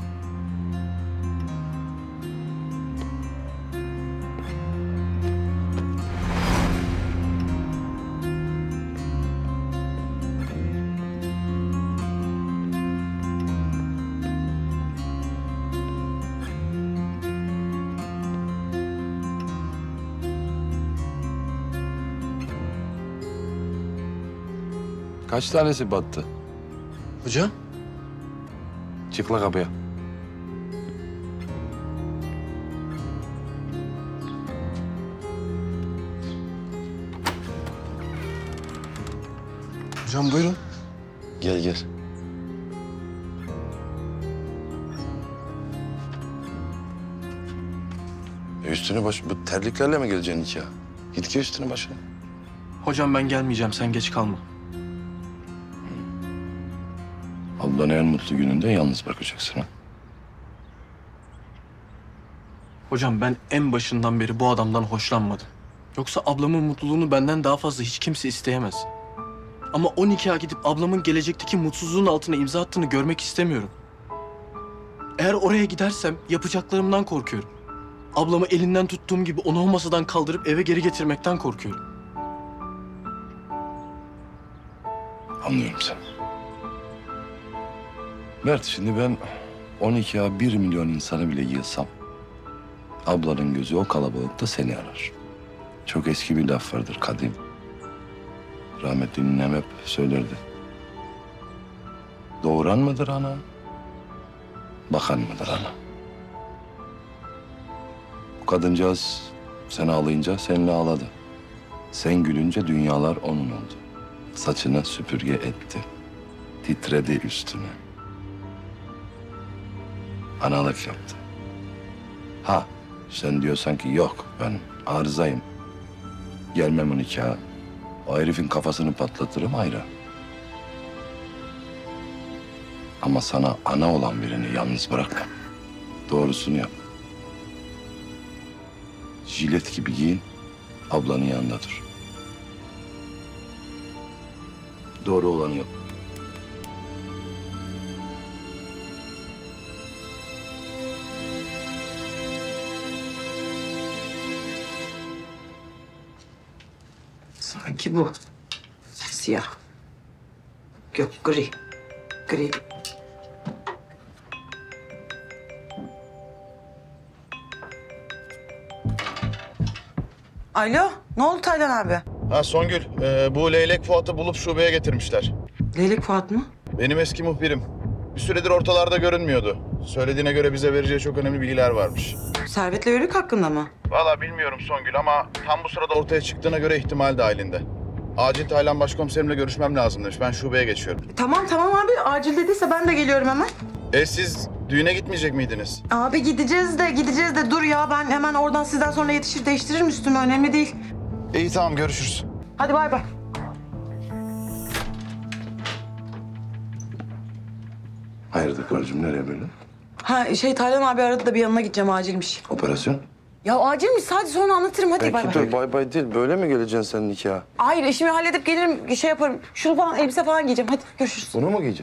Kaç tanesi battı? Hocam? Çık la kapıya. Hocam buyurun. Gel gel. E üstünü baş... Bu terliklerle mi geleceksin nikaha? Git ki üstünü başına. Hocam ben gelmeyeceğim. Sen geç kalma. Ablanı en mutlu gününde yalnız bırakacaksın ha. Hocam ben en başından beri bu adamdan hoşlanmadım. Yoksa ablamın mutluluğunu benden daha fazla hiç kimse isteyemez. Ama o nikaha gidip ablamın gelecekteki mutsuzluğun altına imza attığını görmek istemiyorum. Eğer oraya gidersem yapacaklarımdan korkuyorum. Ablamı elinden tuttuğum gibi onu o masadan kaldırıp eve geri getirmekten korkuyorum. Anlıyorum seni. Mert şimdi ben on ikiye bir milyon insanı bile yığsam... ablanın gözü o kalabalıkta seni arar. Çok eski bir laf vardır kadim. Rahmetli ninem hep söylerdi. Doğuran mıdır ana? Bakan mıdır ana? Bu kadıncağız sen ağlayınca seninle ağladı. Sen gülünce dünyalar onun oldu. Saçını süpürge etti. Titredi üstüne. Analık yaptı. Ha sen diyorsan ki yok ben arızayım. Gelmem o nikaha. O herifin kafasını patlatırım ayrı. Ama sana ana olan birini yalnız bırakma. Doğrusunu yap. Jilet gibi giyin, ablanın yanında dur. Doğru olanı yap. Sanki bu. Siyah. Yok gri. Gri. Alo, ne oldu Taylan abi? Ha Songül, e, bu Leylek Fuat'ı bulup şubeye getirmişler. Leylek Fuat mı? Benim eski muhbirim. Bir süredir ortalarda görünmüyordu. Söylediğine göre bize vereceği çok önemli bilgiler varmış. Servet'le Yörük hakkında mı? Vallahi bilmiyorum Songül ama tam bu sırada ortaya çıktığına göre ihtimal dahilinde. Acil Taylan başkomiserimle görüşmem lazım demiş. Ben şubeye geçiyorum. Tamam tamam abi, acil dediyse ben de geliyorum hemen. E siz düğüne gitmeyecek miydiniz? Abi gideceğiz de gideceğiz de dur ya, ben hemen oradan sizden sonra yetişir değiştiririm üstümü, önemli değil. İyi tamam görüşürüz. Hadi bay bay. Hayırdır karıcığım nereye böyle? Ha şey Taylan abi aradı da bir yanına gideceğim, acilmiş. Operasyon? Ya acilmiş, sadece sonra anlatırım, hadi bay bay. Dur bay bay değil böyle mi geleceksin sen nikaha? Hayır, işimi halledip gelirim, şey yaparım. Şunu falan, elbise falan giyeceğim, hadi görüşürüz. Bunu mu giyeceksin?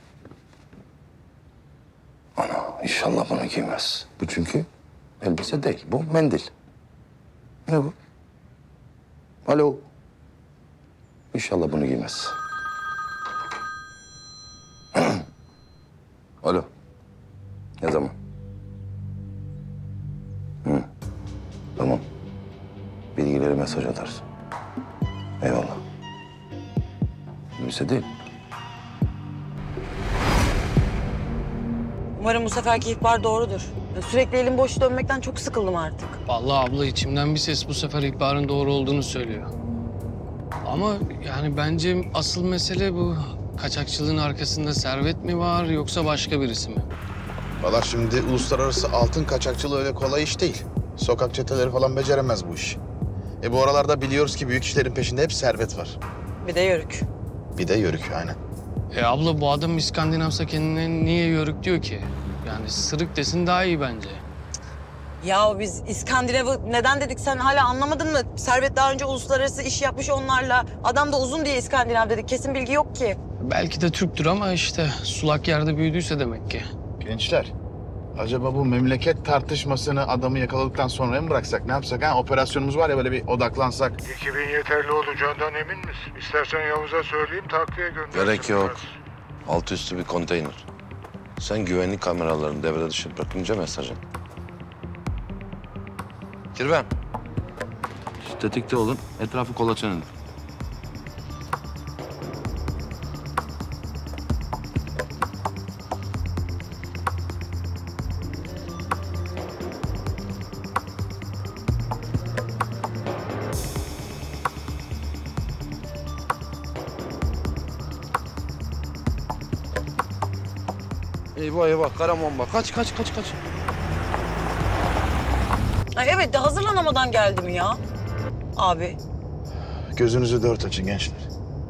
Ana inşallah bunu giymez. Bu çünkü elbise değil, bu mendil. Ne bu? Alo. İnşallah bunu giymez. Alo. Ne zaman? Hı. Tamam. Bilgileri mesaj atarsın. Eyvallah. Elbise değil. Umarım bu seferki ihbar doğrudur. Sürekli elim boş dönmekten çok sıkıldım artık. Vallahi abla içimden bir ses bu sefer ihbarın doğru olduğunu söylüyor. Ama yani bence asıl mesele bu. Kaçakçılığın arkasında Servet mi var yoksa başka birisi mi? Valla şimdi uluslararası altın kaçakçılığı öyle kolay iş değil. Sokak çeteleri falan beceremez bu iş. E bu aralarda biliyoruz ki büyük işlerin peşinde hep servet var. Bir de Yörük. Bir de Yörük aynen. E abla bu adam İskandinavsa kendine niye Yörük diyor ki? Yani sırık desin daha iyi bence. Ya biz İskandinav'ı neden dedik, sen hala anlamadın mı? Servet daha önce uluslararası iş yapmış onlarla. Adam da uzun diye İskandinav dedik. Kesin bilgi yok ki. Belki de Türktür ama işte sulak yerde büyüdüyse demek ki. Gençler, acaba bu memleket tartışmasını adamı yakaladıktan sonra mı bıraksak? Ne yapsak ha? Operasyonumuz var ya, böyle bir odaklansak. Ekibin yeterli olacağından emin misin? İstersen Yavuz'a söyleyeyim takviye göndersin. Gerek yok. Altı üstü bir konteyner. Sen güvenlik kameralarını devre dışı bırakınca mesaj at. Kirvem. Tetikte olun. Etrafı kolaçan edin. Eyvah eyvah, kara bomba. Kaç, kaç, kaç, kaç. Ay evet de hazırlanamadan geldim ya. Abi. Gözünüzü dört açın gençler.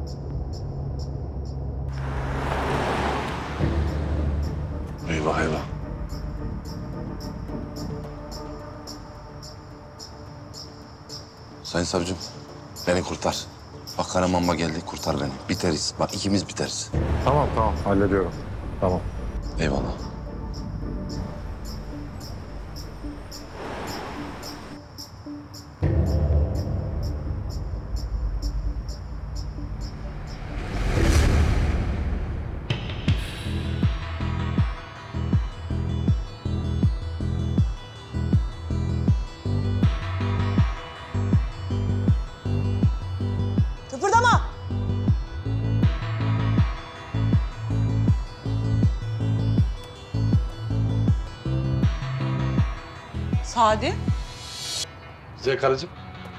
Eyvah eyvah. Sayın savcım, beni kurtar. Bak Karamamba geldi, kurtar beni. Biteriz. Bak ikimiz biteriz. Tamam tamam hallediyorum. Tamam. Eyvallah. Kıpırdama. Sadi, Güzel karıcığım.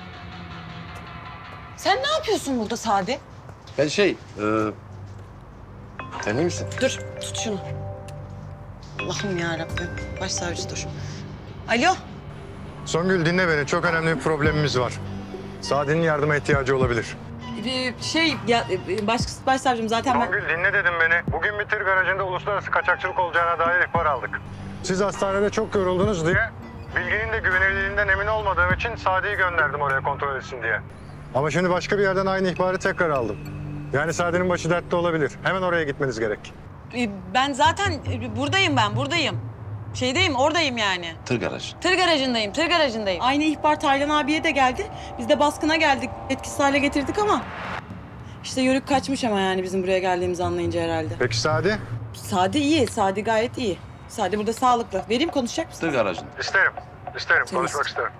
sen ne yapıyorsun burada Sadi? Ben şey, e, sen iyi misin? Dur, tut şunu. Allah'ım yarabbim. Başsavcı dur. Alo. Songül dinle beni. Çok önemli bir problemimiz var. Sadi'nin yardıma ihtiyacı olabilir. Ee, şey ya e, baş, başsavcım zaten ben... Songül dinle dedim beni. Bugün bir tır garajında uluslararası kaçakçılık olacağına dair ihbar aldık. Siz hastanede çok yoruldunuz diye bilginin de güvenilirliğinden emin olmadığım için Sadi'yi gönderdim oraya kontrol etsin diye. Ama şimdi başka bir yerden aynı ihbarı tekrar aldım. Yani Sadi'nin başı dertte olabilir. Hemen oraya gitmeniz gerek. Ee, ben zaten e, buradayım ben buradayım. Şeydeyim oradayım yani. Tır garajı. Tır garajındayım, tır garajındayım. Aynı ihbar Taylan abiye de geldi. Biz de baskına geldik, etkisiz hale getirdik ama... işte Yörük kaçmış ama yani bizim buraya geldiğimizi anlayınca herhalde. Peki Sadi? Sadi iyi, Sadi gayet iyi. Sadi burada sağlıklı. Vereyim konuşacak mısın? Tır garajında. İsterim. İsterim. Seni Konuşmak isterim.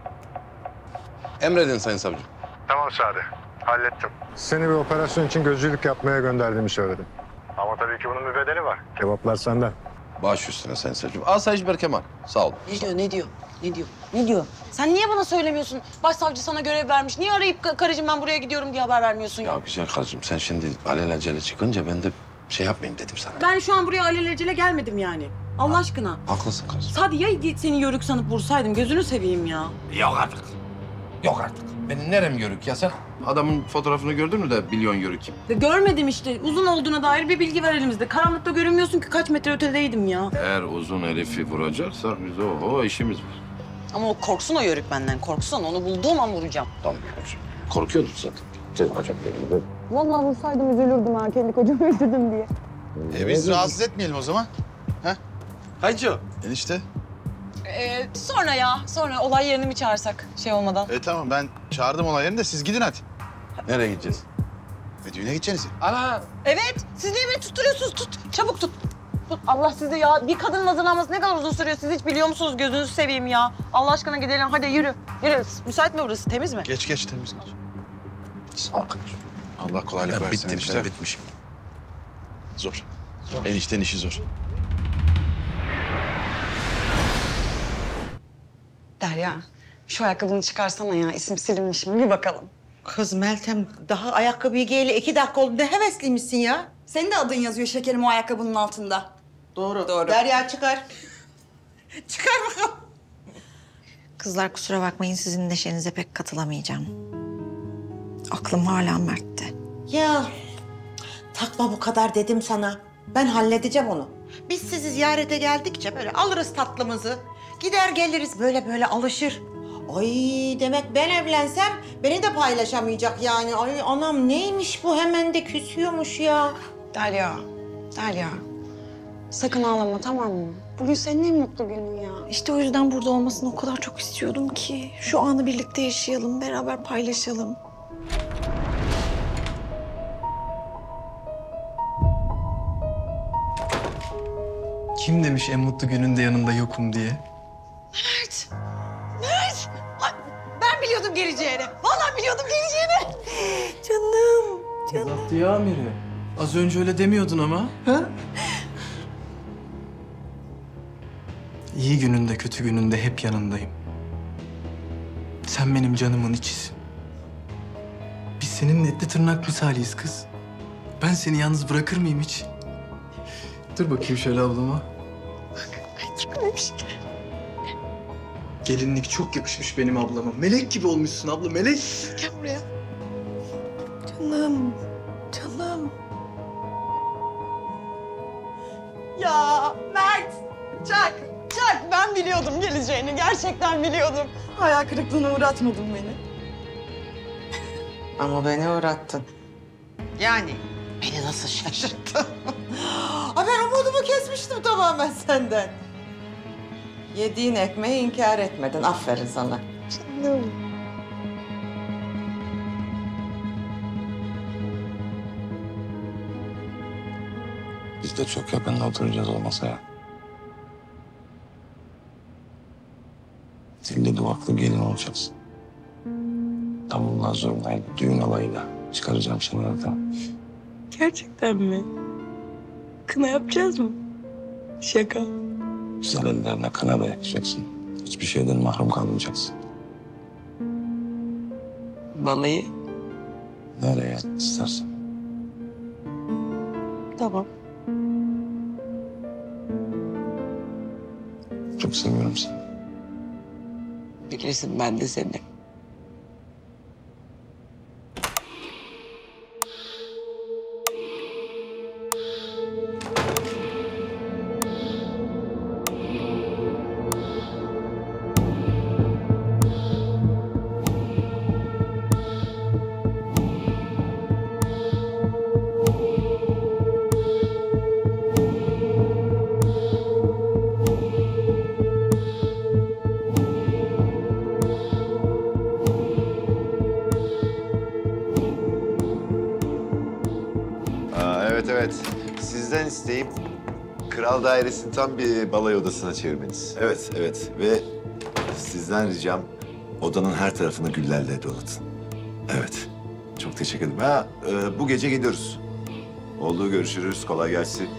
Emredin Sayın Savcım. Tamam Sadi. Hallettim. Seni bir operasyon için gözcülük yapmaya gönderdiğimi söyledim. Ama tabii ki bunun bir bedeli var. Kebaplar senden. Baş üstüne Sayın Savcım. Asayiş Berkemal. Sağ ol. Ne diyor, ne diyor? Ne diyor? Ne diyor? Sen niye bana söylemiyorsun? Başsavcı sana görev vermiş. Niye arayıp "Ka- karıcığım ben buraya gidiyorum" diye haber vermiyorsun ya? Ya güzel karıcığım sen şimdi alelacele çıkınca ben de şey yapmayayım dedim sana. Ben şu an buraya alelacele gelmedim yani. Allah aşkına. Haklısın karıcığım. Sadi ya seni Yörük sanıp vursaydım gözünü seveyim ya. Yok artık. Yok artık. Benim nerem yörük ya sen? Adamın fotoğrafını gördün mü de biliyorsun yörük kim? Ya görmedim işte. Uzun olduğuna dair bir bilgi var elimizde. Karanlıkta görünmüyorsun ki kaç metre ötedeydim ya. Eğer uzun herifi vuracaksak biz o, o işimiz var. Ama o korksun o Yörük benden. Korksun. Onu bulduğum an vuracağım. Tamam karıcığım. Korkuyordun zaten. Senin bacaklarını. Vallahi vursaydım üzülürdüm ha. Kendi kocamı öldürdüm diye. E biz rahatsız etmeyelim o zaman. Ha? Hacı. Enişte. Ee, sonra ya. Sonra olay yerini mi çağırsak şey olmadan? E tamam ben çağırdım olay yerini de siz gidin hadi. Nereye gideceğiz? E düğüne gideceksiniz. Ana. Evet. Siz niye beni tutturuyorsunuz? Tut. Çabuk tut. Tut. Allah sizi ya. Bir kadının hazırlanması ne kadar uzun sürüyor? Siz hiç biliyor musunuz? Gözünüzü seveyim ya. Allah aşkına gidelim. Hadi yürü. Yürü. Müsait mi burası? Temiz mi? Geç geç temiz geç. Sağ ol karıcığım. Allah kolaylık Ben versin. bittim enişte. işte bitmişim. Zor. Eniştenin işi zor. Derya, şu ayakkabını çıkarsana ya. İsim silinmiş mi? Bir bakalım. Kız Meltem daha ayakkabıyı giyeli iki dakika oldu. Ne hevesliymişsin ya. Senin de adın yazıyor şekerim o ayakkabının altında. Doğru. Doğru. Derya çıkar. çıkar bakalım. Kızlar kusura bakmayın sizin neşenize pek katılamayacağım. Aklım hala Mert'te. Ya takma bu kadar dedim sana. Ben halledeceğim onu. Biz sizi ziyarete geldikçe böyle alırız tatlımızı. Gider geliriz böyle böyle alışır. Ay demek ben evlensem beni de paylaşamayacak yani. Ay anam neymiş bu hemen de küsüyormuş ya. Derya, Derya. Sakın ağlama tamam mı? Bugün senin en mutlu günün ya. İşte o yüzden burada olmasını o kadar çok istiyordum ki. Şu anı birlikte yaşayalım, beraber paylaşalım. Kim demiş en mutlu gününde yanında yokum diye? Mert! Mert! Ay, ben biliyordum geleceğini. Vallahi biliyordum geleceğini. Canım, canım. Zaptı ya Amiri. Az önce öyle demiyordun ama. Ha? İyi gününde, kötü gününde hep yanındayım. Sen benim canımın içisin. Biz senin etli tırnak misaliyiz kız. Ben seni yalnız bırakır mıyım hiç? Dur bakayım şöyle ablama. Çıkmamış. Gelinlik çok yakışmış benim ablama. Melek gibi olmuşsun abla, melek. Gel buraya. Canım, canım. Ya Mert, Çak, Çak. Ben biliyordum geleceğini. Gerçekten biliyordum. Hayal kırıklığına uğratmadın beni. Ama beni uğrattın. Yani beni nasıl şaşırttın? Ay ben umudumu kesmiştim tamamen senden. Yediğin ekmeği inkar etmedin. Aferin sana. Canım. Biz de çok yakında oturacağız o masaya. Dilli duvaklı gelin olacaksın. Davullar zurnayla, düğün alayıyla çıkaracağım seni oradan. Gerçekten mi? Kına yapacağız mı? Şaka. Güzel ellerine kına da yakacaksın. Hiçbir şeyden mahrum kalmayacaksın. Balayı. Nereye istersen. Tamam. çok seviyorum seni. Bilirsin ben de seni. Aa, evet evet. Sizden isteğim Kral Dairesi'ni tam bir balay odasına çevirmeniz. Evet evet ve sizden ricam odanın her tarafını güllerle donatın. Evet. Çok teşekkür ederim. Ha, e, bu gece gidiyoruz. Oldu, görüşürüz. Kolay gelsin.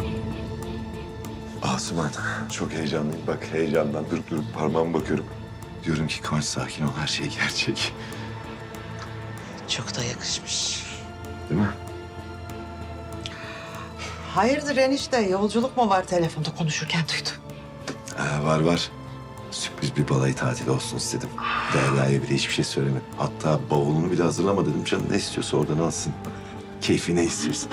Asuman, çok heyecanlıyım. Bak heyecandan durup durup parmağıma bakıyorum. Diyorum ki Kıvanç sakin ol, her şey gerçek. Çok da yakışmış. Değil mi? Hayırdır enişte? Yolculuk mu var, telefonda konuşurken duydum. Ee, var var. Sürpriz bir balayı tatili olsun istedim. Derya'ya bile hiçbir şey söylemedim. Hatta bavulunu bile hazırlama dedim. Canım ne istiyorsa oradan alsın. Keyfi ne istiyorsa.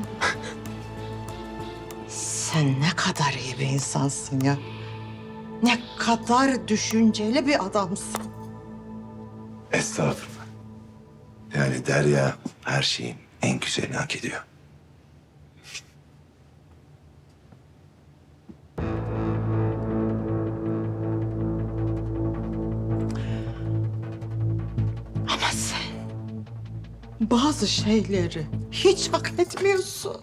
Sen ne kadar iyi bir insansın ya. Ne kadar düşünceli bir adamsın. Estağfurullah. Yani Derya her şeyin en güzelini hak ediyor. Ama sen bazı şeyleri hiç hak etmiyorsun.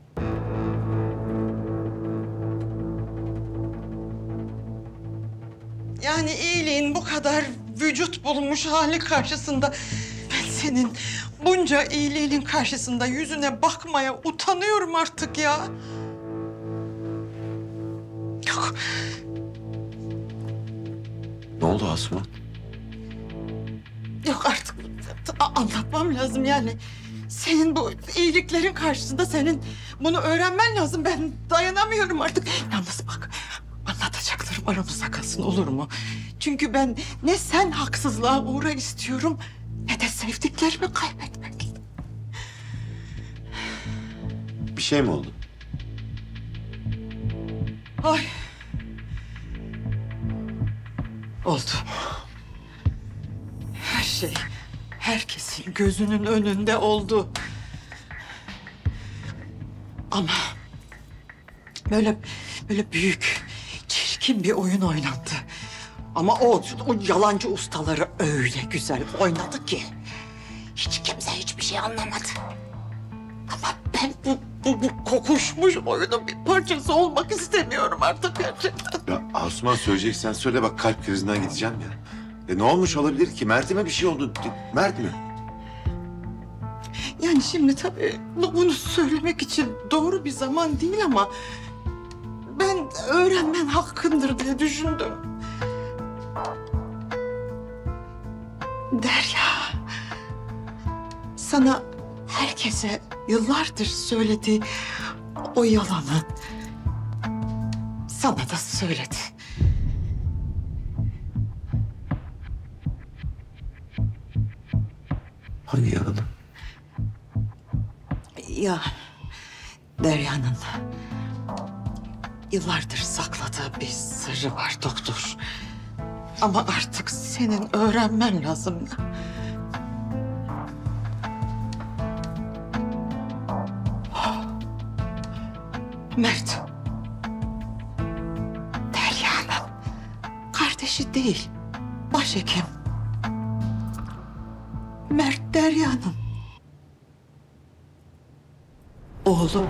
Yani iyiliğin bu kadar vücut bulmuş hali karşısında ben senin bunca iyiliğinin karşısında yüzüne bakmaya utanıyorum artık ya. Yok. Ne oldu Asuman? Yok artık a- anlatmam lazım yani. Senin bu iyiliklerin karşısında senin bunu öğrenmen lazım. Ben dayanamıyorum artık. Yalnız bak anlatacaklarım aramızda kalsın olur mu? Çünkü ben ne sen haksızlığa uğra istiyorum ne de sevdiklerimi kaybetmek. Bir şey mi oldu? Ay. Oldu. Her şey herkesin gözünün önünde oldu. Ama böyle böyle büyük, çirkin bir oyun oynandı. Ama o, o yalancı ustaları öyle güzel oynadı ki hiç kimse hiçbir şey anlamadı. Ama ben bu, bu, bu kokuşmuş oyunun bir parçası olmak istemiyorum artık gerçekten. Ya Asuman söyleyeceksen söyle bak kalp krizinden gideceğim ya. E ne olmuş olabilir ki? Mert'ime bir şey oldu. Mert mi? Yani şimdi tabii bu- bunu söylemek için doğru bir zaman değil ama ben öğrenmen hakkındır diye düşündüm. Derya, sana herkese yıllardır söylediği o yalanı sana da söyledi. Hangi yalanı? Ya Derya'nın yıllardır sakladığı bir sırrı var doktor. Ama artık senin öğrenmen lazım. Mert. Derya'nın kardeşi değil, başhekim. Mert Derya'nın oğlu.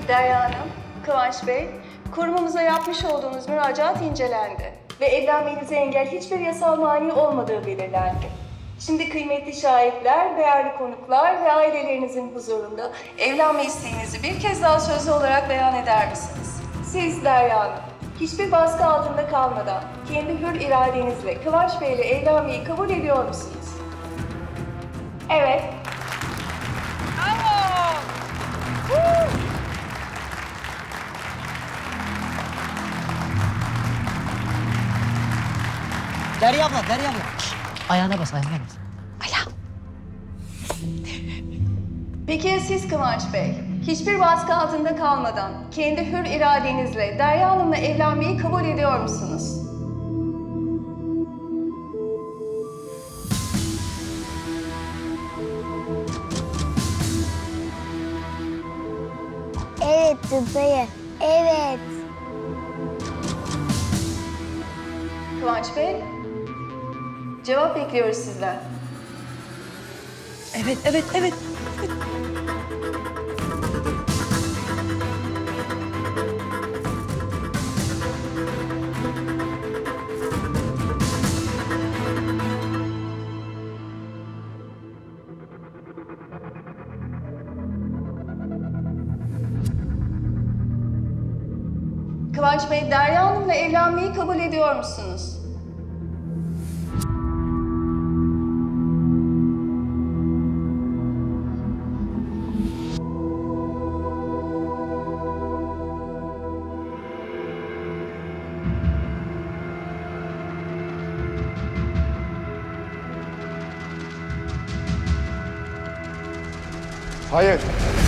Derya Hanım, Kıvanç Bey, kurumumuza yapmış olduğunuz müracaat incelendi ve evlenmenize engel hiçbir yasal mani olmadığı belirlendi. Şimdi kıymetli şahitler, değerli konuklar ve ailelerinizin huzurunda evlenme isteğinizi bir kez daha sözlü olarak beyan eder misiniz? Siz Derya Hanım, hiçbir baskı altında kalmadan kendi hür iradenizle Kıvanç Bey ile evlenmeyi kabul ediyor musunuz? Evet. Derya abla, Derya abla. Şşt, ayağına bas, ayağına bas. Peki ya siz Kıvanç Bey? Hiçbir baskı altında kalmadan kendi hür iradenizle Derya Hanım'la evlenmeyi kabul ediyor musunuz? Evet dayı, evet. Kıvanç Bey, cevap bekliyoruz sizden. Evet, evet, evet. Kıvanç Bey, Derya Hanım'la evlenmeyi kabul ediyor musunuz? Hayır.